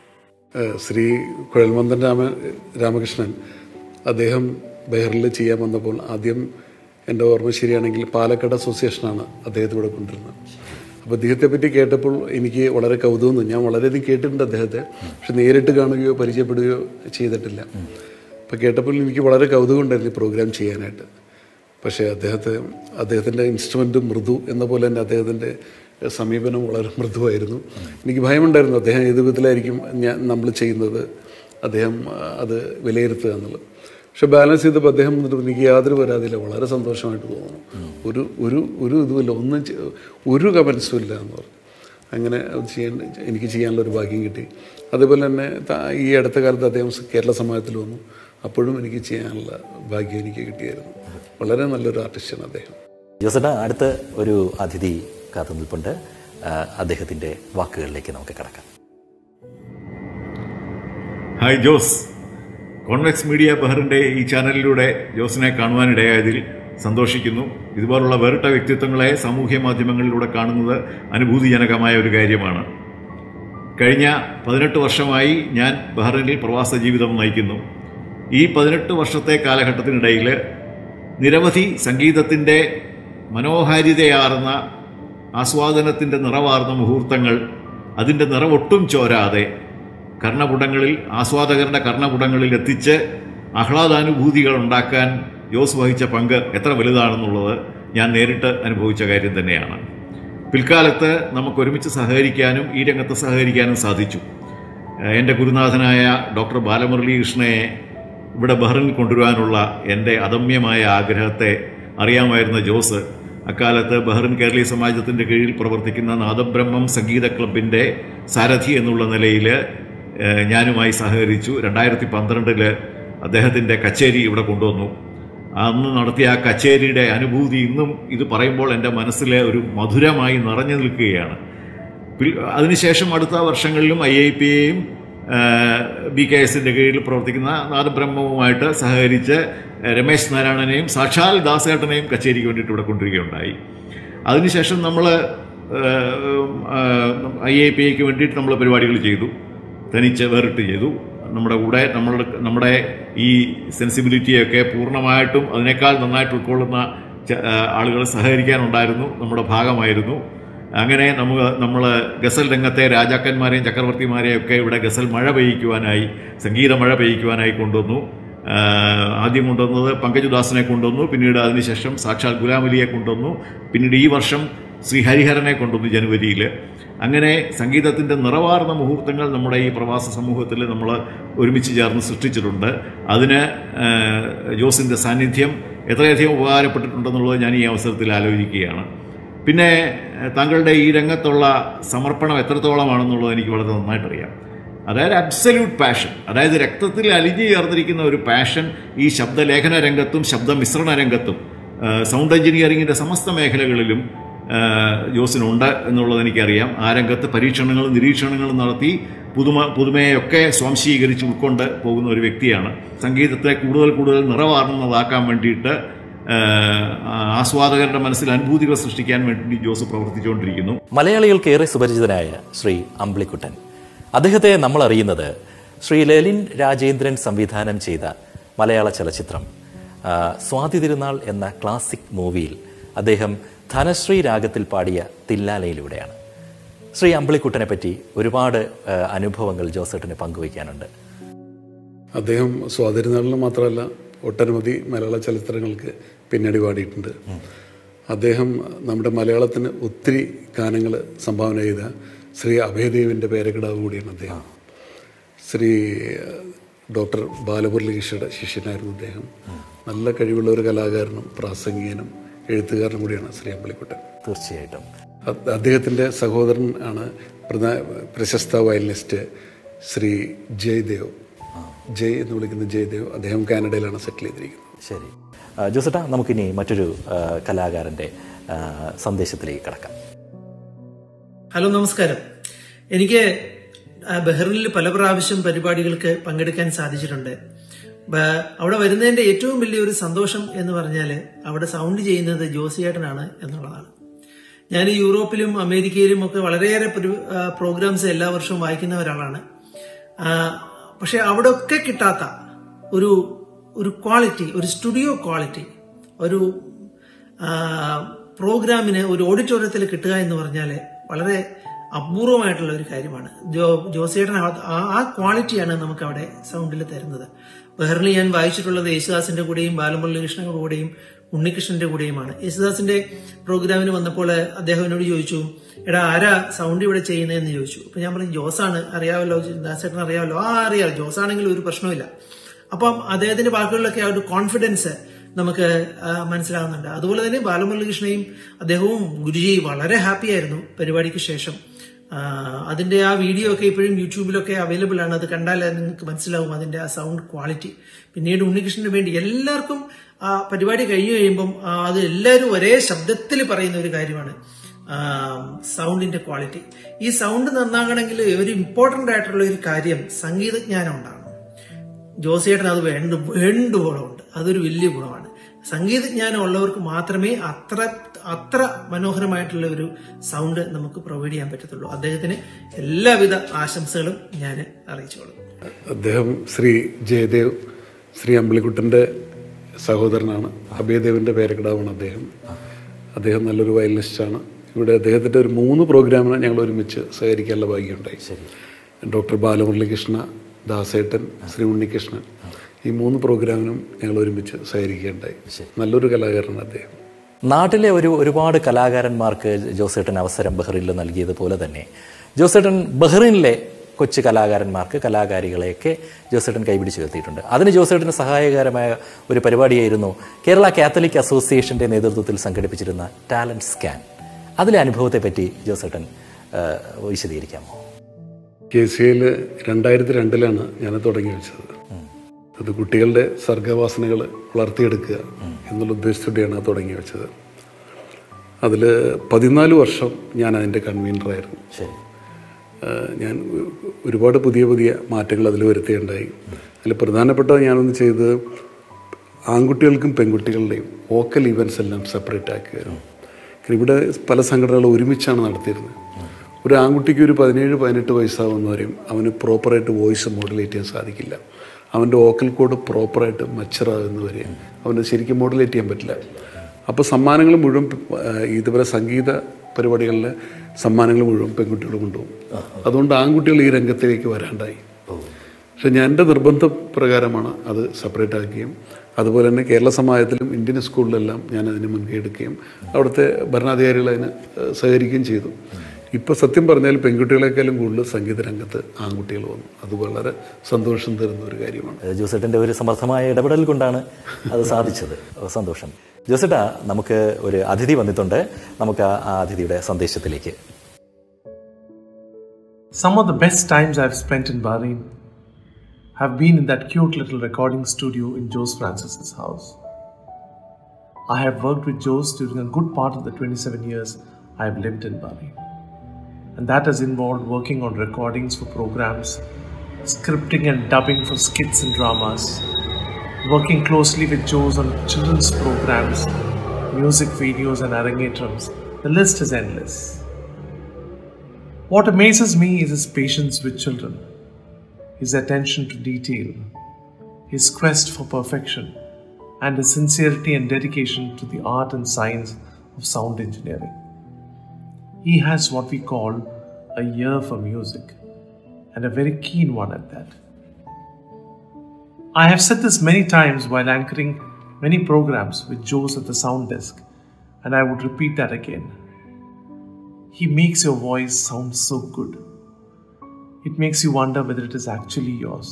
ശ്രീ കുഴൽമന്ദൻ രാമ രാമകൃഷ്ണൻ അദ്ദേഹം ബഹ്റിനിൽ ചെയ്യാൻ വന്നപ്പോൾ ആദ്യം എൻ്റെ ഓർമ്മ ശരിയാണെങ്കിൽ പാലക്കാട് അസോസിയേഷനാണ് അദ്ദേഹത്തോടെ കൊണ്ടിരുന്നത്. അപ്പോൾ അദ്ദേഹത്തെ പറ്റി കേട്ടപ്പോൾ എനിക്ക് വളരെ കൗതുകം തോന്നി. ഞാൻ വളരെയധികം കേട്ടിട്ടുണ്ട് അദ്ദേഹത്തെ, പക്ഷെ നേരിട്ട് കാണുകയോ പരിചയപ്പെടുകയോ ചെയ്തിട്ടില്ല. അപ്പോൾ കേട്ടപ്പോൾ എനിക്ക് വളരെ കൗതുകം ഉണ്ടായിരുന്നു ഈ പ്രോഗ്രാം ചെയ്യാനായിട്ട്. പക്ഷേ അദ്ദേഹത്തെ അദ്ദേഹത്തിൻ്റെ ഇൻസ്ട്രുമെൻറ്റ് മൃദു എന്ന പോലെ തന്നെ അദ്ദേഹത്തിൻ്റെ സമീപനം വളരെ മൃദുവായിരുന്നു. എനിക്ക് ഭയമുണ്ടായിരുന്നു അദ്ദേഹം ഏത് വിധത്തിലായിരിക്കും ഞാൻ നമ്മൾ ചെയ്യുന്നത്, അദ്ദേഹം അത് വിലയിരുത്തുക എന്നുള്ളത്. പക്ഷെ ബാലൻസ് ചെയ്തപ്പോൾ അദ്ദേഹം വന്നിട്ട് എനിക്ക് യാതൊരു പരാതിയില്ല, വളരെ സന്തോഷമായിട്ട് തോന്നുന്നു. ഒരു ഒരു ഒരു ഇതുമില്ല, ഒന്നും ഒരു കമൻസും ഇല്ല എന്ന് പറഞ്ഞു. അങ്ങനെ ചെയ്യാൻ എനിക്ക് ചെയ്യാനുള്ള ഒരു ഭാഗ്യം കിട്ടി. അതുപോലെ തന്നെ ഈ അടുത്ത കാലത്ത് അദ്ദേഹം കേരള സമാജത്തിൽ വന്നു, അപ്പോഴും എനിക്ക് ചെയ്യാനുള്ള ഭാഗ്യം എനിക്ക് കിട്ടിയായിരുന്നു. വളരെ നല്ലൊരു ആർട്ടിസ്റ്റാണ് അദ്ദേഹം. ജോസേട്ടാ, അടുത്ത ഒരു അതിഥി കാത്തു നിൽപ്പുണ്ട്. അദ്ദേഹത്തിൻ്റെ വാക്കുകളിലേക്ക് നമുക്ക് കടക്കാം. ഹായ് ജോസ്, കോൺവെക്സ് മീഡിയ ബഹറിൻ്റെ ഈ ചാനലിലൂടെ ജോസിനെ കാണുവാനിടയായതിൽ സന്തോഷിക്കുന്നു. ഇതുപോലുള്ള വേറിട്ട വ്യക്തിത്വങ്ങളെ സാമൂഹ്യ മാധ്യമങ്ങളിലൂടെ കാണുന്നത് അനുഭൂതിജനകമായ ഒരു കാര്യമാണ്. കഴിഞ്ഞ പതിനെട്ട് വർഷമായി ഞാൻ ബഹറിനിൽ പ്രവാസ ജീവിതം നയിക്കുന്നു. ഈ പതിനെട്ട് വർഷത്തെ കാലഘട്ടത്തിനിടയിൽ നിരവധി സംഗീതത്തിൻ്റെ മനോഹാരിതയാർന്ന ആസ്വാദനത്തിൻ്റെ നിറവാർന്ന മുഹൂർത്തങ്ങൾ അതിൻ്റെ നിറവൊട്ടും ചോരാതെ കർണപുടങ്ങളിൽ ആസ്വാദകരുടെ കർണപുടങ്ങളിൽ എത്തിച്ച് ആഹ്ലാദാനുഭൂതികൾ ഉണ്ടാക്കാൻ ജോസ് വഹിച്ച പങ്ക് എത്ര വലുതാണെന്നുള്ളത് ഞാൻ നേരിട്ട് അനുഭവിച്ച കാര്യം തന്നെയാണ്. പിൽക്കാലത്ത് നമുക്ക് ഒരുമിച്ച് സഹകരിക്കാനും ഈ രംഗത്ത് സഹകരിക്കാനും സാധിച്ചു. എൻ്റെ ഗുരുനാഥനായ ഡോക്ടർ ബാലമുരളി കൃഷ്ണയെ ഇവിടെ ബഹ്റിനിൽ കൊണ്ടുവരാനുള്ള എൻ്റെ അദമ്യമായ ആഗ്രഹത്തെ അറിയാമായിരുന്ന ജോസ് അക്കാലത്ത് ബഹ്റിൻ കേരളീയ സമാജത്തിൻ്റെ കീഴിൽ പ്രവർത്തിക്കുന്ന നാദബ്രഹ്മം സംഗീത ക്ലബിൻ്റെ സാരഥി എന്നുള്ള നിലയിൽ ഞാനുമായി സഹകരിച്ചു. രണ്ടായിരത്തി പന്ത്രണ്ടില് അദ്ദേഹത്തിൻ്റെ കച്ചേരി ഇവിടെ കൊണ്ടുവന്നു. അന്ന് നടത്തിയ ആ കച്ചേരിയുടെ അനുഭൂതി ഇന്നും ഇത് പറയുമ്പോൾ എൻ്റെ മനസ്സിലെ ഒരു മധുരമായി നിറഞ്ഞു നിൽക്കുകയാണ്. അതിനുശേഷം അടുത്ത വർഷങ്ങളിലും ഐ ഐ പി എയും ബി കെ എസിൻ്റെ കീഴിൽ പ്രവർത്തിക്കുന്ന നാദബ്രഹ്മവുമായിട്ട് സഹകരിച്ച് രമേശ് നാരായണനെയും സാക്ഷാൽ ദാസേട്ടനെയും കച്ചേരിക്ക് വേണ്ടിയിട്ട് ഇവിടെ കൊണ്ടുവരികയുണ്ടായി. അതിനുശേഷം നമ്മൾ ഐ ഐ പി ഐക്ക് വേണ്ടിയിട്ട് നമ്മൾ പരിപാടികൾ ചെയ്തു, തനിച്ച് വേറിട്ട് ചെയ്തു. നമ്മുടെ കൂടെ നമ്മളുടെ നമ്മുടെ ഈ സെൻസിബിലിറ്റിയൊക്കെ പൂർണ്ണമായിട്ടും അതിനേക്കാൾ നന്നായിട്ട് ഉൾക്കൊള്ളുന്ന ആളുകൾ സഹകരിക്കാനുണ്ടായിരുന്നു, നമ്മുടെ ഭാഗമായിരുന്നു. അങ്ങനെ നമുക്ക് നമ്മൾ ഗസൽ രംഗത്തെ രാജാക്കന്മാരെയും ചക്രവർത്തിമാരെയും ഒക്കെ ഇവിടെ ഗസൽ മഴ പെയ്യിക്കുവാനായി, സംഗീത മഴ പെയ്യിക്കുവാനായി കൊണ്ടുവന്നു. ആദ്യം കൊണ്ടുവന്നത് പങ്കജുദാസിനെ കൊണ്ടുവന്നു, പിന്നീട് അതിനുശേഷം സാക്ഷാൽ ഗുലാം അലിയെ കൊണ്ടുവന്നു, പിന്നീട് ഈ വർഷം ശ്രീ ഹരിഹരനെ കൊണ്ടുവന്നു ജനുവരിയിൽ. അങ്ങനെ സംഗീതത്തിൻ്റെ നിറവാർന്ന മുഹൂർത്തങ്ങൾ നമ്മുടെ ഈ പ്രവാസ സമൂഹത്തിൽ നമ്മൾ ഒരുമിച്ച് ചേർന്ന് സൃഷ്ടിച്ചിട്ടുണ്ട്. അതിന് ജോസിൻ്റെ സാന്നിധ്യം എത്രയധികം ഉപകാരപ്പെട്ടിട്ടുണ്ടെന്നുള്ളത് ഞാൻ ഈ അവസരത്തിൽ ആലോചിക്കുകയാണ്. പിന്നെ താങ്കളുടെ ഈ രംഗത്തുള്ള സമർപ്പണം എത്രത്തോളമാണെന്നുള്ളത് എനിക്ക് വളരെ നന്നായിട്ടറിയാം. അതായത് അബ്സല്യൂട്ട് പാഷൻ, അതായത് രക്തത്തിൽ അലിഞ്ഞു ചേർന്നിരിക്കുന്ന ഒരു പാഷൻ ഈ ശബ്ദലേഖന രംഗത്തും ശബ്ദമിശ്രണ രംഗത്തും സൗണ്ട് എഞ്ചിനീയറിങ്ങിൻ്റെ സമസ്ത മേഖലകളിലും ജോസിനുണ്ട് എന്നുള്ളത് എനിക്കറിയാം. ആ രംഗത്ത് പരീക്ഷണങ്ങളും നിരീക്ഷണങ്ങളും നടത്തി പുതുമ പുതുമയൊക്കെ സ്വാംശീകരിച്ച് ഉൾക്കൊണ്ട് പോകുന്ന ഒരു വ്യക്തിയാണ്. സംഗീതത്തെ കൂടുതൽ കൂടുതൽ നിറവാർന്നതാക്കാൻ വേണ്ടിയിട്ട് ആസ്വാദകരുടെ മനസ്സിൽ അനുഭൂതികൾ സൃഷ്ടിക്കാൻ വേണ്ടി ജോസ് പ്രവർത്തിച്ചുകൊണ്ടിരിക്കുന്നു. മലയാളികൾക്ക് ഏറെ സുപരിചിതനായ ശ്രീ അമ്പിളിക്കുട്ടൻ, അദ്ദേഹത്തെ നമ്മൾ അറിയുന്നത് ശ്രീ ലലിൻ രാജേന്ദ്രൻ സംവിധാനം ചെയ്ത മലയാള ചലച്ചിത്രം സ്വാതി തിരുനാൾ എന്ന ക്ലാസിക് മൂവിയിൽ അദ്ദേഹം ധനശ്രീ രാഗത്തിൽ പാടിയ തില്ലാലയിലൂടെയാണ്. ശ്രീ അമ്പിളിക്കുട്ടനെ പറ്റി ഒരുപാട് അനുഭവങ്ങൾ ജോസേട്ടന് പങ്കുവയ്ക്കാനുണ്ട്. അദ്ദേഹം സ്വാതി തിരുനാളിന് മാത്രമല്ല ഒട്ടനവധി മലയാള ചലച്ചിത്രങ്ങൾക്ക് പിന്നണി പാടിയിട്ടുണ്ട്. അദ്ദേഹം നമ്മുടെ മലയാളത്തിന് ഒത്തിരി ഗാനങ്ങൾ സംഭാവന ചെയ്ത ശ്രീ അഭയദേവിൻ്റെ പേരക്കിടാവ് കൂടിയാണ് അദ്ദേഹം. ശ്രീ ഡോക്ടർ ബാലമുരളികൃഷ്ണയുടെ ശിഷ്യനായിരുന്നു അദ്ദേഹം. നല്ല കഴിവുള്ള ഒരു കലാകാരനും പ്രാസംഗികനും എഴുത്തുകാരനും കൂടിയാണ് ശ്രീ അമ്പിളിക്കുട്ടൻ. തീർച്ചയായിട്ടും അദ്ദേഹത്തിൻ്റെ സഹോദരൻ ആണ് പ്രശസ്ത വയലിനിസ്റ്റ് ശ്രീ ജയ്ദേവ്. ജയ് എന്ന് വിളിക്കുന്ന ജയ്ദേവ്. അദ്ദേഹം കാനഡയിലാണ് സെറ്റിൽ ചെയ്തിരിക്കുന്നത്. ശരി ജോസേട്ടാ, നമുക്കിനി മറ്റൊരു കലാകാരൻ്റെ സന്ദേശത്തിലേക്ക് കടക്കാം. ഹലോ, നമസ്കാരം. എനിക്ക് ബഹ്റിനിൽ പല പ്രാവശ്യം പരിപാടികൾക്ക് പങ്കെടുക്കാൻ സാധിച്ചിട്ടുണ്ട്. അവിടെ വരുന്നതിന്റെ ഏറ്റവും വലിയൊരു സന്തോഷം എന്ന് പറഞ്ഞാൽ അവിടെ സൗണ്ട് ചെയ്യുന്നത് ജോസിയേട്ടനാണ് എന്നുള്ളതാണ്. ഞാൻ യൂറോപ്പിലും അമേരിക്കയിലും ഒക്കെ വളരെയേറെ പ്രോഗ്രാംസ് എല്ലാ വർഷവും വായിക്കുന്ന ഒരാളാണ്. പക്ഷെ അവിടെ ഒക്കെ കിട്ടാത്ത ഒരു ഒരു ക്വാളിറ്റി, ഒരു സ്റ്റുഡിയോ ക്വാളിറ്റി, ഒരു പ്രോഗ്രാമിന് ഒരു ഓഡിറ്റോറിയത്തിൽ കിട്ടുക എന്ന് പറഞ്ഞാൽ വളരെ അപൂർവമായിട്ടുള്ള ഒരു കാര്യമാണ്. ജോ ജോസിയേട്ടൻ ആ ക്വാളിറ്റിയാണ് നമുക്ക് അവിടെ സൗണ്ടിൽ തരുന്നത്. ബഹ്റിനിൽ ഞാൻ വായിച്ചിട്ടുള്ളത് യേശുദാസിന്റെ കൂടെയും ബാലമുരളികൃഷ്ണന്റെ കൂടെയും ഉണ്ണികൃഷ്ണന്റെ കൂടെയുമാണ്. യേശുദാസിന്റെ പ്രോഗ്രാമിന് വന്നപ്പോൾ അദ്ദേഹം എന്നോട് ചോദിച്ചു, എടാ ആരാ സൗണ്ട് ഇവിടെ ചെയ്യുന്നതെന്ന് ചോദിച്ചു. അപ്പൊ ഞാൻ പറഞ്ഞു, ജോസാണ്, അറിയാമല്ലോ, ദാസേട്ടൻ അറിയാമല്ലോ. ആ അറിയാം, ജോസാണെങ്കിൽ ഒരു പ്രശ്നമില്ല. അപ്പം അദ്ദേഹത്തിന്റെ വാക്കുകളിലൊക്കെ ആ ഒരു കോൺഫിഡൻസ് നമുക്ക് മനസ്സിലാകുന്നുണ്ട്. അതുപോലെ തന്നെ ബാലമുരളികൃഷ്ണയും അദ്ദേഹവും ഗുരുജി വളരെ ഹാപ്പി ആയിരുന്നു പരിപാടിക്ക് ശേഷം. അതിന്റെ ആ വീഡിയോ ഒക്കെ ഇപ്പോഴും യൂട്യൂബിലൊക്കെ അവൈലബിൾ ആണ്. അത് കണ്ടാൽ നിങ്ങൾക്ക് മനസ്സിലാവും അതിന്റെ ആ സൗണ്ട് ക്വാളിറ്റി. പിന്നീട് ഉണ്ണികൃഷ്ണന് വേണ്ടി എല്ലാവർക്കും ആ പരിപാടി കഴിഞ്ഞു കഴിയുമ്പം അത് എല്ലാവരും ഒരേ ശബ്ദത്തിൽ പറയുന്ന ഒരു കാര്യമാണ് സൗണ്ടിന്റെ ക്വാളിറ്റി. ഈ സൗണ്ട് നന്നാകണമെങ്കിൽ ഒരു ഇമ്പോർട്ടന്റ് ആയിട്ടുള്ള ഒരു കാര്യം സംഗീതജ്ഞാനം ഉണ്ടാകണം. ജോസിയേട്ടൻ അത് വേണ്ട വേണ്ടുപോളുണ്ട്. അതൊരു വലിയ ഗുണമാണ്. സംഗീതജ്ഞാനം ഉള്ളവർക്ക് മാത്രമേ അത്ര അത്ര മനോഹരമായിട്ടുള്ള ഒരു സൗണ്ട് നമുക്ക് പ്രൊവൈഡ് ചെയ്യാൻ പറ്റത്തുള്ളൂ. അദ്ദേഹത്തിന് എല്ലാവിധ ആശംസകളും ഞാൻ അറിയിച്ചോളും. അദ്ദേഹം ശ്രീ ജയദേവ്, ശ്രീ അമ്പിളിക്കുട്ടൻ്റെ സഹോദരനാണ്. അഭയദേവിൻ്റെ പേരക്കിടാവാണ് അദ്ദേഹം. അദ്ദേഹം നല്ലൊരു വയലിനിസ്റ്റാണ്. ഇവിടെ അദ്ദേഹത്തിൻ്റെ ഒരു മൂന്ന് പ്രോഗ്രാമിന് ഞങ്ങൾ ഒരുമിച്ച് സഹകരിക്കാനുള്ള ഭാഗ്യമുണ്ടായി. ഡോക്ടർ ബാലമുരളികൃഷ്ണ, ദാസേട്ടൻ, ശ്രീ ഉണ്ണികൃഷ്ണൻ, ഈ മൂന്ന് പ്രോഗ്രാമിനും ഞങ്ങൾ ഒരുമിച്ച് സഹകരിക്കുകയുണ്ടായി. നല്ലൊരു കലാകാരനാണ് അദ്ദേഹം. നാട്ടിലെ ഒരു ഒരുപാട് കലാകാരന്മാർക്ക് ജോസേട്ടൻ അവസരം ബഹ്റിനിൽ നൽകിയതുപോലെ തന്നെ ജോസേട്ടൻ ബഹ്റിനിലെ കൊച്ചു കലാകാരന്മാർക്ക്, കലാകാരികളെയൊക്കെ ജോസേട്ടൻ കൈപിടിച്ച് ഉയർത്തിയിട്ടുണ്ട്. അതിന് ജോസേട്ടന് സഹായകരമായ ഒരു പരിപാടിയായിരുന്നു കേരള കാത്തലിക് അസോസിയേഷൻ്റെ നേതൃത്വത്തിൽ സംഘടിപ്പിച്ചിരുന്ന ടാലൻറ്റ് സ്കാൻ. അതിലെ അനുഭവത്തെ പറ്റി ജോസേട്ടൻ വിശദീകരിക്കാമോ? കെ സി ഐയിൽ രണ്ടായിരത്തി രണ്ടിലാണ് ഞാൻ തുടങ്ങി വെച്ചത്. അത് കുട്ടികളുടെ സർഗവാസനകൾ വളർത്തിയെടുക്കുക എന്നുള്ള ഉദ്ദേശത്തോടെയാണ് അത് തുടങ്ങി വെച്ചത്. അതിൽ പതിനാല് വർഷം ഞാൻ അതിൻ്റെ കൺവീനറായിരുന്നു. ഞാൻ ഒരുപാട് പുതിയ പുതിയ മാറ്റങ്ങൾ അതിൽ വരുത്തുകയുണ്ടായി. അതിൽ പ്രധാനപ്പെട്ട ഞാനൊന്ന് ചെയ്തത് ആൺകുട്ടികൾക്കും പെൺകുട്ടികളുടെയും വോക്കൽ ഈവൻസ് എല്ലാം സെപ്പറേറ്റ് ആക്കുകയായിരുന്നു. ഇവിടെ പല സംഘടനകളും ഒരുമിച്ചാണ് നടത്തിയിരുന്നത്. ഒരു ആൺകുട്ടിക്ക് ഒരു പതിനേഴ് പതിനെട്ട് വയസ്സാവുന്നവരെയും അവന് പ്രോപ്പറായിട്ട് വോയിസ് മോഡുലേറ്റ് ചെയ്യാൻ സാധിക്കില്ല. അവൻ്റെ വോക്കൽ കോഡ് പ്രോപ്പറായിട്ട് മച്ചറാകുന്നവരെ അവന് ശരിക്കും മോഡുലേറ്റ് ചെയ്യാൻ പറ്റില്ല. അപ്പോൾ സമ്മാനങ്ങൾ മുഴുവൻ ഇതുപോലെ സംഗീത പരിപാടികളിലെ സമ്മാനങ്ങൾ മുഴുവൻ പെൺകുട്ടികൾ കൊണ്ടുപോകും. അതുകൊണ്ട് ആൺകുട്ടികൾ ഈ രംഗത്തിലേക്ക് വരാണ്ടായി. പക്ഷെ ഞാൻ എൻ്റെ നിർബന്ധപ്രകാരമാണ് അത് സെപ്പറേറ്റ് ആക്കുകയും അതുപോലെ തന്നെ കേരള സമാജത്തിലും ഇന്ത്യൻ സ്കൂളിലെല്ലാം ഞാൻ അതിന് മുൻകൈ എടുക്കുകയും അവിടുത്തെ ഭരണാധികാരികൾ അതിന് സഹകരിക്കുകയും ചെയ്തു. ഇപ്പോൾ സത്യം പറഞ്ഞാൽ പെൺകുട്ടികളെക്കാളും കൂടുതൽ സംഗീത രംഗത്ത് ആൺകുട്ടികൾ വന്നു. അത് വളരെ സന്തോഷം തരുന്ന ഒരു കാര്യമാണ്. ജോസേട്ടൻ്റെ ഒരു സമർത്ഥമായ ഇടപെടൽ കൊണ്ടാണ് അത് സാധിച്ചത്. സന്തോഷം. ജോസേട്ടാ, നമുക്ക് ഒരു അതിഥി വന്നിട്ടുണ്ട്. നമുക്ക് ആ അതിഥിയുടെ സന്ദേശത്തിലേക്ക്. Some of the best times I've spent in Bahrain have been in that cute little recording studio in Jose Francis's house. I have worked with Jose during a good part of the twenty-seven years I have lived in Bahrain. And that has involved working on recordings for programs, scripting and dubbing for skits and dramas, working closely with Jose on children's programs, music videos and arangetrams. The list is endless. What amazes me is his patience with children, his attention to detail, his quest for perfection, and his sincerity and dedication to the art and science of sound engineering. He has what we call a ear for music, and a very keen one at that. I have said this many times while anchoring many programs with Jose at the sound desk, and I would repeat that again. He makes your voice sound so good. It makes you wonder whether it is actually yours.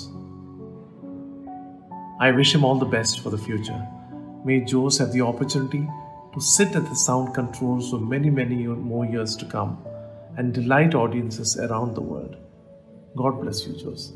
I wish him all the best for the future. May Jose have the opportunity to sit at the sound controls for many, many more years to come and delight audiences around the world. God bless you, Jose.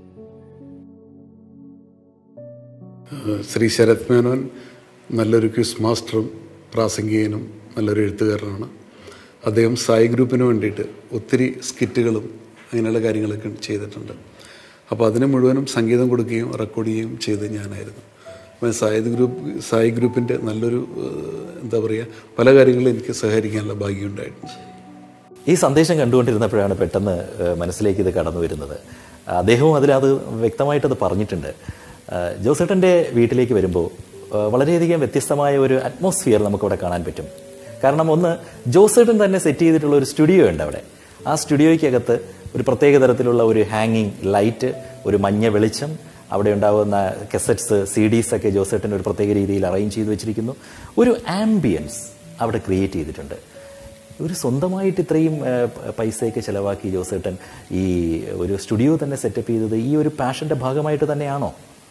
Shri Sarath Menon നല്ലൊരു quiz മാസ്റ്ററും പ്രാസംഗികനും നല്ലൊരു എഴുത്തുകാരനാണ്. അദ്ദേഹം സായി ഗ്രൂപ്പിന് വേണ്ടിയിട്ട് ഒത്തിരി സ്കിറ്റുകളും അങ്ങനെയുള്ള കാര്യങ്ങളൊക്കെ ചെയ്തിട്ടുണ്ട്. അപ്പോൾ അതിന് മുഴുവനും സംഗീതം കൊടുക്കുകയും റെക്കോർഡ് ചെയ്യുകയും ചെയ്ത് ഞാനായിരുന്നു. അപ്പോൾ സായി ഗ്രൂപ്പ് സായി ഗ്രൂപ്പിൻ്റെ നല്ലൊരു എന്താ പറയുക പല കാര്യങ്ങളും എനിക്ക് സഹകരിക്കാനുള്ള ഭാഗ്യമുണ്ടായിട്ടുണ്ട്. ഈ സന്ദേശം കണ്ടുകൊണ്ടിരുന്നപ്പോഴാണ് പെട്ടെന്ന് മനസ്സിലേക്ക് ഇത് കടന്നു വരുന്നത്. അദ്ദേഹവും അതിലത് വ്യക്തമായിട്ടത് പറഞ്ഞിട്ടുണ്ട്. ജോസേട്ടൻ്റെ വീട്ടിലേക്ക് വരുമ്പോൾ വളരെയധികം വ്യത്യസ്തമായ ഒരു അറ്റ്മോസ്ഫിയർ നമുക്കവിടെ കാണാൻ പറ്റും. കാരണം ഒന്ന്, ജോസേട്ടൻ തന്നെ സെറ്റ് ചെയ്തിട്ടുള്ള ഒരു സ്റ്റുഡിയോ ഉണ്ട് അവിടെ. ആ സ്റ്റുഡിയോയ്ക്കകത്ത് ഒരു പ്രത്യേക തരത്തിലുള്ള ഒരു ഹാങ്ങിങ് ലൈറ്റ്, ഒരു മഞ്ഞ വെളിച്ചം, അവിടെ ഉണ്ടാകുന്ന കസറ്റ്സ്, സി ഡീസ് ഒക്കെ ജോസേട്ടൻ ഒരു പ്രത്യേക രീതിയിൽ അറേഞ്ച് ചെയ്ത് വെച്ചിരിക്കുന്നു. ഒരു ആംബിയൻസ് അവിടെ ക്രിയേറ്റ് ചെയ്തിട്ടുണ്ട്. ഒരു സ്വന്തമായിട്ട് ഇത്രയും പൈസയൊക്കെ ചിലവാക്കി ജോസേട്ടൻ ഈ ഒരു സ്റ്റുഡിയോ തന്നെ സെറ്റപ്പ് ചെയ്തത് ഈ ഒരു പാഷൻ്റെ ഭാഗമായിട്ട് തന്നെയാണോ?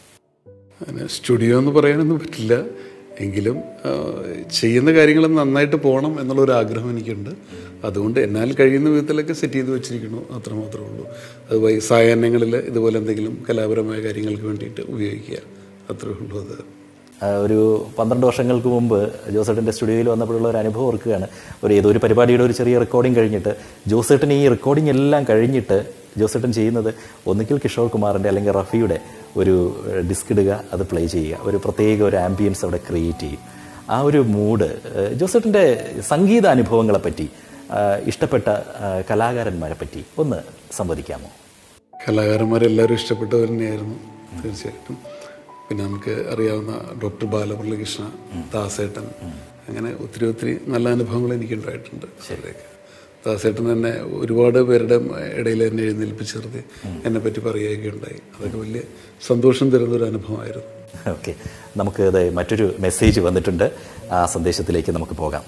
സ്റ്റുഡിയോ എന്ന് പറയാനൊന്നും പറ്റില്ല, എങ്കിലും ചെയ്യുന്ന കാര്യങ്ങൾ നന്നായിട്ട് പോകണം എന്നുള്ളൊരു ആഗ്രഹം എനിക്കുണ്ട്. അതുകൊണ്ട് എന്നാൽ കഴിയുന്ന വിധത്തിലൊക്കെ സെറ്റ് ചെയ്ത് വെച്ചിരിക്കണു, അത്രമാത്രമേ ഉള്ളൂ. അത് സായാഹ്നങ്ങളിൽ ഇതുപോലെ എന്തെങ്കിലും കലാപരമായ കാര്യങ്ങൾക്ക് വേണ്ടിയിട്ട് ഉപയോഗിക്കുക, അത്രേ ഉള്ളൂ. അത് ഒരു പന്ത്രണ്ട് വർഷങ്ങൾക്ക് മുമ്പ് ജോസേട്ടൻ്റെ സ്റ്റുഡിയോയിൽ വന്നപ്പോഴുള്ള ഒരു അനുഭവം ഓർക്കുകയാണ്. ഒരു ഏതൊരു പരിപാടിയുടെ ഒരു ചെറിയ റെക്കോർഡിങ് കഴിഞ്ഞിട്ട് ജോസേട്ടൻ ഈ റെക്കോർഡിംഗ് എല്ലാം കഴിഞ്ഞിട്ട് ജോസേട്ടൻ ചെയ്യുന്നത് ഒന്നുകിൽ കിഷോർ കുമാറിൻ്റെ അല്ലെങ്കിൽ റഫിയുടെ ഒരു ഡിസ്ക് ഇടുക, അത് പ്ലേ ചെയ്യുക, ഒരു പ്രത്യേക ഒരു ആംബിയൻസ് അവിടെ ക്രിയേറ്റ് ചെയ്യും. ആ ഒരു മൂഡ്. ജോസേട്ടൻ്റെ സംഗീത അനുഭവങ്ങളെപ്പറ്റി, ഇഷ്ടപ്പെട്ട കലാകാരന്മാരെ പറ്റി ഒന്ന് സംവദിക്കാമോ? കലാകാരന്മാരെല്ലാവരും ഇഷ്ടപ്പെട്ടവർ തന്നെയായിരുന്നു തീർച്ചയായിട്ടും. പിന്നെ നമുക്ക് അറിയാവുന്ന ഡോക്ടർ ബാലമുരളികൃഷ്ണ, ദാസേട്ടൻ, അങ്ങനെ ഒത്തിരി ഒത്തിരി നല്ല അനുഭവങ്ങൾ എനിക്കുണ്ടായിട്ടുണ്ട്. ശരിയൊക്കെ ദാസേട്ടൻ തന്നെ ഒരുപാട് പേരുടെ ഇടയിൽ എന്നെ എഴുന്നേൽപ്പിച്ച് നിർത്തി എന്നെ പറ്റി പറയുകയൊക്കെ ഉണ്ടായി. അതൊക്കെ വലിയ സന്തോഷം തരുന്നൊരു അനുഭവമായിരുന്നു. ഓക്കെ, നമുക്ക് മറ്റൊരു മെസ്സേജ് വന്നിട്ടുണ്ട്. ആ സന്ദേശത്തിലേക്ക് നമുക്ക് പോകാം.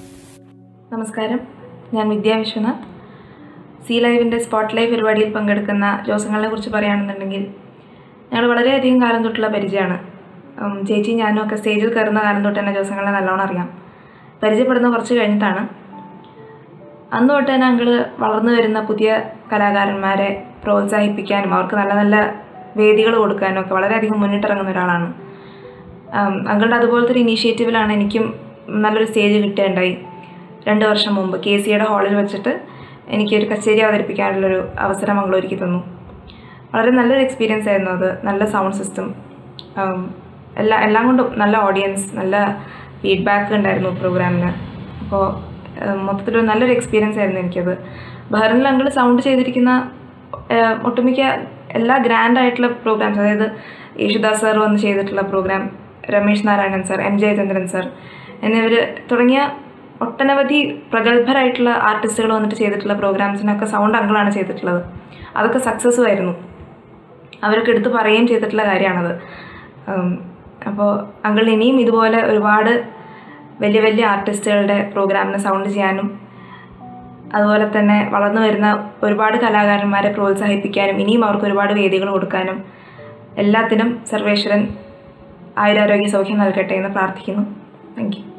നമസ്കാരം, ഞാൻ വിദ്യാ വിശ്വനാഥ്. സി ലൈവിൻ്റെ സ്പോട്ട് ലൈവ് പരിപാടിയിൽ പങ്കെടുക്കുന്ന ജോസങ്ങളെ കുറിച്ച് പറയുകയാണെന്നുണ്ടെങ്കിൽ ഞങ്ങൾ വളരെയധികം കാലം തൊട്ടുള്ള പരിചയമാണ്. ചേച്ചി ഞാനും ഒക്കെ സ്റ്റേജിൽ കയറുന്ന കാലം തൊട്ട് തന്നെ ജോസങ്ങളെ നല്ലോണം അറിയാം. പരിചയപ്പെടുന്ന കുറച്ച് കഴിഞ്ഞിട്ടാണ്. അന്ന് തൊട്ട് തന്നെ അങ്കിള് വളർന്നു വരുന്ന പുതിയ കലാകാരന്മാരെ പ്രോത്സാഹിപ്പിക്കാനും അവർക്ക് നല്ല നല്ല വേദികൾ കൊടുക്കാനും ഒക്കെ വളരെയധികം മുന്നിട്ടിറങ്ങുന്ന ഒരാളാണ്. അങ്കിളുടെ അതുപോലത്തെ ഒരു ഇനീഷ്യേറ്റീവിലാണ് എനിക്കും നല്ലൊരു സ്റ്റേജ് കിട്ടുകയുണ്ടായി. രണ്ട് വർഷം മുമ്പ് കെ സിയുടെ ഹാളിൽ വെച്ചിട്ട് എനിക്കൊരു കച്ചേരി അവതരിപ്പിക്കാനുള്ളൊരു അവസരം അങ്കിൾ ഒരുക്കി തന്നു. വളരെ നല്ലൊരു എക്സ്പീരിയൻസ് ആയിരുന്നു അത്. നല്ല സൗണ്ട് സിസ്റ്റം, എല്ലാ എല്ലാം കൊണ്ടും നല്ല ഓഡിയൻസ്, നല്ല ഫീഡ്ബാക്ക് ഉണ്ടായിരുന്നു പ്രോഗ്രാമിന്. അപ്പോൾ മൊത്തത്തിലൊരു നല്ലൊരു എക്സ്പീരിയൻസ് ആയിരുന്നു എനിക്കത്. ബഹ്റിനിൽ അങ്കിൾ സൗണ്ട് ചെയ്തിരിക്കുന്ന ഒട്ടുമിക്ക എല്ലാ ഗ്രാൻഡ് ആയിട്ടുള്ള പ്രോഗ്രാംസ്, അതായത് യേശുദാസ് സാർ വന്ന് ചെയ്തിട്ടുള്ള programme, Ramesh Narayanan sir, M Jayachandran sir എന്നിവർ തുടങ്ങിയ ഒട്ടനവധി പ്രഗത്ഭരായിട്ടുള്ള ആർട്ടിസ്റ്റുകൾ വന്നിട്ട് ചെയ്തിട്ടുള്ള പ്രോഗ്രാംസിനൊക്കെ സൗണ്ട് അങ്കിളാണ് ചെയ്തിട്ടുള്ളത്. അതൊക്കെ സക്സസ്സും ആയിരുന്നു. അവരൊക്കെ എടുത്ത് പറയുകയും ചെയ്തിട്ടുള്ള കാര്യമാണത്. അപ്പോൾ അങ്കിളിന് ഇനിയും ഇതുപോലെ ഒരുപാട് വലിയ വലിയ ആർട്ടിസ്റ്റുകളുടെ പ്രോഗ്രാമിന് സൗണ്ട് ചെയ്യാനും അതുപോലെ തന്നെ വളർന്നു വരുന്ന ഒരുപാട് കലാകാരന്മാരെ പ്രോത്സാഹിപ്പിക്കാനും ഇനിയും അവർക്ക് ഒരുപാട് വേദികൾ കൊടുക്കാനും എല്ലാത്തിനും സർവേശ്വരൻ ആയുരാരോഗ്യ സൗഖ്യം നൽകട്ടെ എന്ന് പ്രാർത്ഥിക്കുന്നു. Thank you.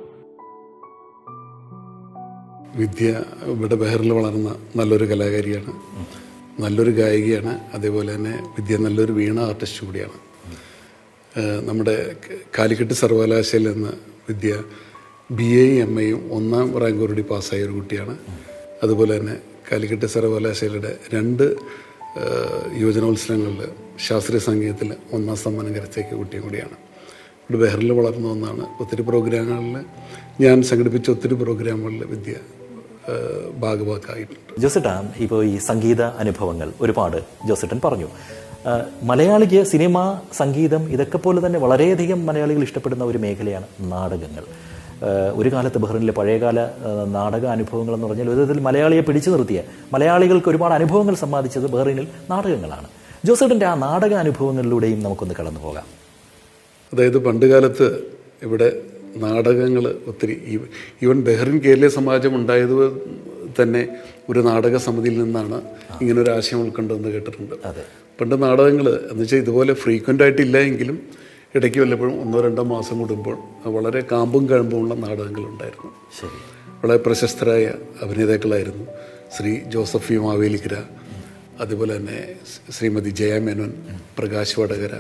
വിദ്യ ഇവിടെ ബഹറിൽ വളർന്ന നല്ലൊരു കലാകാരിയാണ്, നല്ലൊരു ഗായികയാണ്. അതേപോലെ തന്നെ വിദ്യ നല്ലൊരു വീണ ആർട്ടിസ്റ്റ് കൂടിയാണ്. നമ്മുടെ കാലിക്കറ്റ് സർവകലാശാലയിൽ നിന്ന് വിദ്യ ബി എയും എം എയും ഒന്നാം റാങ്കോടുകൂടി പാസ്സായ ഒരു കുട്ടിയാണ്. അതുപോലെ തന്നെ കാലിക്കറ്റ് സർവകലാശാലയുടെ രണ്ട് യുവജനോത്സവങ്ങളിൽ ശാസ്ത്രീയ സംഗീതത്തിൽ ഒന്നാം സമ്മാനം കരസ്ഥയാക്കിയ കുട്ടിയും കൂടിയാണ്. ഇവിടെ ബഹറിൽ വളർന്ന ഒന്നാണ്. ഒത്തിരി പ്രോഗ്രാമുകളിൽ ഞാൻ സംഘടിപ്പിച്ച ഒത്തിരി പ്രോഗ്രാമുകളിൽ വിദ്യ ഭാഗഭാക്കായിട്ടുണ്ട്. ജോസേട്ടൻ, ഇപ്പോൾ ഈ സംഗീത അനുഭവങ്ങൾ ഒരുപാട് ജോസേട്ടൻ പറഞ്ഞു. മലയാളിക്ക് സിനിമ, സംഗീതം ഇതൊക്കെ പോലെ തന്നെ വളരെയധികം മലയാളികൾ ഇഷ്ടപ്പെടുന്ന ഒരു മേഖലയാണ് നാടകങ്ങൾ. ഒരു കാലത്ത് ബഹ്റിനിലെ പഴയകാല നാടക അനുഭവങ്ങൾ എന്ന് പറഞ്ഞാൽ ഒരു വിധത്തിൽ മലയാളിയെ പിടിച്ചു നിർത്തിയ, മലയാളികൾക്ക് ഒരുപാട് അനുഭവങ്ങൾ സമ്മാനിച്ചത് ബഹ്റിനിൽ നാടകങ്ങളാണ്. ജോസേട്ടൻ്റെ ആ നാടക അനുഭവങ്ങളിലൂടെയും നമുക്കൊന്ന് കടന്നു പോകാം. അതായത് പണ്ട് കാലത്ത് ഇവിടെ നാടകങ്ങൾ ഒത്തിരി, ഈവൻ ബഹ്റിൻ കേരളീയ സമാജം ഉണ്ടായത് തന്നെ ഒരു നാടക സമിതിയിൽ നിന്നാണ് ഇങ്ങനൊരു ആശയം ഉൾക്കൊണ്ടതെന്ന് കേട്ടിട്ടുണ്ട്. പണ്ട് നാടകങ്ങൾ എന്ന് വെച്ചാൽ ഇതുപോലെ ഫ്രീക്വൻ്റ് ആയിട്ടില്ല എങ്കിലും ഇടയ്ക്ക് വല്ലപ്പോഴും ഒന്നോ രണ്ടോ മാസം കൂടുമ്പോൾ വളരെ കാമ്പും കഴമ്പുമുള്ള നാടകങ്ങളുണ്ടായിരുന്നു. വളരെ പ്രശസ്തരായ അഭിനേതാക്കളായിരുന്നു ശ്രീ ജോസഫ് മാവേലിക്കര, അതുപോലെ തന്നെ Shrimati Jaya Menon, Prakash Vadakara,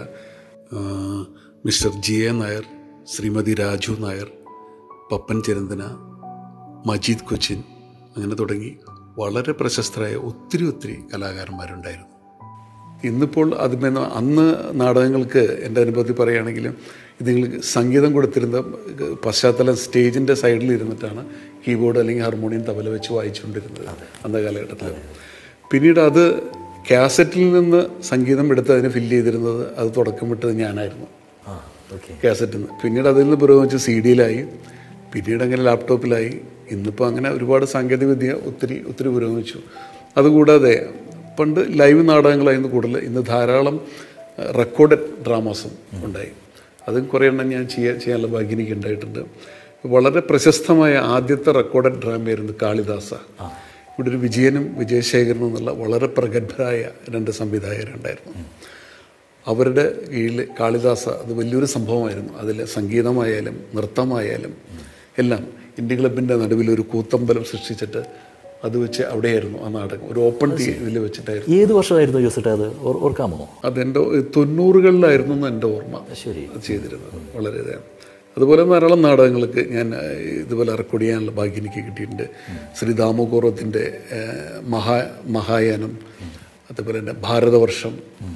mister G A Nair, Shrimati Raju Nair, Pappan Chiranthana, Majeed Cochin, അങ്ങനെ തുടങ്ങി വളരെ പ്രശസ്തരായ ഒത്തിരി ഒത്തിരി കലാകാരന്മാരുണ്ടായിരുന്നു. ഇന്നിപ്പോൾ അതിന്മേ അന്ന് നാടകങ്ങൾക്ക് എൻ്റെ അനുഭവത്തിൽ പറയുകയാണെങ്കിലും ഇതുങ്ങൾക്ക് സംഗീതം കൊടുത്തിരുന്ന പശ്ചാത്തലം സ്റ്റേജിൻ്റെ സൈഡിൽ ഇരുന്നിട്ടാണ് കീബോർഡ് അല്ലെങ്കിൽ ഹാർമോണിയം തബല വെച്ച് വായിച്ചുകൊണ്ടിരുന്നത് അന്ന കാലഘട്ടത്തിൽ. പിന്നീട് അത് കാസറ്റിൽ നിന്ന് സംഗീതം എടുത്ത് അതിനെ ഫില്ല് ചെയ്തിരുന്നത് അത് തുടക്കം വിട്ടത് ഞാനായിരുന്നു, കാസറ്റിൽ നിന്ന്. പിന്നീട് അതിൽ നിന്ന് പുരോഗമിച്ച് സി ഡിയിലായി, പിന്നീട് അങ്ങനെ ലാപ്ടോപ്പിലായി. ഇന്നിപ്പോൾ അങ്ങനെ ഒരുപാട് സാങ്കേതികവിദ്യ ഒത്തിരി ഒത്തിരി പുരോഗമിച്ചു. അതുകൂടാതെ പണ്ട് ലൈവ് നാടകങ്ങളായിരുന്നു കൂടുതൽ. ഇന്ന് ധാരാളം റെക്കോർഡഡ് ഡ്രാമാസും ഉണ്ടായി. അതും കുറേ എണ്ണം ഞാൻ ചെയ്യാൻ ചെയ്യാനുള്ള ഭാഗ്യം എനിക്ക് ഉണ്ടായിട്ടുണ്ട്. വളരെ പ്രശസ്തമായ ആദ്യത്തെ റെക്കോർഡഡ് ഡ്രാമയായിരുന്നു കാളിദാസ. ഇവിടെ ഒരു വിജയനും വിജയശേഖരനും എന്നുള്ള വളരെ പ്രഗത്ഭരായ രണ്ട് സംവിധായകരുണ്ടായിരുന്നു. അവരുടെ കീഴിൽ കാളിദാസ അത് വലിയൊരു സംഭവമായിരുന്നു. അതിൽ സംഗീതമായാലും നൃത്തമായാലും എല്ലാം ഇന്ത്യൻ ക്ലബിൻ്റെ നടുവിലൊരു കൂത്തമ്പലം സൃഷ്ടിച്ചിട്ട് അത് വെച്ച് അവിടെയായിരുന്നു ആ നാടകം. ഒരു ഓപ്പൺ ഇതിൽ വെച്ചിട്ടായിരുന്നു. ഏത് വർഷമായിരുന്നു ജോസേട്ടാ അത് ഓർക്കാമോ? അതെൻ്റെ തൊണ്ണൂറുകളിലായിരുന്നു എന്ന് എൻ്റെ ഓർമ്മ. ശരി, ചെയ്തിരുന്നത് വളരെ ഇതാണ്. അതുപോലെ ധാരാളം നാടകങ്ങൾക്ക് ഞാൻ ഇതുപോലെ റെക്കോർഡ് ചെയ്യാനുള്ള ഭാഗ്യം എനിക്ക് കിട്ടിയിട്ടുണ്ട്. ശ്രീ ദാമോദരത്തിൻ്റെ മഹാ മഹായാനം, അതുപോലെ തന്നെ ഭാരതവർഷം,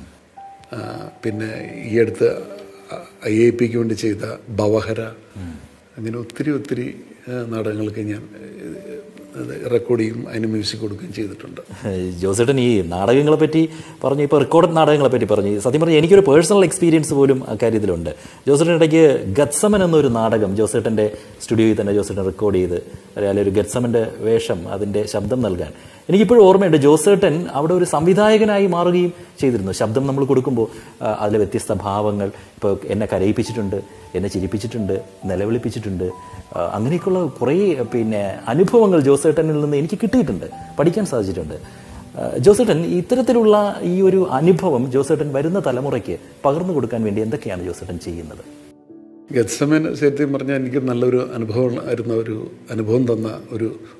പിന്നെ ഈ അടുത്ത് ഐ ഐ പിക്ക് വേണ്ടി ചെയ്ത ഭവഹര, അങ്ങനെ ഒത്തിരി ഒത്തിരി നാടകങ്ങൾക്ക് ഞാൻ റെക്കോർഡ് ചെയ്യും, അതിന് മ്യൂസിക് കൊടുക്കുകയും ചെയ്തിട്ടുണ്ട്. ജോസേട്ടൻ ഈ നാടകങ്ങളെ പറ്റി പറഞ്ഞു, ഇപ്പോൾ റെക്കോർഡ് നാടകങ്ങളെ പറ്റി പറഞ്ഞു. സത്യം പറഞ്ഞാൽ എനിക്കൊരു പേഴ്സണൽ എക്സ്പീരിയൻസ് പോലും അക്കാര്യത്തിലുണ്ട്. ജോസേട്ടൻ ഇടയ്ക്ക് ഗത്സമൻ എന്നൊരു നാടകം ജോസേട്ടൻ്റെ സ്റ്റുഡിയോയിൽ തന്നെ ജോസേട്ടൻ റെക്കോർഡ് ചെയ്ത്, അല്ലെങ്കിൽ ഒരു ഗത്സമൻ്റെ വേഷം, അതിൻ്റെ ശബ്ദം നൽകാൻ എനിക്കിപ്പോഴും ഓർമ്മയുണ്ട്. ജോസേട്ടൻ അവിടെ ഒരു സംവിധായകനായി മാറുകയും ചെയ്തിരുന്നു. ശബ്ദം നമ്മൾ കൊടുക്കുമ്പോൾ അതിലെ വ്യത്യസ്ത ഭാവങ്ങൾ, ഇപ്പോൾ എന്നെ കരയിപ്പിച്ചിട്ടുണ്ട്, എന്നെ ചിരിപ്പിച്ചിട്ടുണ്ട്, നിലവിളിപ്പിച്ചിട്ടുണ്ട്, അങ്ങനെയൊക്കെയുള്ള കുറേ പിന്നെ അനുഭവങ്ങൾ ജോസേട്ടനിൽ നിന്ന് എനിക്ക് കിട്ടിയിട്ടുണ്ട്, പഠിക്കാൻ സാധിച്ചിട്ടുണ്ട്. ജോസേട്ടൻ ഇത്തരത്തിലുള്ള ഈ ഒരു അനുഭവം ജോസേട്ടൻ വരുന്ന തലമുറയ്ക്ക് പകർന്നു കൊടുക്കാൻ വേണ്ടി എന്തൊക്കെയാണ് ജോസേട്ടൻ ചെയ്യുന്നത്? ഗത്സമൻ സത്യം പറഞ്ഞാൽ എനിക്ക് നല്ലൊരു അനുഭവം ആയിരുന്ന ഒരു അനുഭവം തന്ന ഒരു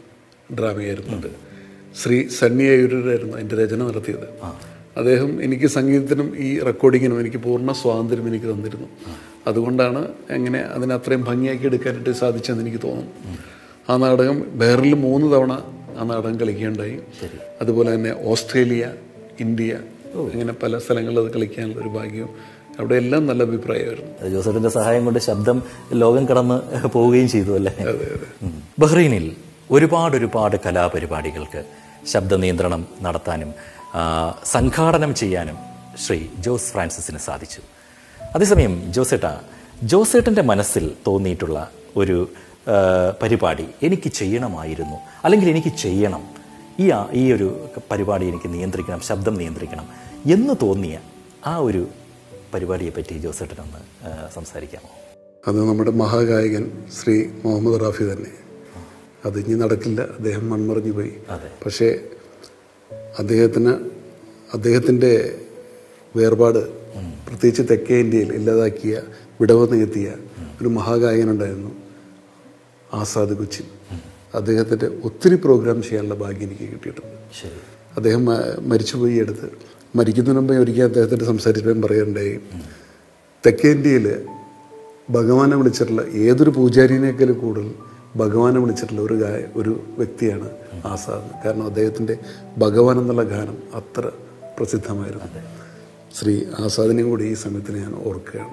ഡ്രാമയായിരുന്നുണ്ട്. ശ്രീ സണ്ണി അയ്യൂരായിരുന്നു എൻ്റെ രചന നടത്തിയത്. അദ്ദേഹം എനിക്ക് സംഗീതത്തിനും ഈ റെക്കോർഡിങ്ങിനും എനിക്ക് പൂർണ്ണ സ്വാതന്ത്ര്യം എനിക്ക് തന്നിരുന്നു. അതുകൊണ്ടാണ് എങ്ങനെ അതിനെ അത്രയും ഭംഗിയാക്കി എടുക്കാനായിട്ട് സാധിച്ചെന്ന് എനിക്ക് തോന്നുന്നു. ആ നാടകം ബെഹ്റിനിൽ മൂന്ന് തവണ ആ നാടകം കളിക്കുകയുണ്ടായി. അതുപോലെ തന്നെ ഓസ്ട്രേലിയ, ഇന്ത്യ, ഇങ്ങനെ പല സ്ഥലങ്ങളിൽ അത് കളിക്കാനുള്ള ഒരു ഭാഗ്യവും അവിടെ എല്ലാം നല്ല അഭിപ്രായമായിരുന്നു. ജോസഫിന്റെ സഹായം കൊണ്ട് ശബ്ദം ലോകം കടന്ന് പോവുകയും ചെയ്തു അല്ലേ? ബഹ്റൈനിൽ ഒരുപാട് ഒരുപാട് കലാപരിപാടികൾക്ക് ശബ്ദ നിയന്ത്രണം നടത്താനും സംഘാടനം ചെയ്യാനും ശ്രീ ജോസ് ഫ്രാൻസിസിന് സാധിച്ചു. അതേസമയം ജോസേട്ട ജോസേട്ടൻ്റെ മനസ്സിൽ തോന്നിയിട്ടുള്ള ഒരു പരിപാടി എനിക്ക് ചെയ്യണമായിരുന്നു, അല്ലെങ്കിൽ എനിക്ക് ചെയ്യണം, ഈ ഈ ഒരു പരിപാടി എനിക്ക് നിയന്ത്രിക്കണം, ശബ്ദം നിയന്ത്രിക്കണം എന്ന് തോന്നിയ ആ ഒരു പരിപാടിയെ പറ്റി ജോസേട്ടനൊന്ന് സംസാരിക്കാമോ? അത് നമ്മുടെ മഹാഗായകൻ ശ്രീ മുഹമ്മദ് റാഫി തന്നെ. അത് ഇനി നടക്കില്ല, അദ്ദേഹം മൺമറഞ്ഞു പോയി. പക്ഷേ അദ്ദേഹത്തിന് അദ്ദേഹത്തിൻ്റെ വേർപാട് പ്രത്യേകിച്ച് തെക്കേ ഇന്ത്യയിൽ ഇല്ലാതാക്കിയ, വിടവ് നികത്തിയ ഒരു മഹാഗായകനുണ്ടായിരുന്നു, ആസാദ് കൊച്ചിൻ. അദ്ദേഹത്തിൻ്റെ ഒത്തിരി പ്രോഗ്രാം ചെയ്യാനുള്ള ഭാഗ്യം എനിക്ക് കിട്ടിയിട്ടുണ്ട്. അദ്ദേഹം മരിച്ചുപോയി അടുത്ത്. മരിക്കുന്നതിന് മുമ്പേ ഒരിക്കൽ അദ്ദേഹത്തിൻ്റെ സംസാരിച്ചപ്പോൾ പറയാറുണ്ടായി, തെക്കേ ഇന്ത്യയിൽ ഭഗവാനെ വിളിച്ചിട്ടുള്ള ഏതൊരു പൂജാരിനേക്കാൾ കൂടുതൽ ഭഗവാനെ വിളിച്ചിട്ടുള്ള ഒരു ഗായ ഒരു വ്യക്തിയാണ് ആസാദ്. കാരണം അദ്ദേഹത്തിൻ്റെ ഭഗവാൻ എന്നുള്ള ഗാനം അത്ര പ്രസിദ്ധമായിരുന്നു. ശ്രീ ആസാദിനെയും കൂടി ഈ സമയത്തിന് ഞാൻ ഓർക്കുകയാണ്.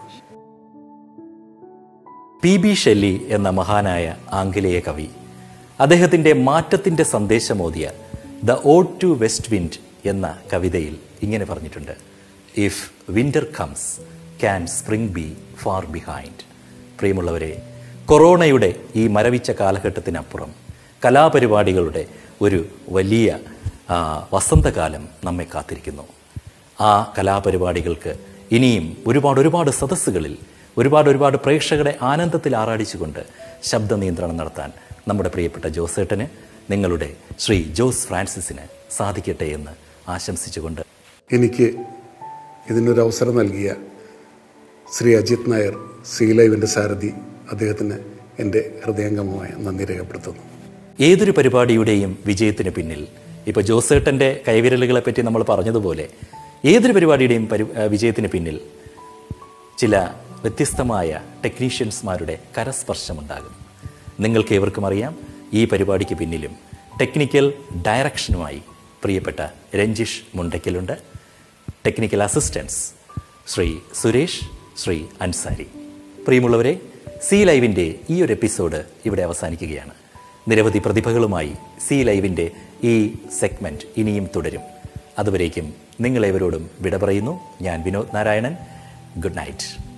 പി ബി ഷെല്ലി എന്ന മഹാനായ ആംഗലേയ കവി അദ്ദേഹത്തിൻ്റെ മാറ്റത്തിൻ്റെ സന്ദേശമോദിയ the ode to west wind എന്ന കവിതയിൽ ഇങ്ങനെ പറഞ്ഞിട്ടുണ്ട്: if winter comes can spring be far behind. പ്രിയമുള്ളവരെ, കൊറോണയുടെ ഈ മരവിച്ച കാലഘട്ടത്തിനപ്പുറം കലാപരിപാടികളുടെ ഒരു വലിയ വസന്തകാലം നമ്മെ കാത്തിരിക്കുന്നു. ആ കലാപരിപാടികൾക്ക് ഇനിയും ഒരുപാട് ഒരുപാട് സദസ്സുകളിൽ ഒരുപാട് ഒരുപാട് പ്രേക്ഷകരെ ആനന്ദത്തിൽ ആറാടിച്ചുകൊണ്ട് ശബ്ദ നിയന്ത്രണം നടത്താൻ നമ്മുടെ പ്രിയപ്പെട്ട ജോസേട്ടന്, നിങ്ങളുടെ ശ്രീ ജോസ് ഫ്രാൻസിസിന് സാധിക്കട്ടെ എന്ന് ആശംസിച്ചുകൊണ്ട് എനിക്ക് ഇതിനൊരു അവസരം നൽകിയ ശ്രീ അജിത് നായർ, സീ ലൈവിൻ്റെ സാരഥി, അദ്ദേഹത്തിന് എൻ്റെ ഹൃദയംഗമമായ നന്ദി രേഖപ്പെടുത്തുന്നു. ഏതൊരു പരിപാടിയുടെയും വിജയത്തിന് പിന്നിൽ, ഇപ്പോൾ ജോസേട്ടൻ്റെ കൈവിരലുകളെ പറ്റി നമ്മൾ പറഞ്ഞതുപോലെ, ഏതൊരു പരിപാടിയുടെയും പരി വിജയത്തിന് പിന്നിൽ ചില വ്യത്യസ്തമായ ടെക്നീഷ്യൻസ്മാരുടെ കരസ്പർശമുണ്ടാകും. നിങ്ങൾക്ക് ഏവർക്കും അറിയാം, ഈ പരിപാടിക്ക് പിന്നിലും ടെക്നിക്കൽ ഡയറക്ഷനുമായി പ്രിയപ്പെട്ട രഞ്ജിഷ് മുണ്ടയ്ക്കലുണ്ട്. Technical assistance Shri Suresh, Shri Ansari. പ്രിയമുള്ളവരെ, സീ ലൈവിൻ്റെ ഈ ഒരു എപ്പിസോഡ് ഇവിടെ അവസാനിക്കുകയാണ്. നിരവധി പ്രതിഭകളുമായി സീ ലൈവിൻ്റെ ഈ സെഗ്മെൻറ്റ് ഇനിയും തുടരും. അതുവരേക്കും നിങ്ങളേവരോടും വിട പറയുന്നു. ഞാൻ വിനോദ് നാരായണൻ. Good night.